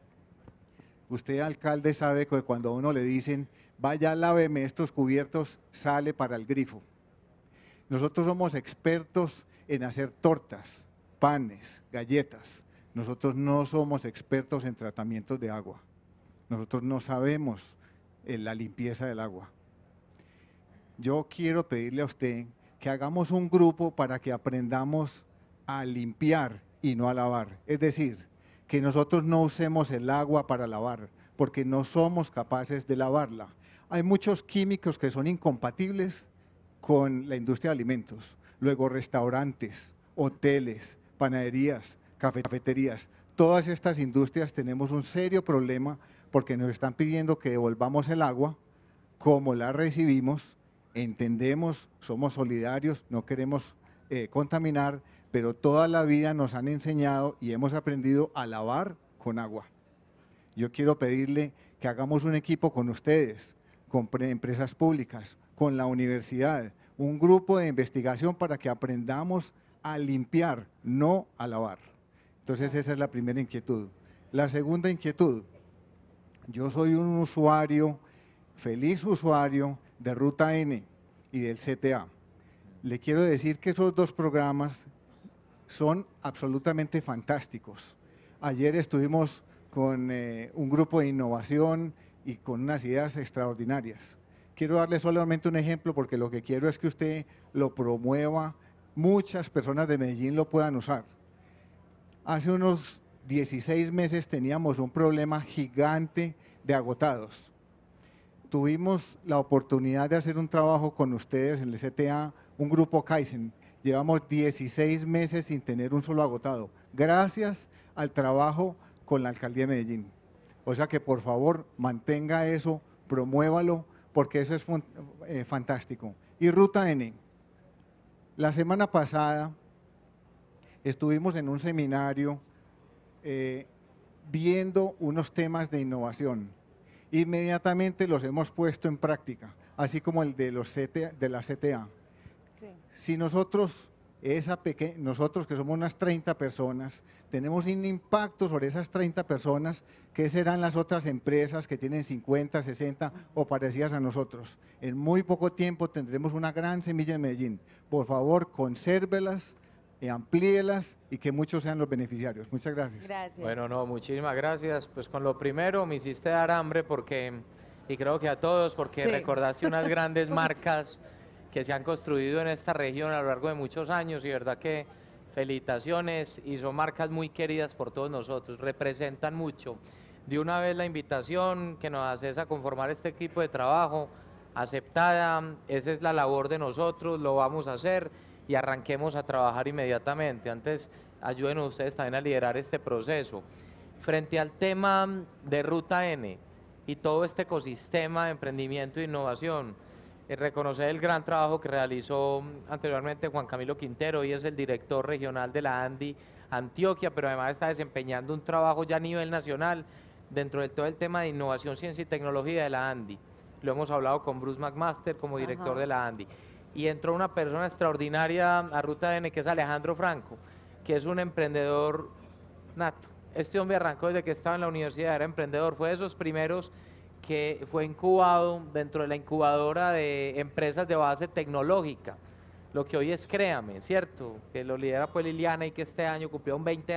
Usted, alcalde, sabe que cuando a uno le dicen, vaya, láveme estos cubiertos, sale para el grifo. Nosotros somos expertos en hacer tortas, panes, galletas. Nosotros no somos expertos en tratamientos de agua. Nosotros no sabemos la limpieza del agua. Yo quiero pedirle a usted que hagamos un grupo para que aprendamos a limpiar y no a lavar. Es decir, que nosotros no usemos el agua para lavar, porque no somos capaces de lavarla. Hay muchos químicos que son incompatibles con la industria de alimentos, luego restaurantes, hoteles, panaderías, cafeterías. Todas estas industrias tenemos un serio problema porque nos están pidiendo que devolvamos el agua como la recibimos, entendemos, somos solidarios, no queremos contaminar, pero toda la vida nos han enseñado y hemos aprendido a lavar con agua. Yo quiero pedirle que hagamos un equipo con ustedes, con empresas públicas, con la universidad, un grupo de investigación para que aprendamos a limpiar, no a lavar. Entonces esa es la primera inquietud. La segunda inquietud, yo soy un usuario, feliz usuario de Ruta N y del CTA. Le quiero decir que esos 2 programas son absolutamente fantásticos. Ayer estuvimos con un grupo de innovación y con unas ideas extraordinarias. Quiero darle solamente un ejemplo porque lo que quiero es que usted lo promueva, muchas personas de Medellín lo puedan usar. Hace unos 16 meses teníamos un problema gigante de agotados. Tuvimos la oportunidad de hacer un trabajo con ustedes en el CTA, un grupo Kaizen. Llevamos 16 meses sin tener un solo agotado, gracias al trabajo con la Alcaldía de Medellín. O sea que por favor mantenga eso, promuévalo, porque eso es fantástico. Y Ruta N, la semana pasada estuvimos en un seminario viendo unos temas de innovación. Inmediatamente los hemos puesto en práctica, así como el de, de la CTA. Sí. Si nosotros, nosotros que somos unas 30 personas, tenemos un impacto sobre esas 30 personas, ¿qué serán las otras empresas que tienen 50, 60 o parecidas a nosotros? En muy poco tiempo tendremos una gran semilla en Medellín. Por favor, consérvelas, amplíelas y que muchos sean los beneficiarios. Muchas gracias. Bueno, no, muchísimas gracias. Pues con lo primero me hiciste dar hambre porque, y creo que a todos, porque recordaste unas grandes marcas que se han construido en esta región a lo largo de muchos años y verdad que felicitaciones y son marcas muy queridas por todos nosotros, representan mucho. De una vez la invitación que nos haces a conformar este equipo de trabajo, aceptada, esa es la labor de nosotros, lo vamos a hacer y arranquemos a trabajar inmediatamente. Antes ayúdenos ustedes también a liderar este proceso. Frente al tema de Ruta N y todo este ecosistema de emprendimiento e innovación, reconocer el gran trabajo que realizó anteriormente Juan Camilo Quintero, hoy es el director regional de la ANDI Antioquia, pero además está desempeñando un trabajo ya a nivel nacional dentro de todo el tema de innovación, ciencia y tecnología de la ANDI. Lo hemos hablado con Bruce McMaster como director de la ANDI. Y entró una persona extraordinaria a Ruta N, que es Alejandro Franco, que es un emprendedor nato. Este hombre arrancó desde que estaba en la universidad, era emprendedor, fue de esos primeros que fue incubado dentro de la incubadora de empresas de base tecnológica, lo que hoy es Créame, ¿cierto? Que lo lidera pues Liliana y que este año cumplieron 20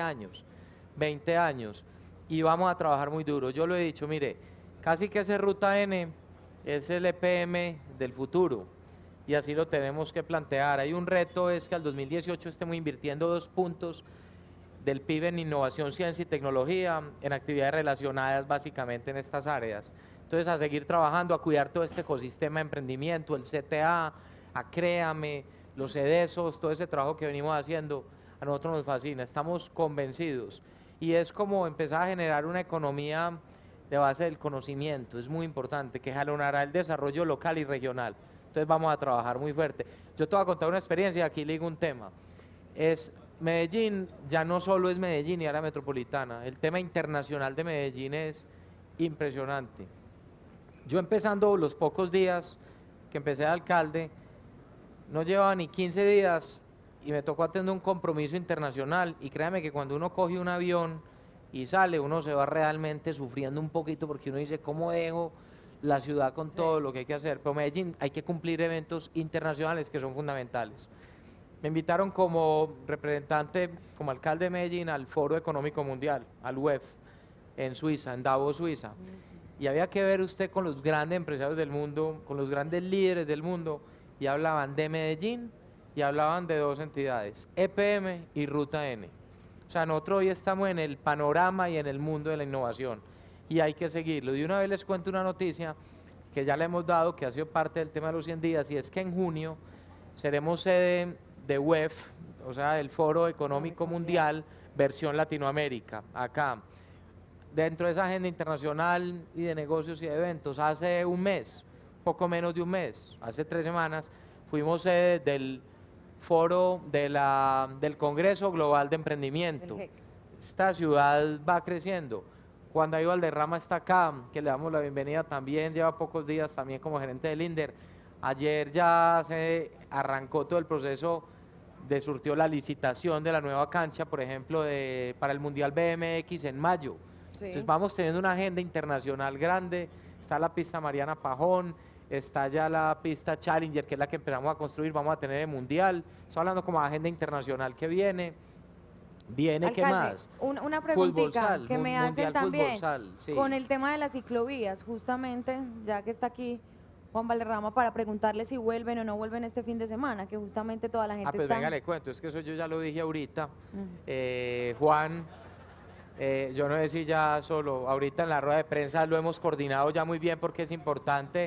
años, y vamos a trabajar muy duro. Yo lo he dicho, mire, casi que ese Ruta N es el EPM del futuro, y así lo tenemos que plantear. Hay un reto, es que al 2018 estemos invirtiendo 2 puntos del PIB en innovación, ciencia y tecnología, en actividades relacionadas básicamente en estas áreas. Entonces, a seguir trabajando, a cuidar todo este ecosistema de emprendimiento, el CTA, a Créame, los EDESOS, todo ese trabajo que venimos haciendo, a nosotros nos fascina, estamos convencidos. Y es como empezar a generar una economía de base del conocimiento, es muy importante, que jalonará el desarrollo local y regional. Entonces vamos a trabajar muy fuerte. Yo te voy a contar una experiencia, aquí le digo un tema. Medellín ya no solo es Medellín y área metropolitana, el tema internacional de Medellín es impresionante. Yo empezando los pocos días que empecé de alcalde, no llevaba ni 15 días y me tocó atender un compromiso internacional, y créame que cuando uno coge un avión y sale, uno se va realmente sufriendo un poquito porque uno dice, ¿cómo dejo la ciudad con todo lo que hay que hacer? Pero Medellín hay que cumplir eventos internacionales que son fundamentales. Me invitaron como representante, como alcalde de Medellín, al Foro Económico Mundial, al WEF, en Suiza, en Davos, Suiza. Y había que ver usted con los grandes empresarios del mundo, con los grandes líderes del mundo, y hablaban de Medellín y hablaban de 2 entidades, EPM y Ruta N. O sea, nosotros hoy estamos en el panorama y en el mundo de la innovación, y hay que seguirlo. Y una vez les cuento una noticia que ya le hemos dado, que ha sido parte del tema de los 100 días, y es que en junio seremos sede de WEF, o sea, del Foro Económico Mundial, versión Latinoamérica, acá. Dentro de esa agenda internacional y de negocios y de eventos, hace un mes, poco menos de un mes, hace 3 semanas, fuimos sede del foro del Congreso Global de Emprendimiento. Esta ciudad va creciendo. Juan David Valderrama está acá, que le damos la bienvenida también, lleva pocos días también como gerente del INDER. Ayer ya se arrancó todo el proceso de surtió la licitación de la nueva cancha, por ejemplo, para el Mundial BMX en mayo. Sí. Entonces vamos teniendo una agenda internacional grande, está la pista Mariana Pajón, está ya la pista Challenger, que es la que empezamos a construir, vamos a tener el Mundial, estoy hablando como agenda internacional que viene. Alcalde, ¿qué más? Una preguntita que me hacen también, sí. Con el tema de las ciclovías, justamente, ya que está aquí Juan Valderrama, para preguntarle si vuelven o no vuelven este fin de semana, que justamente toda la gente pues está... venga, le cuento, es que eso yo ya lo dije ahorita. Juan, yo no decía ya solo, ahorita en la rueda de prensa lo hemos coordinado ya muy bien porque es importante.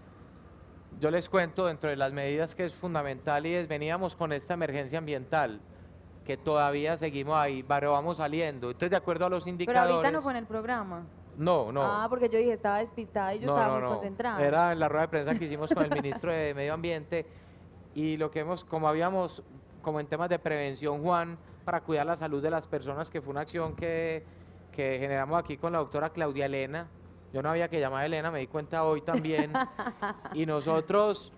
Yo les cuento dentro de las medidas que es fundamental, y veníamos con esta emergencia ambiental, que todavía seguimos ahí, pero vamos saliendo. Entonces, de acuerdo a los indicadores... Pero ahorita no fue en el programa. No. Ah, porque yo dije, estaba despistada y yo estaba muy concentrada. Era en la rueda de prensa que hicimos con el ministro de Medio Ambiente, y lo que como en temas de prevención, Juan, para cuidar la salud de las personas, que fue una acción que generamos aquí con la doctora Claudia Elena. Yo no había que llamar a Elena, me di cuenta hoy también. Y nosotros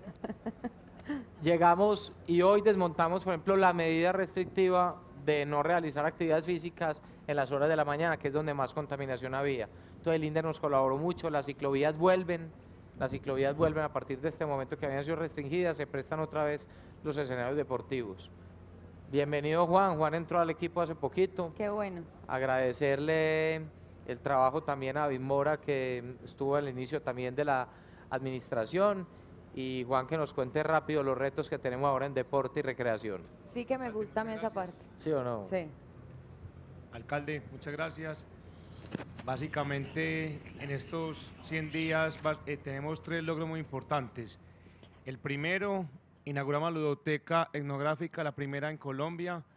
llegamos y hoy desmontamos, por ejemplo, la medida restrictiva de no realizar actividades físicas en las horas de la mañana, que es donde más contaminación había. Entonces el INDER nos colaboró mucho, las ciclovías vuelven a partir de este momento que habían sido restringidas, se prestan otra vez los escenarios deportivos. Bienvenido Juan entró al equipo hace poquito. Qué bueno. Agradecerle el trabajo también a David Mora, que estuvo al inicio también de la administración, y Juan, que nos cuente rápido los retos que tenemos ahora en deporte y recreación. Sí, que me gusta a mí esa parte. ¿Sí o no? Sí. Alcalde, muchas gracias. Básicamente, en estos 100 días tenemos 3 logros muy importantes. El primero, inauguramos la ludoteca etnográfica, la primera en Colombia,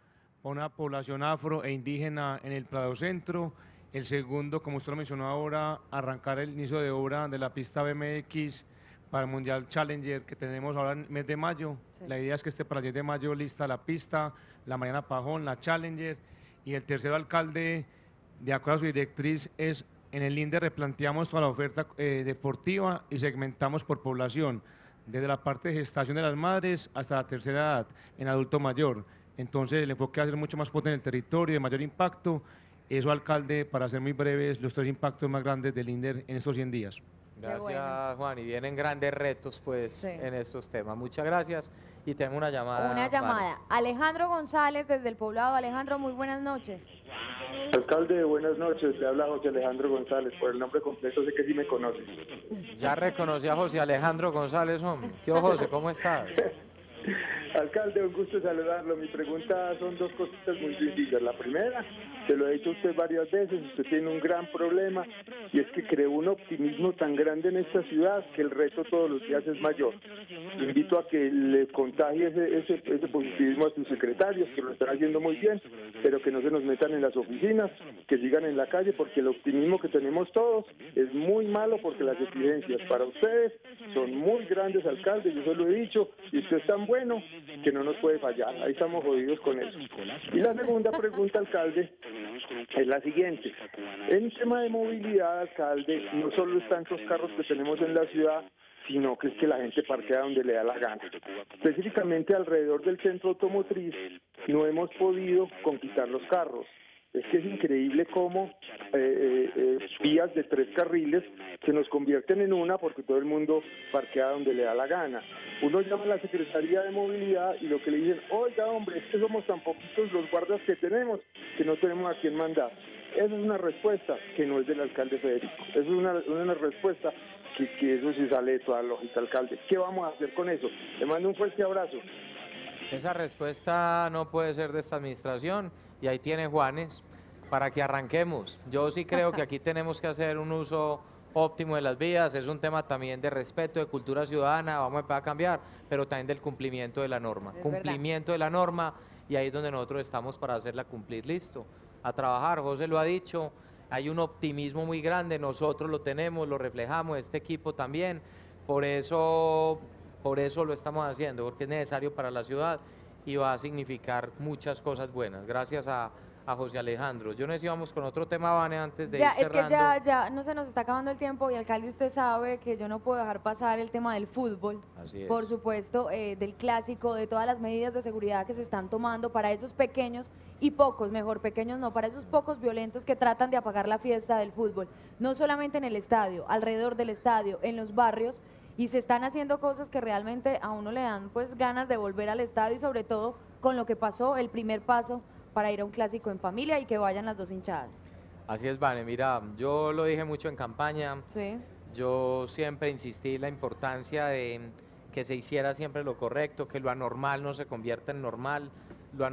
para una población afro e indígena en el Prado Centro. El segundo, como usted lo mencionó ahora, arrancar el inicio de obra de la pista BMX para el Mundial Challenger que tenemos ahora en el mes de mayo. Sí. La idea es que esté para el 10 de mayo lista la pista, la Mariana Pajón, la Challenger. Y el tercero, alcalde, de acuerdo a su directriz, es en el INDE replanteamos toda la oferta deportiva y segmentamos por población, desde la parte de gestación de las madres hasta la tercera edad, en adulto mayor. Entonces el enfoque va a ser mucho más potente en el territorio, de mayor impacto. Eso, alcalde, para ser muy breves, los 3 impactos más grandes del INDER en estos 100 días. Gracias, Juan, y vienen grandes retos pues en estos temas. Muchas gracias y tengo una llamada. Una llamada. Vale. Alejandro González desde el poblado. Alejandro, muy buenas noches. Alcalde, buenas noches. Le habla José Alejandro González. Por el nombre completo sé que sí me conoce. Ya reconocí a José Alejandro González, hombre. ¿Qué José? ¿Cómo estás? Alcalde, un gusto saludarlo. Mi pregunta son 2 cositas muy sencillas. La primera, se lo he dicho a usted varias veces, usted tiene un gran problema y es que creó un optimismo tan grande en esta ciudad que el reto todos los días es mayor. Lo invito a que le contagie ese positivismo a sus secretarios, que lo están haciendo muy bien, pero que no se nos metan en las oficinas, que sigan en la calle, porque el optimismo que tenemos todos es muy malo, porque las exigencias para ustedes son muy grandes, alcalde, yo se lo he dicho, y usted es tan bueno que no nos puede fallar. Ahí estamos jodidos con eso. Y la segunda pregunta, alcalde, es la siguiente. En tema de movilidad, alcalde, no solo están esos carros que tenemos en la ciudad, sino que es que la gente parquea donde le da la gana. Específicamente alrededor del centro automotriz no hemos podido conquistar los carros. Es que es increíble cómo vías de 3 carriles se nos convierten en una porque todo el mundo parquea donde le da la gana. Uno llama a la Secretaría de Movilidad y lo que le dicen, oiga hombre, es que somos tan poquitos los guardas que tenemos que no tenemos a quién mandar. Esa es una respuesta que no es del alcalde Federico. Esa es una respuesta que eso sí sale de toda lógica, alcalde. ¿Qué vamos a hacer con eso? Le mando un fuerte abrazo. Esa respuesta no puede ser de esta administración y ahí tiene Juanes para que arranquemos. Yo sí creo que aquí tenemos que hacer un uso óptimo de las vías, es un tema también de respeto, de cultura ciudadana, vamos a empezar a cambiar, pero también del cumplimiento de la norma. Cumplimiento de la norma y ahí es donde nosotros estamos para hacerla cumplir. Listo, a trabajar, José lo ha dicho, hay un optimismo muy grande, nosotros lo tenemos, lo reflejamos, este equipo también, por eso lo estamos haciendo, porque es necesario para la ciudad y va a significar muchas cosas buenas. Gracias a José Alejandro. Yo no sé si vamos con otro tema, Vane, antes de ir cerrando. Es que ya no se nos está acabando el tiempo y, alcalde, usted sabe que yo no puedo dejar pasar el tema del fútbol. Así es. Por supuesto, del clásico, de todas las medidas de seguridad que se están tomando para esos pequeños y pocos, mejor pequeños no, para esos pocos violentos que tratan de apagar la fiesta del fútbol. No solamente en el estadio, alrededor del estadio, en los barrios, y se están haciendo cosas que realmente a uno le dan pues ganas de volver al estadio y sobre todo con lo que pasó, el primer paso para ir a un clásico en familia y que vayan las 2 hinchadas. Así es, Vane, mira, yo lo dije mucho en campaña, Sí. yo siempre insistí en la importancia de que se hiciera siempre lo correcto, que lo anormal no se convierta en normal, lo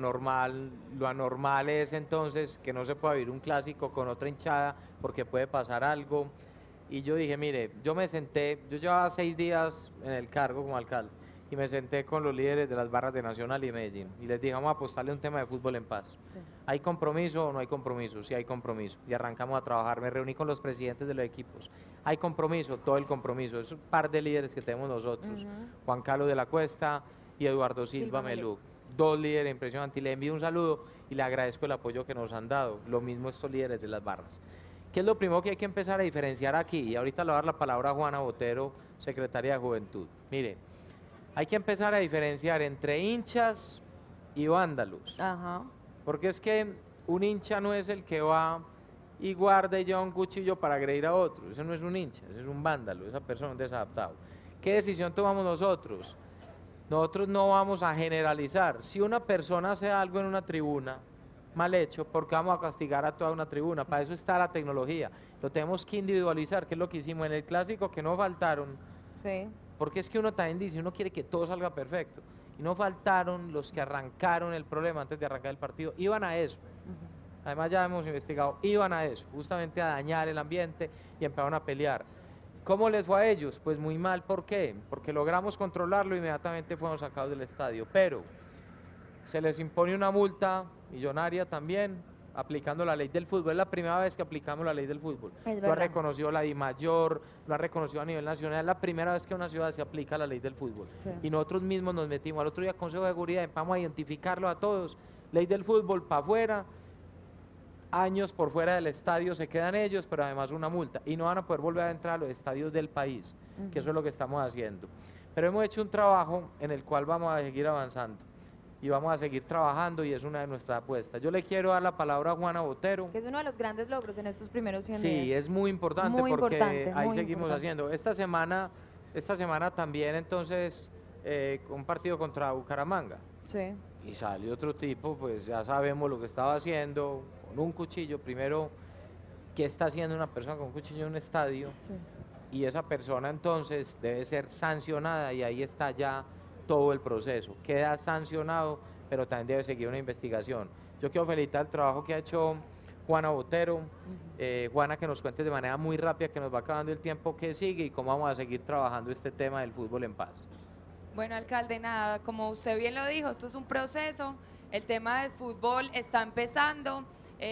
anormal es entonces que no se pueda vivir un clásico con otra hinchada porque puede pasar algo. Y yo dije, mire, yo llevaba 6 días en el cargo como alcalde y me senté con los líderes de las barras de Nacional y Medellín y les dije, vamos a apostarle un tema de fútbol en paz. Sí. ¿Hay compromiso o no hay compromiso? Sí hay compromiso. Y arrancamos a trabajar, me reuní con los presidentes de los equipos. ¿Hay compromiso? Todo el compromiso. Es un par de líderes que tenemos nosotros, Juan Carlos de la Cuesta y Eduardo Silva Melú. 2 líderes impresionantes. Y le envío un saludo y le agradezco el apoyo que nos han dado. Lo mismo estos líderes de las barras. ¿Qué es lo primero que hay que empezar a diferenciar aquí? Y ahorita le voy a dar la palabra a Juana Botero, secretaria de Juventud. Mire, hay que empezar a diferenciar entre hinchas y vándalos. Ajá. Porque es que un hincha no es el que va y guarda y lleva un cuchillo para agredir a otro. Eso no es un hincha, ese es un vándalo, esa persona es un desadaptado. ¿Qué decisión tomamos nosotros? Nosotros no vamos a generalizar. Si una persona hace algo en una tribuna mal hecho, ¿por qué vamos a castigar a toda una tribuna? Para eso está la tecnología. Lo tenemos que individualizar, que es lo que hicimos en el clásico, que no faltaron. Sí. Porque es que uno también dice, uno quiere que todo salga perfecto. Y no faltaron los que arrancaron el problema antes de arrancar el partido. Iban a eso. Además ya hemos investigado, iban a eso, justamente a dañar el ambiente y empezaron a pelear. ¿Cómo les fue a ellos? Pues muy mal. ¿Por qué? Porque logramos controlarlo y inmediatamente fueron sacados del estadio. Pero se les impone una multa millonaria también, aplicando la ley del fútbol. Es la primera vez que aplicamos la ley del fútbol. Es Lo ha verdad. reconocido la DIMAYOR, lo ha reconocido a nivel nacional. Es la primera vez que en una ciudad se aplica la ley del fútbol. Sí. Y nosotros mismos nos metimos al otro día Consejo de Seguridad, vamos a identificarlo a todos. Ley del fútbol para afuera, años por fuera del estadio se quedan ellos, pero además una multa. Y no van a poder volver a entrar a los estadios del país, que eso es lo que estamos haciendo. Pero hemos hecho un trabajo en el cual vamos a seguir avanzando y vamos a seguir trabajando y es una de nuestras apuestas. Yo le quiero dar la palabra a Juana Botero. Que es uno de los grandes logros en estos primeros 100 Sí, días. es muy importante Muy porque importante, ahí muy seguimos importante. haciendo. Esta semana también entonces un partido contra Bucaramanga. Sí. Y salió otro tipo, pues ya sabemos lo que estaba haciendo, con un cuchillo. Primero, ¿qué está haciendo una persona con un cuchillo en un estadio? Y esa persona entonces debe ser sancionada y ahí está ya todo el proceso. Queda sancionado, pero también debe seguir una investigación. Yo quiero felicitar el trabajo que ha hecho Juana Botero. Juana, que nos cuente de manera muy rápida, que nos va acabando el tiempo que sigue y cómo vamos a seguir trabajando este tema del fútbol en paz. Bueno, alcalde, nada, como usted bien lo dijo, esto es un proceso, el tema del fútbol está empezando,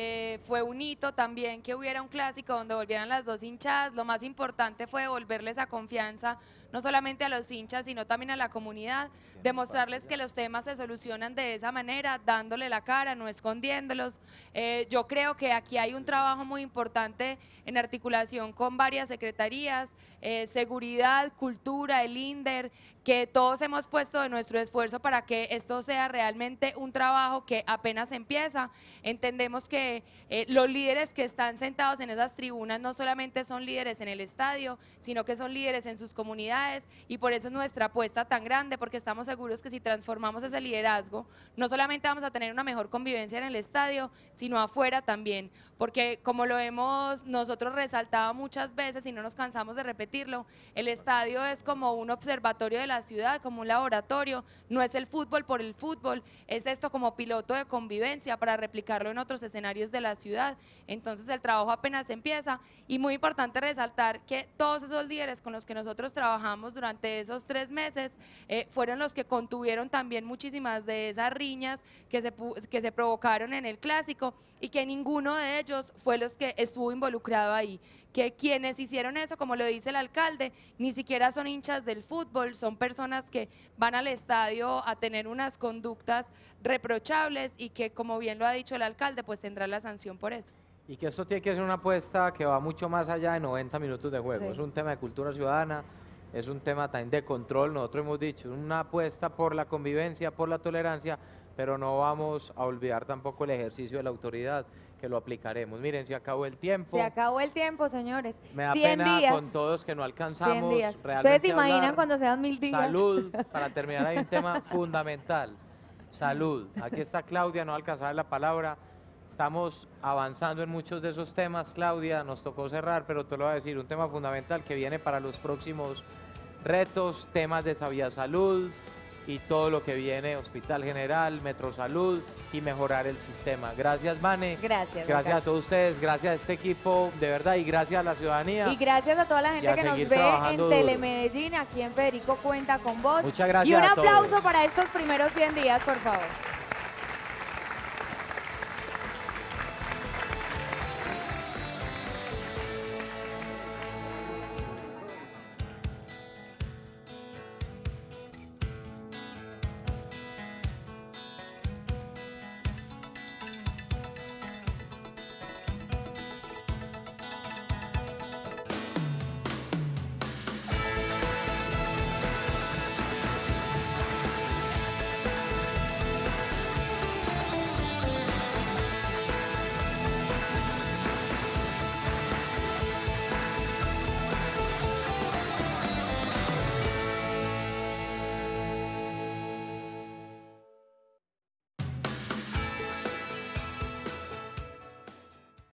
fue un hito también que hubiera un clásico donde volvieran las dos hinchadas, lo más importante fue devolverles esa confianza, no solamente a los hinchas, sino también a la comunidad, demostrarles que los temas se solucionan de esa manera, dándole la cara, no escondiéndolos. Yo creo que aquí hay un trabajo muy importante en articulación con varias secretarías, seguridad, cultura, el INDER, que todos hemos puesto de nuestro esfuerzo para que esto sea realmente un trabajo que apenas empieza. Entendemos que los líderes que están sentados en esas tribunas no solamente son líderes en el estadio, sino que son líderes en sus comunidades y por eso es nuestra apuesta tan grande, porque estamos seguros que si transformamos ese liderazgo, no solamente vamos a tener una mejor convivencia en el estadio, sino afuera también, porque como lo hemos nosotros resaltado muchas veces y no nos cansamos de repetirlo, el estadio es como un observatorio de la ciudad, como un laboratorio, no es el fútbol por el fútbol, es esto como piloto de convivencia para replicarlo en otros escenarios de la ciudad. Entonces el trabajo apenas empieza y muy importante resaltar que todos esos líderes con los que nosotros trabajamos durante esos 3 meses fueron los que contuvieron también muchísimas de esas riñas que se provocaron en el clásico y que ninguno de ellos fue los que estuvo involucrado ahí, que quienes hicieron eso, como lo dice el alcalde, ni siquiera son hinchas del fútbol, son personas que van al estadio a tener unas conductas reprochables y que, como bien lo ha dicho el alcalde, pues tendrá la sanción por eso. Y que esto tiene que ser una apuesta que va mucho más allá de 90 minutos de juego. Sí. Es un tema de cultura ciudadana, es un tema también de control. Nosotros hemos dicho, una apuesta por la convivencia, por la tolerancia, pero no vamos a olvidar tampoco el ejercicio de la autoridad, que lo aplicaremos. Miren, se acabó el tiempo. Se acabó el tiempo, señores. Me da 100 pena días. con todos que no 100 alcanzamos días. realmente ¿Ustedes se a hablar. imaginan cuando sean 1000 días? Salud, para terminar hay un tema fundamental, salud. Aquí está Claudia, no alcanzaba la palabra. Estamos avanzando en muchos de esos temas, Claudia, nos tocó cerrar, pero te lo voy a decir, un tema fundamental que viene para los próximos retos, temas de Sabía Salud y todo lo que viene, Hospital General, Metrosalud y mejorar el sistema. Gracias, Vane. Gracias. Gracias a todos ustedes, gracias a este equipo, de verdad, y gracias a la ciudadanía. Y gracias a toda la gente Y a que nos seguir ve en trabajando duro. Telemedellín, aquí en Federico Cuenta con Vos. Muchas gracias Y un a todos. aplauso para estos primeros 100 días, por favor.